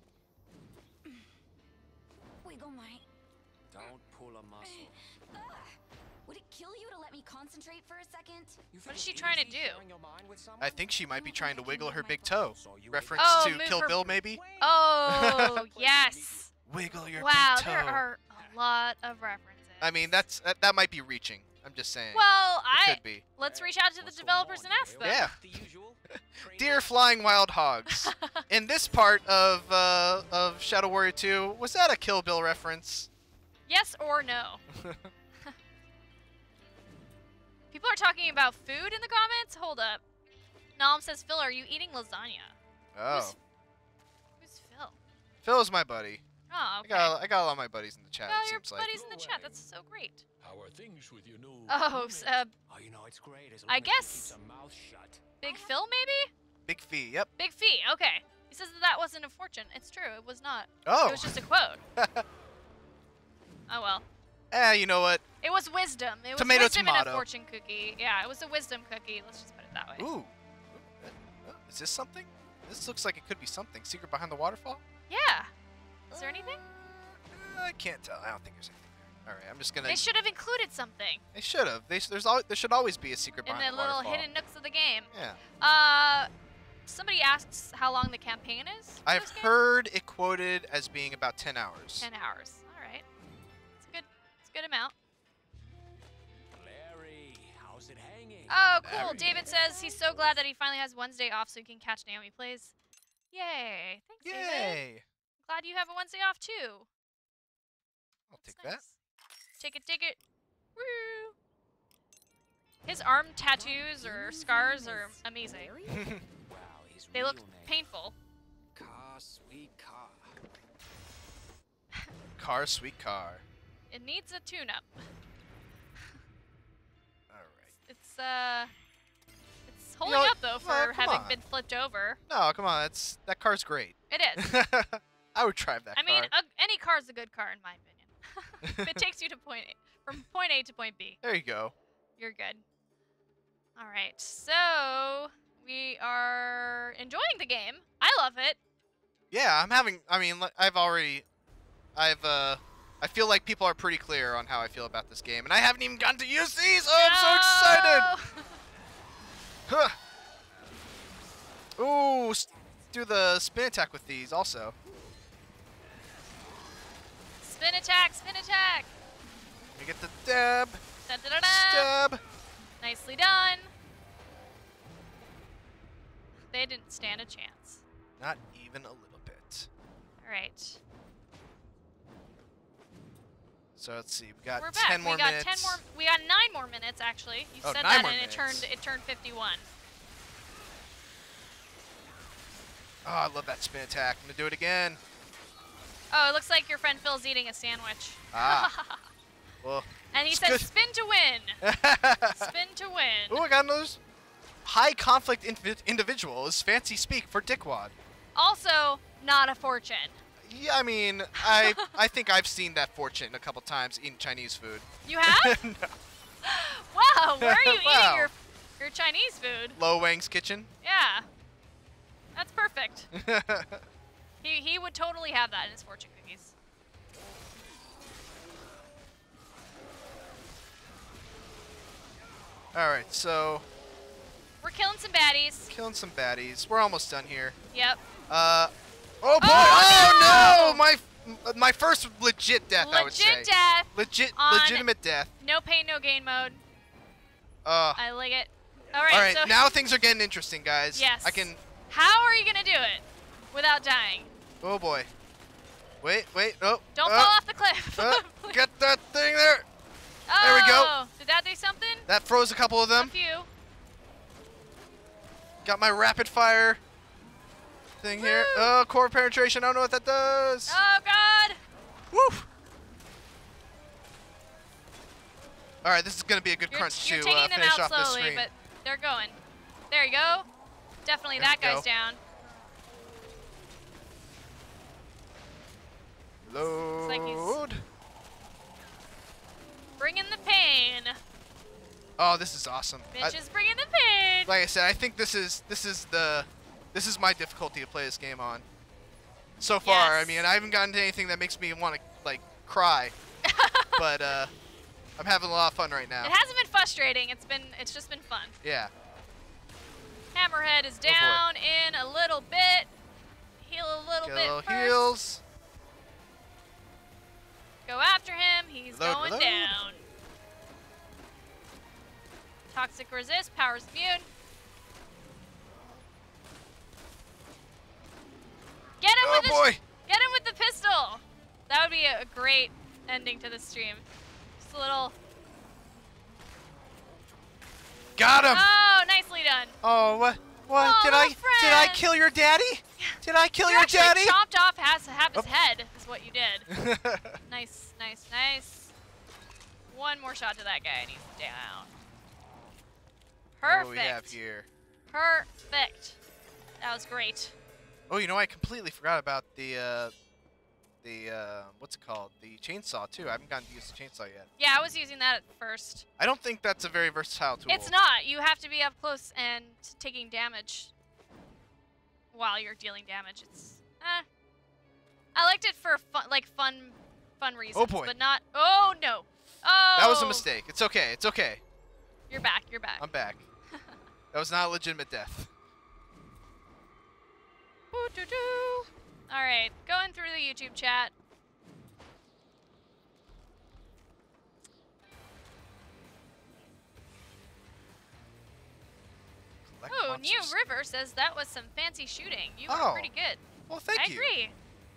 wiggle my. Don't pull a muscle. Ugh. Would it kill you to let me concentrate for a second? You What is think she trying to easy do? sharing your mind with someone? I think she might be trying to wiggle her big toe. So you Reference Oh, to move Kill her- Bill, maybe. Oh, yes. Wiggle your Wow, big toe. there are a lot of references. I mean, that's that, that might be reaching. I'm just saying. Well, it I could be. let's reach out to the What's going developers on and ask here? them. Yeah. The usual. Dear flying wild hogs. In this part of uh, of Shadow Warrior two, was that a Kill Bill reference? Yes or no? People are talking about food in the comments. Hold up. Nom says, Phil, are you eating lasagna? Oh, Who's, who's Phil? Phil's my buddy. Oh, okay. I got I got a lot of my buddies in the chat. Well, it your seems like. buddies in the chat. That's so great. How are things with your new? Oh, roommate? s- uh, Oh, you know it's great as I long as she guess- keeps her mouth shut. Big Phil, maybe? Big Fee. Yep. Big Fee. Okay. He says that that wasn't a fortune. It's true. It was not. Oh. It was just a quote. Oh well. Eh, you know what? It was wisdom. It was Tomato, wisdom in tomato. a fortune cookie. Yeah, it was a wisdom cookie. Let's just put it that way. Ooh. Uh, Is this something? This looks like it could be something. Secret behind the waterfall? Yeah. Is there anything? Uh, I can't tell. I don't think there's anything there. All right, I'm just gonna. They should have included something They should have. They, s- there's al there should always be a secret in behind the the little waterfall. hidden nooks of the game. Yeah. Uh, somebody asks how long the campaign is. for I've this game? heard it quoted as being about ten hours. Ten hours. All right. It's a good. It's a good amount. Larry, how's it hanging? Oh, cool. Very David says he's so glad that he finally has Wednesday off so he can catch Naomi Plays. Yay. Thanks, David. Yay! Glad you have a Wednesday off, too. I'll That's take that. nice. Take it, take it. Woo! His arm tattoos or scars are amazing. Wow, his They real look name. painful. Car, sweet car. Car, sweet car. It needs a tune-up. All right. It's, uh... It's holding know, up, though, for well, come having on. been flipped over. No, come on. That's that car's great. It is. I would drive that I mean, car. a, any car's a good car, in my opinion. If it takes you to point A, from point A to point B, There you go. you're good. All right, so we are enjoying the game. I love it. Yeah, I'm having. I mean, li- I've already. I've. uh I feel like people are pretty clear on how I feel about this game, and I haven't even gotten to use these. Oh, I'm so excited! No! Huh. Ooh, s- do the spin attack with these also. Spin attack, spin attack. Let me get the dab, Da, da, da, da. stab. Nicely done. They didn't stand a chance. Not even a little bit. All right. So let's see. We got We're back. ten more we got minutes. ten more. We got nine more minutes actually. You Oh, said nine that, more and minutes. it turned it turned fifty-one. Oh, I love that spin attack. I'm gonna do it again. Oh, it looks like your friend Phil's eating a sandwich. Ah. Well. And he it's says, good. "Spin to win. Spin to win." Ooh, I got another high conflict invi- individual is fancy speak for dickwad. Also, not a fortune. Yeah, I mean, I I think I've seen that fortune a couple times eating Chinese food. You have? No. Wow, where are you Wow. eating your your Chinese food? Lo Wang's kitchen. Yeah, that's perfect. He he would totally have that in his fortune cookies. All right, so We're killing some baddies. killing some baddies. We're almost done here. Yep. Uh, oh boy! Oh, Oh, no! no! My my first legit death, I would say. Legit death. Legit, on- legitimate death. No pain, no gain mode. Uh, I like it. All right. all right, so now things are getting interesting, guys. yes. I can. How are you gonna do it without dying? Oh boy. Wait, wait, oh. Don't uh, fall off the cliff. uh, get that thing there. oh, there we go. Did that do something? That froze a couple of A them. few. Got my rapid fire thing here. Woo. Oh, core penetration. I don't know what that does. Oh God. Woo. All right, this is gonna be a good You're, crunch you're to taking uh, them finish out off this slowly, stream. but they're going. There you go. Definitely There that we guy's go. down. Load. like he's- Bring in the pain. Oh, this is awesome. I- Bitches, bring in the pain. like I said, I think this is this is the this is my difficulty to play this game on. So far, I Yes. mean, I haven't gotten to anything that makes me want to like cry, but uh, I'm having a lot of fun right now. It hasn't been frustrating. It's been. It's just been fun. Yeah. Hammerhead is boy. down in a little bit. Heal a little Get bit a little first. heals. Go after him. He's Reload, going reload. down. Toxic resist. Powers immune. Get him Oh with boy. the get him with the pistol. That would be a great ending to the stream. Just a little. Got him. Oh, nicely done. Oh, what? What? Oh, did I little did I friend. kill your daddy? Did I kill You your actually daddy? chopped off half, half his Oh. head. Is what you did. Nice, nice, nice. One more shot to that guy and he's down. Perfect. What do we have here? Perfect. That was great. Oh, you know, I completely forgot about the uh, the uh, what's it called? The chainsaw too. I haven't gotten to use the chainsaw yet. Yeah, I was using that at first. I don't think that's a very versatile tool. It's not. You have to be up close and taking damage while you're dealing damage. It's eh. I liked it for fun, like fun, fun reasons. boy. But not. Oh no. Oh. That was a mistake. It's okay. It's okay. You're back. You're back. I'm back. That was not a legitimate death. Boo-doo-doo. All right, going through the YouTube chat. Collect Ooh, New monsters. River says that was some fancy shooting. You Oh, were pretty good. Well, thank I you. agree.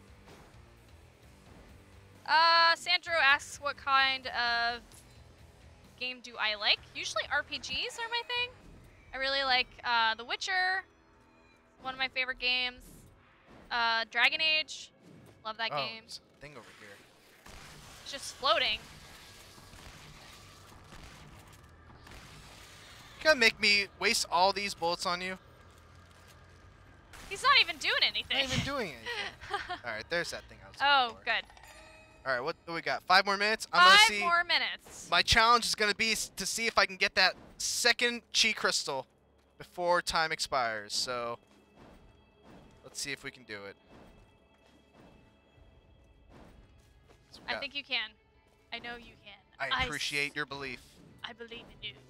Uh, Sandro asks what kind of game do I like? Usually R P Gs are my thing. I really like uh, The Witcher, one of my favorite games. Uh, Dragon Age, love that Oh, game. there's a thing over here. It's just floating. You gonna make me waste all these bullets on you? He's not even doing anything. Not even doing anything. All right, there's that thing I was Oh, looking for. good. All right, what do we got? Five more minutes. I'm Five gonna see. more minutes. My challenge is gonna be s- to see if I can get that second chi crystal before time expires. So let's see if we can do it. So we I got- think you can. I know you can. I s- appreciate your belief. I believe in you.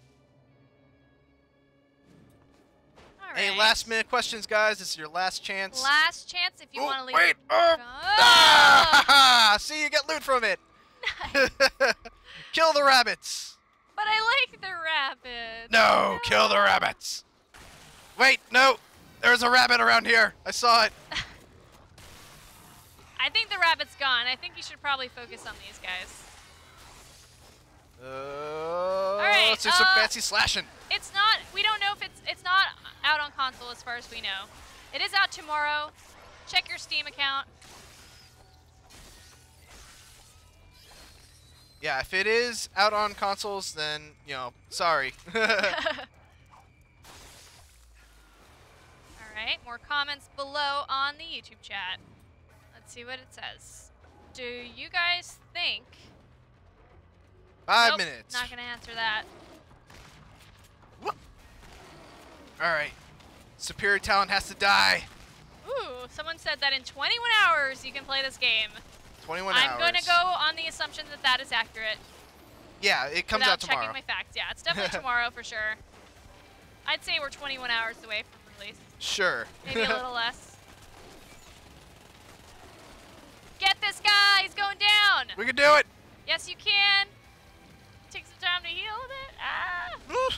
All Any right. last minute questions, guys? This is your last chance. Last chance if you Oh, want to leave. wait! it- Oh! Oh! Ah! See, you get loot from it. Nice. Kill the rabbits. But I like the rabbit. No, kill the rabbits. Wait, no. There's a rabbit around here. I saw it. I think the rabbit's gone. I think you should probably focus on these guys. Uh, right, let's do some uh, fancy slashing. It's not, we don't know if it's, it's not out on console as far as we know. It is out tomorrow. Check your Steam account. Yeah, if it is out on consoles, then, you know, sorry. Alright, more comments below on the YouTube chat. Let's see what it says. Do you guys think... Five Nope, minutes. Not gonna answer that. Alright. Superior talent has to die. Ooh, someone said that in twenty-one hours you can play this game. twenty-one I'm hours. gonna go on the assumption that that is accurate. Yeah, it comes without out tomorrow. checking my facts. Yeah, it's definitely tomorrow for sure. I'd say we're twenty-one hours away from release. Sure. Maybe a little less. Get this guy! He's going down! We can do it! Yes, you can! Take some time to heal a bit. Ah!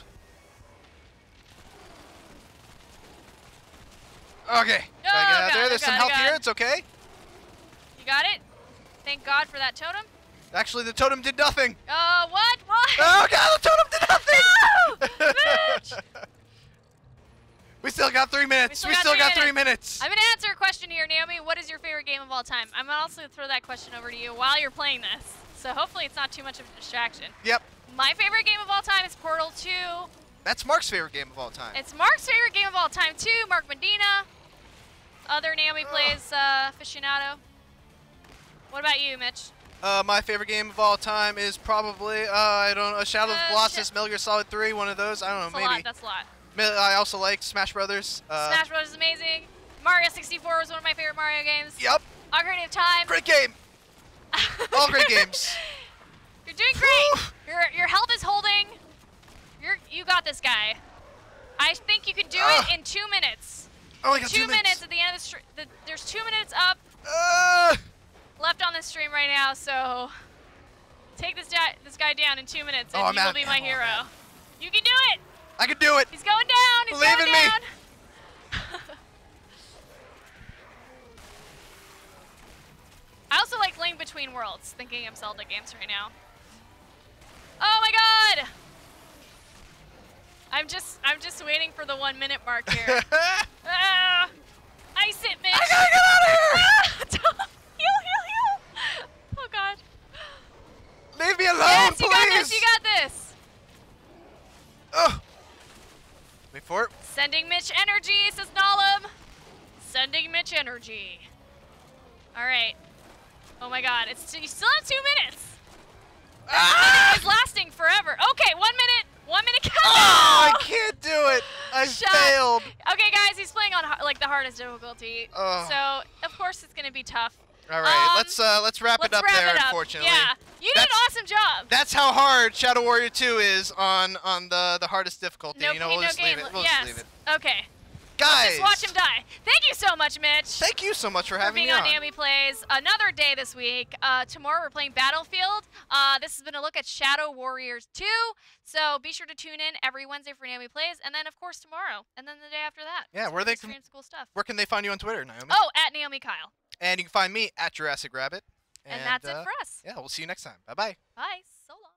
Okay. Oh, Gotta get out God, there. oh, There's some God, health oh, here. God. It's okay. You got it? Thank God for that totem. Actually, the totem did nothing. Uh, what? What? Oh, God, the totem did nothing! No! Bitch! We still got three minutes. We still, got, three minutes. I'm gonna answer a question here, Naomi. What is your favorite game of all time? I'm gonna also throw that question over to you while you're playing this. So hopefully it's not too much of a distraction. Yep. My favorite game of all time is Portal two. That's Mark's favorite game of all time. It's Mark's favorite game of all time too. Mark Medina. Other Naomi Ugh. plays uh, aficionado. What about you, Mitch? Uh, my favorite game of all time is probably, uh, I don't know, Shadow Uh, of the Colossus, Sh- Metal Gear Solid three, one of those. I don't That's know, a maybe. lot. That's a lot. Mi- I also like Smash Brothers. Uh, Smash Bros is amazing. Mario sixty-four was one of my favorite Mario games. Yep. Ocarina of Time. Great game. All great games. You're doing great. your your health is holding. You're you got this, guy. I think you can do Ugh. it in two minutes. Oh, I got two two minutes at the end of the stream. The, there's two minutes up Uh, left on this stream right now, so take this guy this guy down in two minutes, and Oh, I'm you will out be of my ammo, hero. man. You can do it. I can do it. He's going down. He's Believe going in me. down. I also like Link Between Worlds, thinking of Zelda games right now. Oh my god! I'm just I'm just waiting for the one minute mark here. Ah, ice it, Mitch! I gotta get out of here! Ah, heal, heal, heal! Oh god. Leave me alone, yes, please. you got this, you got this! Ugh. Wait for it. Sending Mitch energy, says Nalum. Sending Mitch energy. Alright. Oh my god, it's you still have two minutes. Ah! It's lasting forever. Okay, one minute. One minute countdown. Oh, I can't do it. I Shut. failed. Okay, guys, he's playing on har- like the hardest difficulty. Oh. So of course it's gonna be tough. All right, Um, let's uh, let's wrap Let's it up wrap there. it up. Unfortunately, Yeah, you did an That's- awesome job. That's how hard Shadow Warrior two is on on the the hardest difficulty. No you know, pain, we'll no just gain. leave it. We'll yes. just leave it. Okay. Guys, Just watch him die. Thank you so much, Mitch. thank you so much for for having being me on on. Naomi Plays. Another day this week. Uh, tomorrow we're playing Battlefield. Uh, this has been a look at Shadow Warriors two. So be sure to tune in every Wednesday for Naomi Plays, and then of course tomorrow, and then the day after that. Yeah, So where they extreme can- cool stuff. Where can they find you on Twitter, Naomi? Oh, at Naomi Kyle. And you can find me at Jurassic Rabbit. And, that's uh, it for us. Yeah, we'll see you next time. Bye bye. Bye. So long.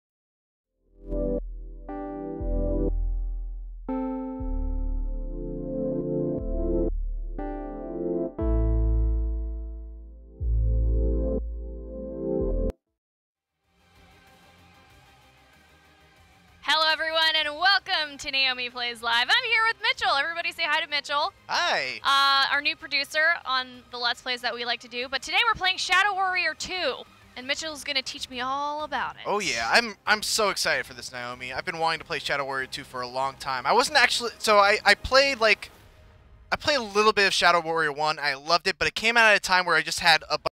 Hello, everyone, and welcome to Naomi Plays Live. I'm here with Mitchell. Everybody say hi to Mitchell. Hi. Uh, our new producer on the Let's Plays that we like to do. But today we're playing Shadow Warrior two, and Mitchell's going to teach me all about it. Oh yeah, I'm I'm so excited for this, Naomi. I've been wanting to play Shadow Warrior two for a long time. I wasn't actually so I I played like I played a little bit of Shadow Warrior one. I loved it, but it came out at a time where I just had a